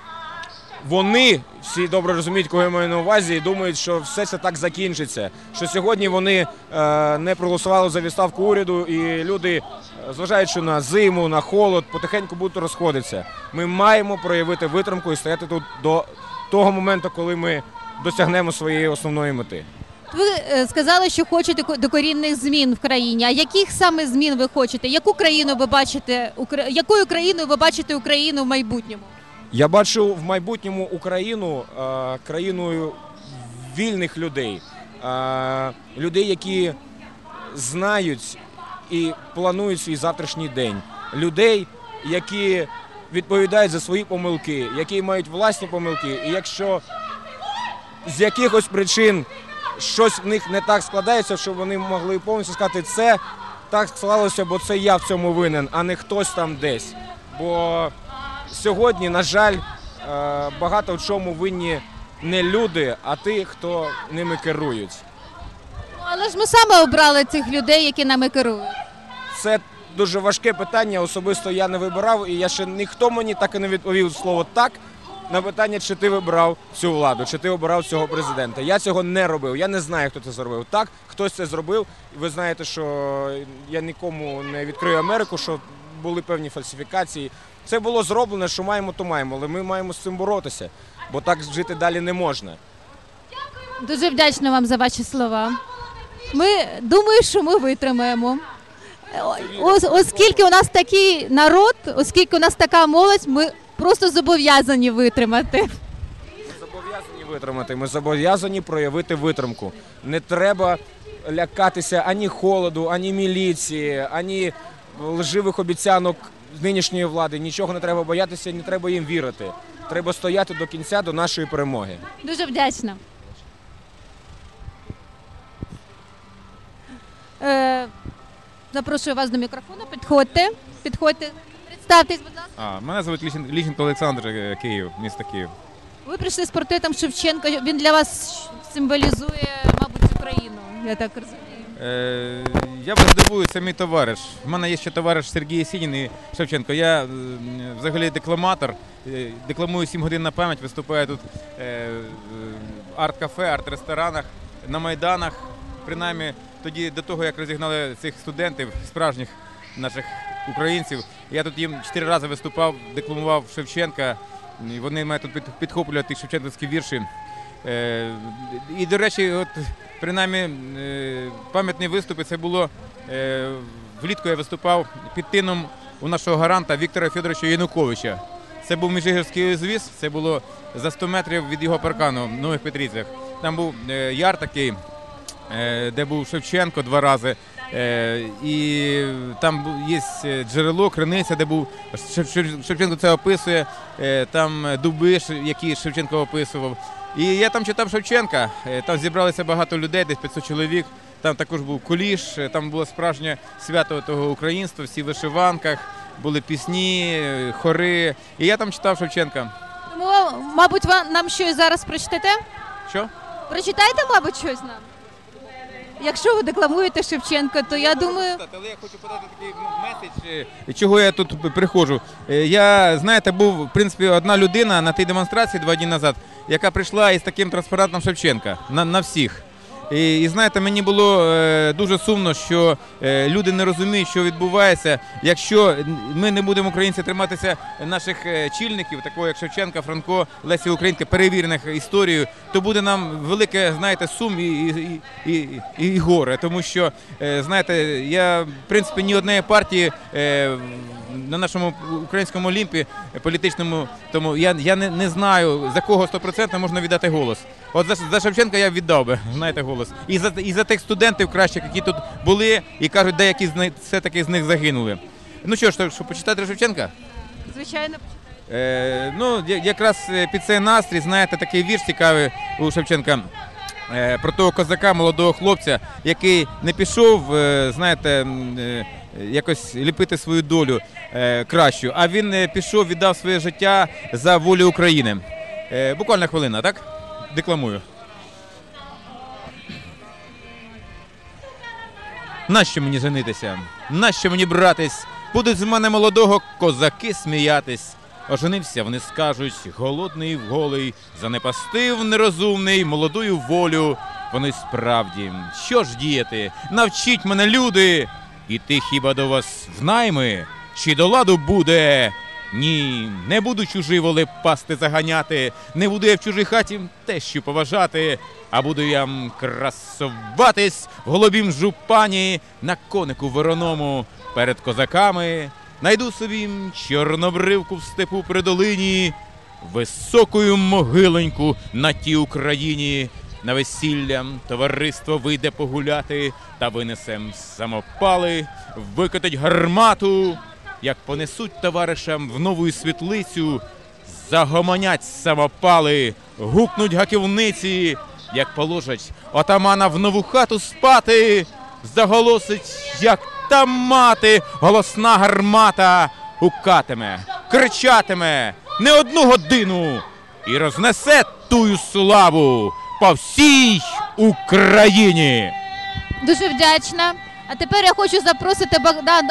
[SPEAKER 6] вони всі добре розуміють, кого я маю на увазі, і думають, що все це так закінчиться. Що сьогодні вони е, не проголосували за відставку уряду, і люди, зважаючи на зиму, на холод, потихеньку будуть розходитися. Ми маємо проявити витримку і стояти тут до того моменту, коли ми досягнемо своєї основної мети.
[SPEAKER 4] Ви е, сказали, що хочете ко- докорінних змін в країні. А яких саме змін ви хочете? Яку країну ви бачите, Укра- якою країною ви бачите Україну в майбутньому?
[SPEAKER 6] Я бачу в майбутньому Україну е, країною вільних людей, е, людей, які знають і планують свій завтрашній день, людей, які відповідають за свої помилки, які мають власні помилки. І якщо з якихось причин щось в них не так складається, щоб вони могли повністю сказати, це так склалося, бо це я в цьому винен, а не хтось там десь. Бо сьогодні, на жаль, багато в чому винні не люди, а ті, хто ними керують.
[SPEAKER 4] Але ж ми саме обрали цих людей, які нами керують.
[SPEAKER 6] Це дуже важке питання, особисто я не вибирав, і я ще ніхто мені так і не відповів слово «так» на питання, чи ти вибрав цю владу, чи ти обирав цього президента. Я цього не робив, я не знаю, хто це зробив. Так, хтось це зробив, і ви знаєте, що я нікому не відкрию Америку, що були певні фальсифікації. Це було зроблено, що маємо, то маємо, але ми маємо з цим боротися, бо так жити далі не можна.
[SPEAKER 4] Дуже вдячна вам за ваші слова. Ми думаю, що ми витримаємо. Ос- Оскільки у нас такий народ, оскільки у нас така молодь, ми просто зобов'язані витримати.
[SPEAKER 6] Зобов'язані витримати, ми зобов'язані проявити витримку. Не треба лякатися ані холоду, ані міліції, ані лживих обіцянок нинішньої влади. Нічого не треба боятися, не треба їм вірити. Треба стояти до кінця, до нашої перемоги.
[SPEAKER 4] Дуже вдячна. Е, запрошую вас до мікрофону. Підходьте. Підходьте. Представтесь, будь ласка.
[SPEAKER 11] А, мене звуть Ліщен- Ліщенко Олександр, е, Київ, місто Київ.
[SPEAKER 4] Ви прийшли з портретом Шевченка. Він для вас символізує, мабуть, Україну, я так розумію.
[SPEAKER 11] Е, я вас здивую, це мій товариш. У мене є ще товариш Сергій Єсінін і Шевченко. Я е, взагалі декламатор, е, декламую сім годин на пам'ять, виступаю тут е, в арт-кафе, арт-ресторанах, на майданах. Принаймні тоді, до того, як розігнали цих студентів, справжніх наших українців, я тут їм чотири рази виступав, декламував Шевченка, і вони мене тут під- підхоплюють ті шевченківські вірші. Е, і, до речі, от, принаймні, е, пам'ятні виступи, це було, е, влітку я виступав під тином у нашого гаранта Віктора Федоровича Януковича. Це був Міжигірський узвіз, це було за сто метрів від його паркану в Нових Петрівцях. Там був е, яр такий, е, де був Шевченко два рази. Е, і там бу- є джерело, криниця, де був Шев- Шев- Шевченко це описує, е, там дуби, ш- які Шевченко описував. І я там читав Шевченка, е, там зібралося багато людей, десь п'ятсот чоловік, там також був куліш, е, там було справжнє свято того українства, всі в вишиванках, були пісні, хори. І я там читав Шевченка.
[SPEAKER 4] Тому, мабуть, вам нам щось зараз прочитаєте?
[SPEAKER 11] Що?
[SPEAKER 4] Прочитайте, мабуть, щось нам. Якщо ви декламуєте Шевченка, то я думаю...
[SPEAKER 11] Але я хочу подати такий меседж, чого я тут приходжу. Я, знаєте, був, в принципі, одна людина на тій демонстрації два дні назад, яка прийшла із таким транспарантом Шевченка на, на всіх. І, і знаєте, мені було е, дуже сумно, що е, люди не розуміють, що відбувається. Якщо ми не будемо, українці, триматися наших е, чільників, такого як Шевченка, Франко, Лесі Українки, перевірених історією, то буде нам велике, знаєте, сум і, і, і, і, і горе. Тому що, е, знаєте, я, в принципі, ні однієї партії е, на нашому українському олімпі політичному, тому я, я не, не знаю, за кого сто відсотків можна віддати голос. От за, за Шевченка я віддав би, знаєте, голос. І за, і за тих студентів кращих, які тут були, і кажуть, деякі з них, все-таки з них загинули. Ну що ж, що почитати Шевченка?
[SPEAKER 4] Звичайно.
[SPEAKER 11] Е, ну, якраз під цей настрій, знаєте, такий вірш цікавий у Шевченка. Е, про того козака, молодого хлопця, який не пішов, е, знаєте, е, якось ліпити свою долю е, кращу, а він е, пішов, віддав своє життя за волю України. Е, буквально хвилина, так? Декламую. Нащо мені женитися? Нащо мені братись? Будуть з мене молодого козаки сміятись. Оженився, вони скажуть, голодний голий, занепастив нерозумний молодую волю. Вони справді, що ж діяти? Навчіть мене, люди! Іти хіба до вас в найми? Чи до ладу буде? Ні, не буду чужі воли пасти заганяти, не буду я в чужій хаті тещу поважати, а буду я красуватись в голубім жупані на конику вороному перед козаками. Найду собі чорнобривку в степу при долині, високою могилоньку на тій Україні. На весілля товариство вийде погуляти, та винесем самопали, викотить гармату. Як понесуть товаришам в нову світлицю, загомонять самопали, гукнуть гаківниці, як положать отамана в нову хату спати, заголосить, як та мати, голосна гармата гукатиме, кричатиме не одну годину і рознесе тую славу по всій Україні.
[SPEAKER 4] Дуже вдячна. А тепер я хочу запросити Богдану.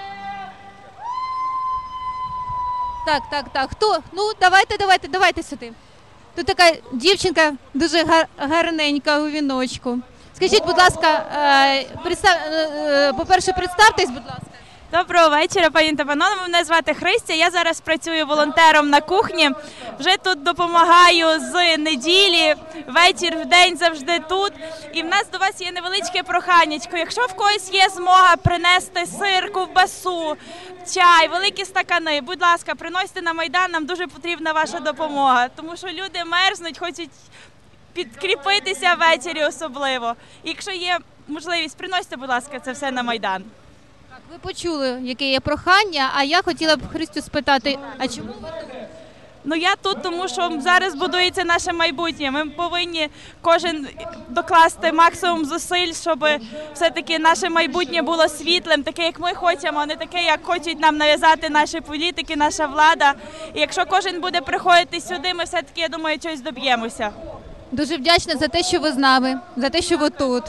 [SPEAKER 4] Так, так, так. Хто? Ну, давайте, давайте, давайте сюди. Тут така дівчинка дуже гар- гарненька у віночку. Скажіть, будь ласка, е, представ... е, по-перше, представтесь, будь ласка.
[SPEAKER 8] Доброго вечора, пані та панове. Мене звати Христя. Я зараз працюю волонтером на кухні. Вже тут допомагаю з неділі, вечір, в день завжди тут. І в нас до вас є невеличке проханячко. Якщо в когось є змога принести сир, ковбасу, чай, великі стакани, будь ласка, приносьте на Майдан, нам дуже потрібна ваша допомога. Тому що люди мерзнуть, хочуть підкріпитися ввечері особливо. І якщо є можливість, приносьте, будь ласка, це все на Майдан.
[SPEAKER 4] Ви почули, яке є прохання, а я хотіла б Христю спитати, а чому ви тут?
[SPEAKER 8] Ну я тут, тому що зараз будується наше майбутнє. Ми повинні кожен докласти максимум зусиль, щоб все-таки наше майбутнє було світлим, таке, як ми хочемо, а не таке, як хочуть нам нав'язати наші політики, наша влада. І якщо кожен буде приходити сюди, ми все-таки, я думаю, щось доб'ємося.
[SPEAKER 4] Дуже вдячна за те, що ви з нами, за те, що ви тут.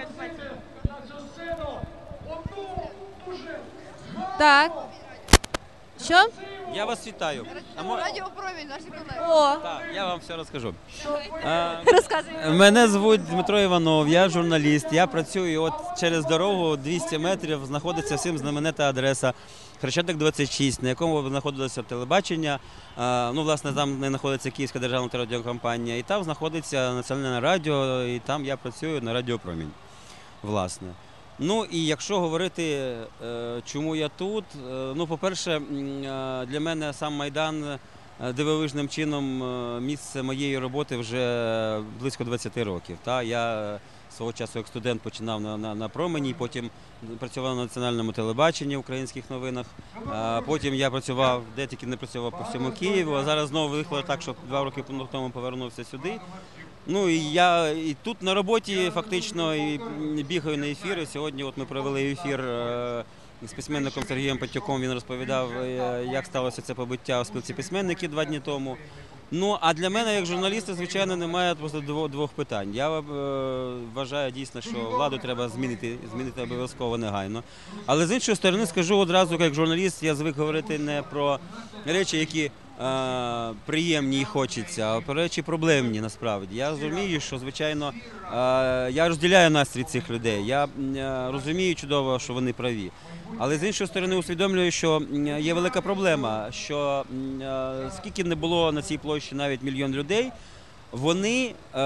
[SPEAKER 4] Так. Що?
[SPEAKER 9] Я вас вітаю.
[SPEAKER 21] Радіопромінь, наші колеги.
[SPEAKER 4] О.
[SPEAKER 9] Так, я вам все розкажу.
[SPEAKER 4] Розказуйте.
[SPEAKER 9] Мене звуть Дмитро Іванов, я журналіст. Я працюю от через дорогу двісті метрів, знаходиться всім знаменита адреса Хрещатик двадцять шість, на якому знаходилося телебачення. Ну, власне, там не знаходиться Київська державна радіокомпанія, і там знаходиться Національне радіо, і там я працюю на Радіопромінь, власне. Ну і якщо говорити, чому я тут, ну, по-перше, для мене сам Майдан дивовижним чином місце моєї роботи вже близько двадцять років. Та? Я свого часу як студент починав на, на, на промені, потім працював на національному телебаченні, українських новинах, а потім я працював, де тільки не працював по всьому Києву, а зараз знову виїхав так, що два роки тому повернувся сюди. Ну і я і тут на роботі фактично і бігаю на ефіри. Сьогодні от ми провели ефір з письменником Сергієм Патюком. Він розповідав, е, як сталося це побиття у спілці письменників два дні тому. Ну, а для мене, як журналіста, звичайно, немає просто двох, двох питань. Я е, вважаю дійсно, що владу треба змінити, змінити обов'язково негайно. Але з іншої сторони скажу одразу, як журналіст, я звик говорити не про речі, які е, приємні і хочеться, а про речі проблемні насправді. Я розумію, що, звичайно, е, я розділяю настрій цих людей. Я е, розумію чудово, що вони праві. Але з іншої сторони усвідомлюю, що є велика проблема, що е, скільки не було на цій площі навіть мільйон людей, вони, е,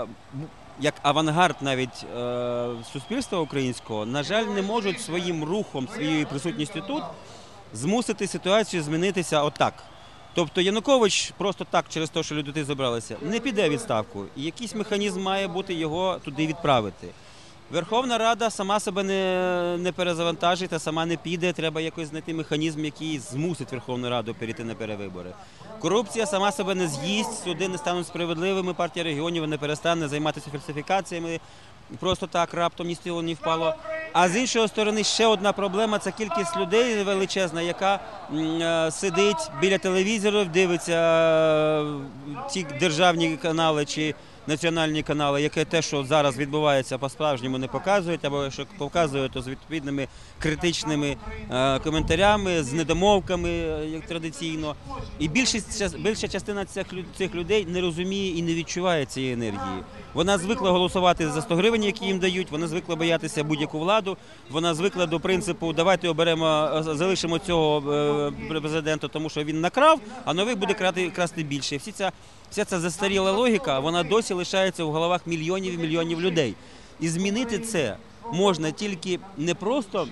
[SPEAKER 9] як авангард навіть е, суспільства українського, на жаль, не можуть своїм рухом, своєю присутністю тут змусити ситуацію змінитися отак. Тобто Янукович просто так, через те, що люди тут зібралися, не піде в відставку. І якийсь механізм має бути його туди відправити. Верховна Рада сама себе не, не перезавантажить, а сама не піде. Треба якось знайти механізм, який змусить Верховну Раду перейти на перевибори. Корупція сама себе не з'їсть, суди не стануть справедливими, партія регіонів не перестане займатися фальсифікаціями. Просто так раптом ні з цього не впало. А з іншої сторони ще одна проблема – це кількість людей величезна, яка м, сидить біля телевізорів, дивиться е, ті державні канали чи національні канали, яке те, що зараз відбувається, по-справжньому не показують, або що показують, то з відповідними критичними е, коментарями, з недомовками, як традиційно. І більшість, більша частина цих, цих людей не розуміє і не відчуває цієї енергії. Вона звикла голосувати за сто гривень, які їм дають, вона звикла боятися будь-яку владу, вона звикла до принципу «давайте оберемо, залишимо цього е, президента, тому що він накрав, а новий буде красти, красти більше». І всі ця Вся ця застаріла логіка, вона досі лишається в головах мільйонів і мільйонів людей. І змінити це можна тільки не просто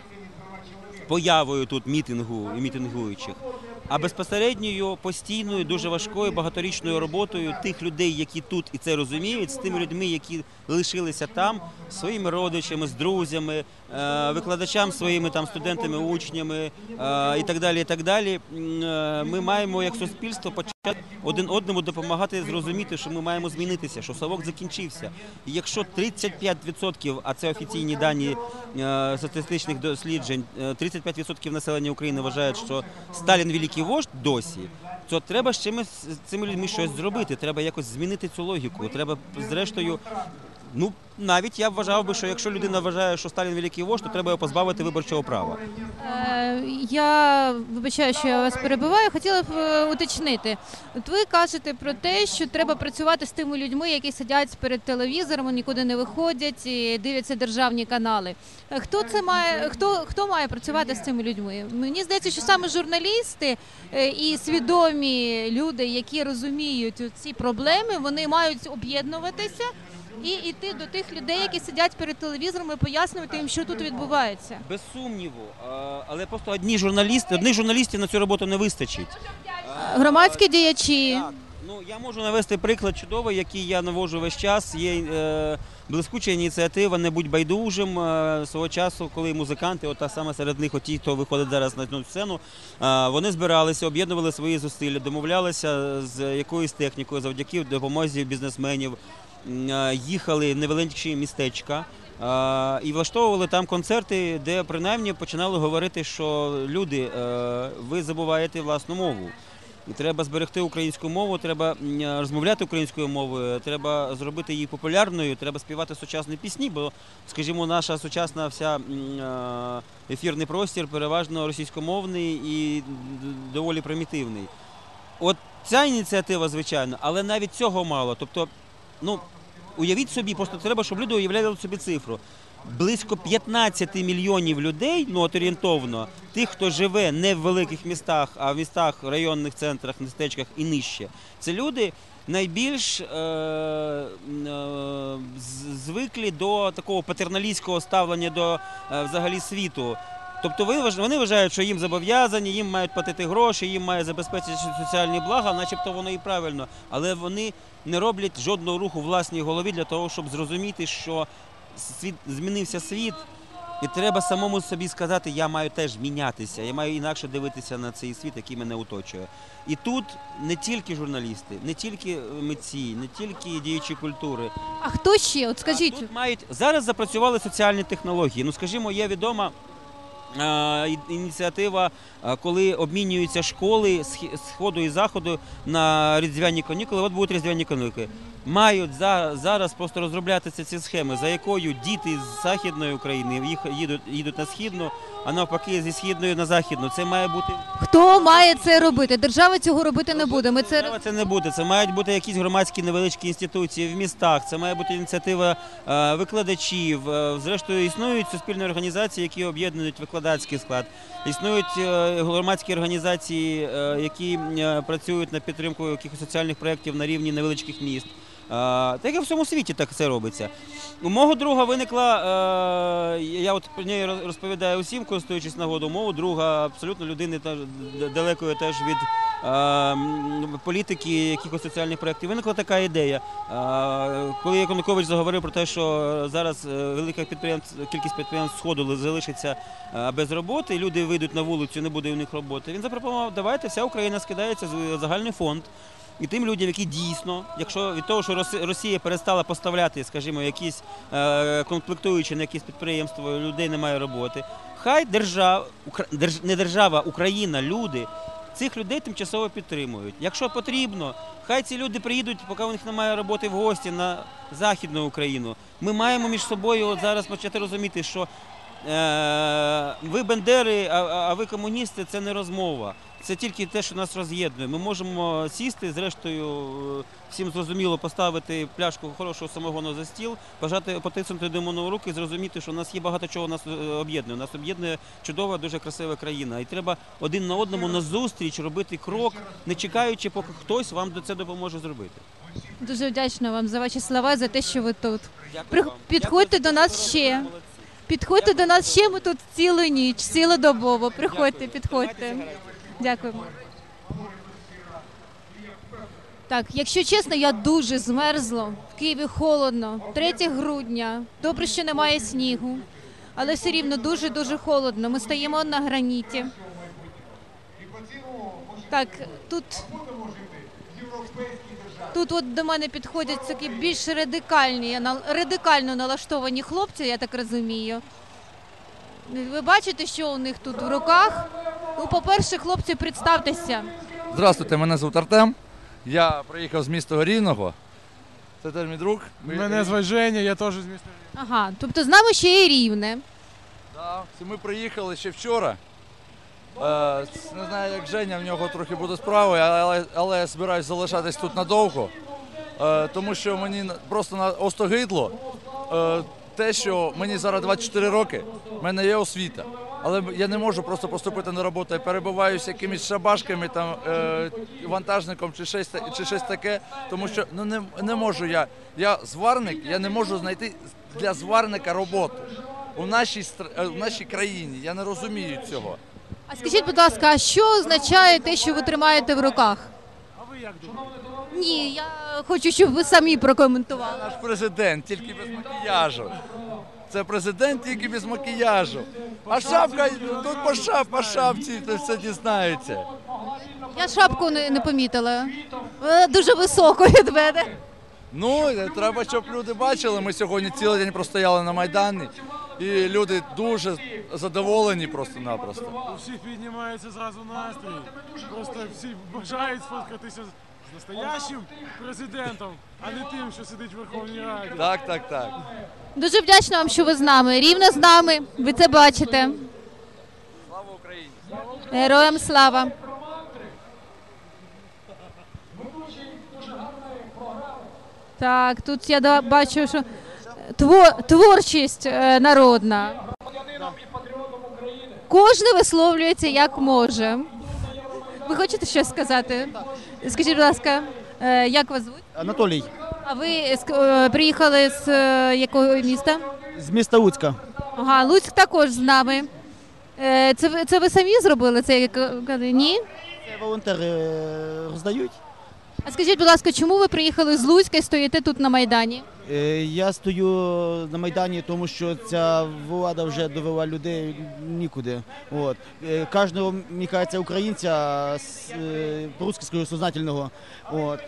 [SPEAKER 9] появою тут мітингу і мітингуючих, а безпосередньою, постійною, дуже важкою, багаторічною роботою тих людей, які тут і це розуміють, з тими людьми, які лишилися там, своїми родичами, з друзями, викладачам своїми там студентами, учнями і так далі, і так далі. Ми маємо як суспільство почати один одному допомагати зрозуміти, що ми маємо змінитися, що совок закінчився. І якщо тридцять п'ять відсотків, а це офіційні дані статистичних досліджень, тридцять п'ять відсотків населення України вважають, що Сталін великий вождь досі, то треба з чимось з цими людьми щось зробити, треба якось змінити цю логіку, треба зрештою, ну, навіть я вважав би, що якщо людина вважає, що Сталін великий вождь, то треба його позбавити виборчого права.
[SPEAKER 4] Е, я вибачаю, що я вас перебиваю, хотіла б е, уточнити. От ви кажете про те, що треба працювати з тими людьми, які сидять перед телевізором, нікуди не виходять і дивляться державні канали. Хто це має, хто, хто має працювати з цими людьми? Мені здається, що саме журналісти е, і свідомі люди, які розуміють ці проблеми, вони мають об'єднуватися і йти до тих людей, які сидять перед телевізором, і пояснювати їм, що тут відбувається.
[SPEAKER 9] Без сумніву, але просто одні журналісти, одних журналістів на цю роботу не вистачить.
[SPEAKER 4] Громадські діячі.
[SPEAKER 9] Так, ну я можу навести приклад чудовий, який я наводжу весь час. Є е, блискуча ініціатива «Не будь байдужим» е, свого часу, коли музиканти, от та саме серед них, ті, хто виходить зараз на цю сцену, е, вони збиралися, об'єднували свої зусилля, домовлялися з якоюсь технікою завдяки допомозі бізнесменів. Їхали в невеличкі містечка і влаштовували там концерти, де принаймні починали говорити, що люди, ви забуваєте власну мову. Треба зберегти українську мову, треба розмовляти українською мовою, треба зробити її популярною, треба співати сучасні пісні, бо, скажімо, наша сучасна вся ефірний простір переважно російськомовний і доволі примітивний. От ця ініціатива, звичайно, але навіть цього мало. Тобто, ну, уявіть собі, просто треба, щоб люди уявляли собі цифру. Близько п'ятнадцять мільйонів людей, ну от орієнтовно, тих, хто живе не в великих містах, а в містах, районних центрах, містечках і нижче. Це люди найбільш е- е- звиклі до такого патерналістського ставлення до е- взагалі світу. Тобто вони вважають, що їм зобов'язані, їм мають платити гроші, їм мають забезпечити соціальні блага, начебто воно і правильно. Але вони не роблять жодного руху в власній голові для того, щоб зрозуміти, що світ, змінився світ, і треба самому собі сказати, я маю теж мінятися, я маю інакше дивитися на цей світ, який мене оточує. І тут не тільки журналісти, не тільки митці, не тільки діячі культури.
[SPEAKER 4] А хто ще? От скажіть.
[SPEAKER 9] Тут мають, зараз запрацювали соціальні технології. Ну, скажімо, є відома е, ініціатива, е, коли обмінюються школи з схі- з сходу і заходу на різдвяні канікули. От будуть різдвяні канікули. Мають за, зараз просто розроблятися ці схеми, за якою діти з Західної України їх їдуть, їдуть на Східну, а навпаки зі Східної на Західну. Це має бути...
[SPEAKER 4] Хто має це робити? Держава цього робити не буде. Ми це
[SPEAKER 9] Держава це не буде. Це мають бути якісь громадські невеличкі інституції в містах. Це має бути ініціатива е, викладачів. Е, Зрештою, існують суспільні організації, які об'єднують викладацький склад. Існують е, громадські організації, е, які е, працюють на підтримку якихось соціальних проєктів на рівні невеличких міст. Е, Так як в всьому світі так це робиться. У мого друга виникла, е, я от про неї роз- розповідаю усім, користуючись нагодою, у мого друга абсолютно людини теж д- далекої теж від е, м, політики, якихось соціальних проєктів. Виникла така ідея. Е, Коли Янукович заговорив про те, що зараз е, велика підприємств, кількість підприємств Сходу залишиться е, без роботи, і люди вийдуть на вулицю, не буде у них роботи, він запропонував, давайте вся Україна скидається в загальний фонд. І тим людям, які дійсно, якщо від того, що Роси- Росія перестала поставляти, скажімо, якісь е, комплектуючі на якісь підприємства, у людей немає роботи, хай держава, Укра- держ- не держава, Україна, люди, цих людей тимчасово підтримують. Якщо потрібно, хай ці люди приїдуть, поки у них немає роботи, в гості на Західну Україну. Ми маємо між собою от зараз почати розуміти, що е, ви бандери, а, а ви комуністи, це не розмова. Це тільки те, що нас роз'єднує. Ми можемо сісти, зрештою, всім зрозуміло поставити пляшку хорошого самогону за стіл, бажати потиснути один одному руки і зрозуміти, що у нас є багато чого нас е, об'єднує. Нас об'єднує чудова, дуже красива країна. І треба один на одному назустріч робити крок, не чекаючи, поки хтось вам до це допоможе зробити.
[SPEAKER 4] дуже вдячна вам за ваші слова, за те, що ви тут.
[SPEAKER 9] Дякую
[SPEAKER 4] При-
[SPEAKER 9] вам.
[SPEAKER 4] Підходьте до нас ще. Підходьте до нас ще, ми тут цілу ніч, цілодобово. Приходьте, підходьте. Дякуємо. Так, якщо чесно, я дуже змерзла. В Києві холодно. третє грудня. Добре, що немає снігу. Але все рівно дуже-дуже холодно. Ми стоїмо на граніті. Так, тут, тут от до мене підходять такі більш радикальні, на- радикально налаштовані хлопці, я так розумію. Ви бачите, що у них тут в руках? Ну, по-перше, хлопці, представтеся.
[SPEAKER 12] Здравствуйте, мене звуть Артем. Я приїхав з міста Рівного. Це теж мій друг.
[SPEAKER 13] Мене звуть Женя, я теж з міста.
[SPEAKER 4] Ага, тобто з нами ще і Рівне.
[SPEAKER 12] Да, це ми приїхали ще вчора. Е, не знаю, як Женя, в нього трохи буде справи, але, але я збираюсь залишатись тут надовго. Е, тому що мені на- просто на остогидло е, те, що мені зараз двадцять чотири роки, в мене є освіта. Але я не можу просто поступити на роботу. Я перебуваюся якимись шабашками, там, е, вантажником чи щось, та- чи щось таке, тому що ну, не, не можу я. Я зварник, я не можу знайти для зварника роботу у нашій, стр- е, в нашій країні. Я не розумію цього.
[SPEAKER 4] А скажіть, будь ласка, а що означає те, що ви тримаєте в руках?
[SPEAKER 13] А ви як думаєте?
[SPEAKER 4] Ні, я хочу, щоб ви самі прокоментували.
[SPEAKER 12] Наш президент, тільки без макіяжу. Це президент тільки без макіяжу. А шапка, тут по, шап, по шапці це все дізнається.
[SPEAKER 4] Я шапку не, не помітила. Вона дуже високо від мене.
[SPEAKER 12] Ну, треба, щоб люди бачили. Ми сьогодні цілий день простояли на Майдані. І люди дуже задоволені просто-напросто.
[SPEAKER 13] У всіх піднімається зразу настрій. Просто всі бажають сфоткатися з настоящим президентом, а не тим, що сидить в Верховній Раді.
[SPEAKER 12] Так, так, так.
[SPEAKER 4] Дуже вдячна вам, що ви з нами. Рівно з нами. Ви це бачите.
[SPEAKER 12] Слава Україні!
[SPEAKER 4] Героям слава. Так, тут я да- бачу, що тво- творчість е, народна. Кожен висловлюється як може. Ви хочете щось сказати? Скажіть, будь ласка, е, як вас звуть?
[SPEAKER 16] Анатолій,
[SPEAKER 4] А ви з- е, приїхали з е, якого міста?
[SPEAKER 16] з міста Луцька.
[SPEAKER 4] Ага, Луцьк також з нами. Е, Це, ви- це ви самі зробили це? як- Ні?
[SPEAKER 16] Це волонтери е, роздають.
[SPEAKER 4] А скажіть, будь ласка, чому ви приїхали з Луцька і стоїте тут на Майдані?
[SPEAKER 16] Е, Я стою на Майдані, тому що ця влада вже довела людей нікуди. От. Е, Кожного, мені кажеться, українця, с- е, по-русски скажу, сознательного, от, е,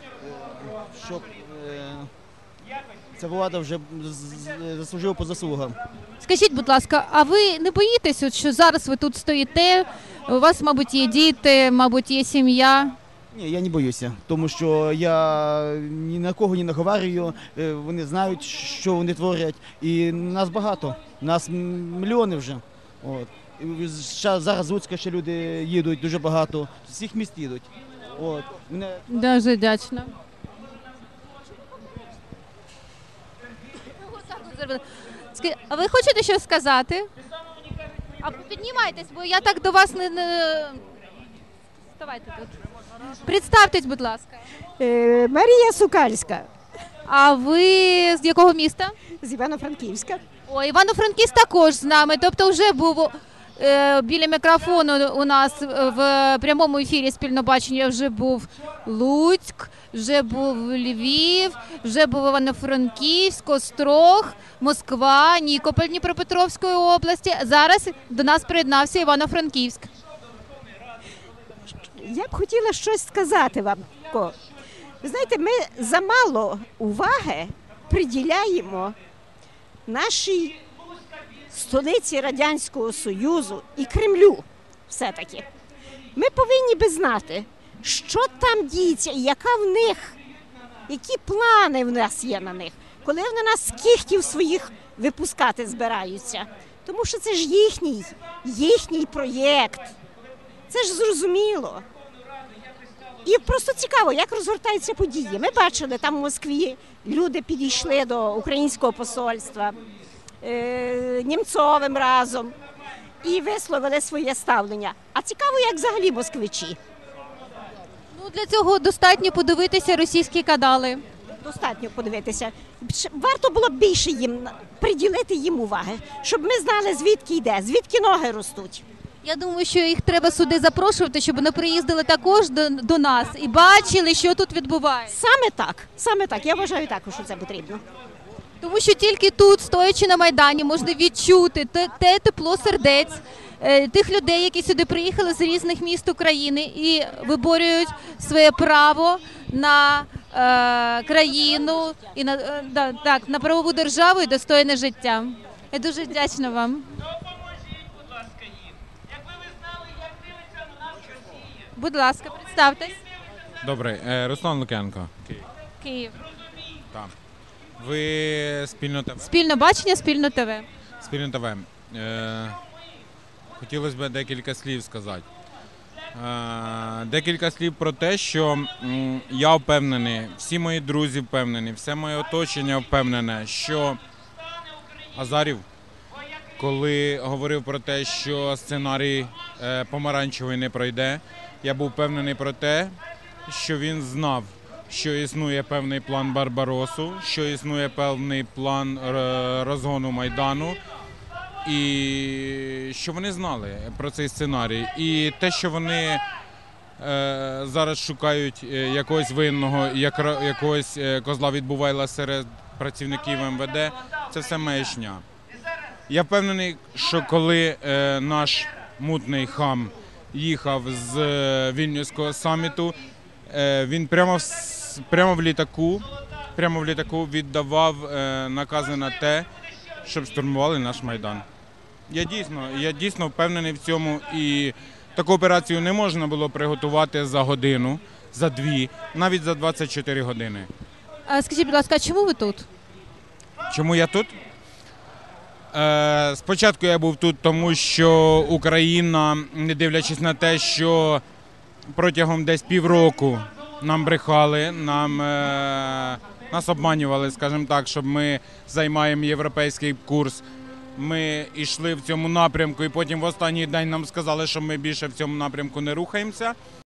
[SPEAKER 16] щоб е, ця влада вже з- з- заслужила по заслугам.
[SPEAKER 4] Скажіть, будь ласка, а ви не боїтесь, от, що зараз ви тут стоїте, у вас, мабуть, є діти, мабуть, є сім'я?
[SPEAKER 16] Ні, я не боюся, тому що я ні на кого не наговарюю, е, вони знають, що вони творять, і нас багато, нас м- мільйони вже. От. І ща- зараз з Луцька ще люди їдуть, дуже багато, з всіх міст їдуть. От. Мене...
[SPEAKER 4] Дуже вдячна. Ска- А ви хочете щось сказати? А піднімайтесь, бо я так до вас не... не... Вставайте тут. Представтесь, будь ласка.
[SPEAKER 14] Е, Марія Сукальська.
[SPEAKER 4] А ви з якого міста?
[SPEAKER 14] З Івано-Франківська.
[SPEAKER 4] О, Івано-Франківськ також з нами. Тобто вже був е, біля мікрофону у нас в прямому ефірі спільно бачення вже був Луцьк, вже був Львів, вже був Івано-Франківськ, Острог, Москва, Нікополь Дніпропетровської області. Зараз до нас приєднався Івано-Франківськ.
[SPEAKER 14] Я б хотіла щось сказати вам. Ко. Ви знаєте, ми замало уваги приділяємо нашій столиці Радянського Союзу і Кремлю все-таки. Ми повинні би знати, що там діється і яка в них, які плани в нас є на них, коли вони нас з кіхтів своїх випускати збираються. Тому що це ж їхній, їхній проєкт. Це ж зрозуміло. І просто цікаво, як розгортаються події. Ми бачили, там у Москві люди підійшли до українського посольства е- Німцовим разом і висловили своє ставлення. А цікаво, як взагалі москвичі.
[SPEAKER 4] Ну, для цього достатньо подивитися російські канали.
[SPEAKER 14] Достатньо подивитися. Варто було б більше їм приділити їм уваги, щоб ми знали, звідки йде, звідки ноги ростуть.
[SPEAKER 4] Я думаю, що їх треба сюди запрошувати, щоб вони приїздили також до, до нас і бачили, що тут відбувається.
[SPEAKER 14] Саме так, саме так. Я вважаю також, що це потрібно.
[SPEAKER 4] Тому що тільки тут, стоячи на Майдані, можна відчути те, те тепло сердець е, тих людей, які сюди приїхали з різних міст України і виборюють своє право на е, країну, і на, е, да, так, на правову державу і достойне життя. Я дуже вдячна вам. Будь ласка, представтесь.
[SPEAKER 11] Добре, е, Руслан Лук'янко. Київ.
[SPEAKER 4] Київ.
[SPEAKER 11] Так. Ви спільно ТВ.
[SPEAKER 4] Спільно бачення, спільно ТВ.
[SPEAKER 11] Спільно ТВ. Е, хотілося б декілька слів сказати. Е, декілька слів про те, що м, я впевнений, всі мої друзі впевнені, все моє оточення впевнене, що Азарів, коли говорив про те, що сценарій е, помаранчевий не пройде, я був впевнений про те, що він знав, що існує певний план Барбаросу, що існує певний план е, розгону Майдану, і що вони знали про цей сценарій. І те, що вони е, зараз шукають е, якогось винного, як, якогось е, козла відбувайла серед працівників ем ве де, це все маячня. Я впевнений, що коли е, наш мутний хам їхав з е, Вільнюського саміту, е, він прямо в, прямо в літаку, прямо в літаку віддавав е, накази на те, щоб штурмували наш Майдан. Я дійсно, я дійсно впевнений в цьому, і таку операцію не можна було приготувати за годину, за дві, навіть за двадцять чотири години.
[SPEAKER 4] А скажіть, будь ласка, а чому ви тут?
[SPEAKER 11] Чому я тут? Е, спочатку я був тут, тому що Україна, не дивлячись на те, що протягом десь півроку нам брехали, нам, е, нас обманювали, скажімо так, щоб ми займаємо європейський курс. Ми йшли в цьому напрямку і потім в останній день нам сказали, що ми більше в цьому напрямку не рухаємося.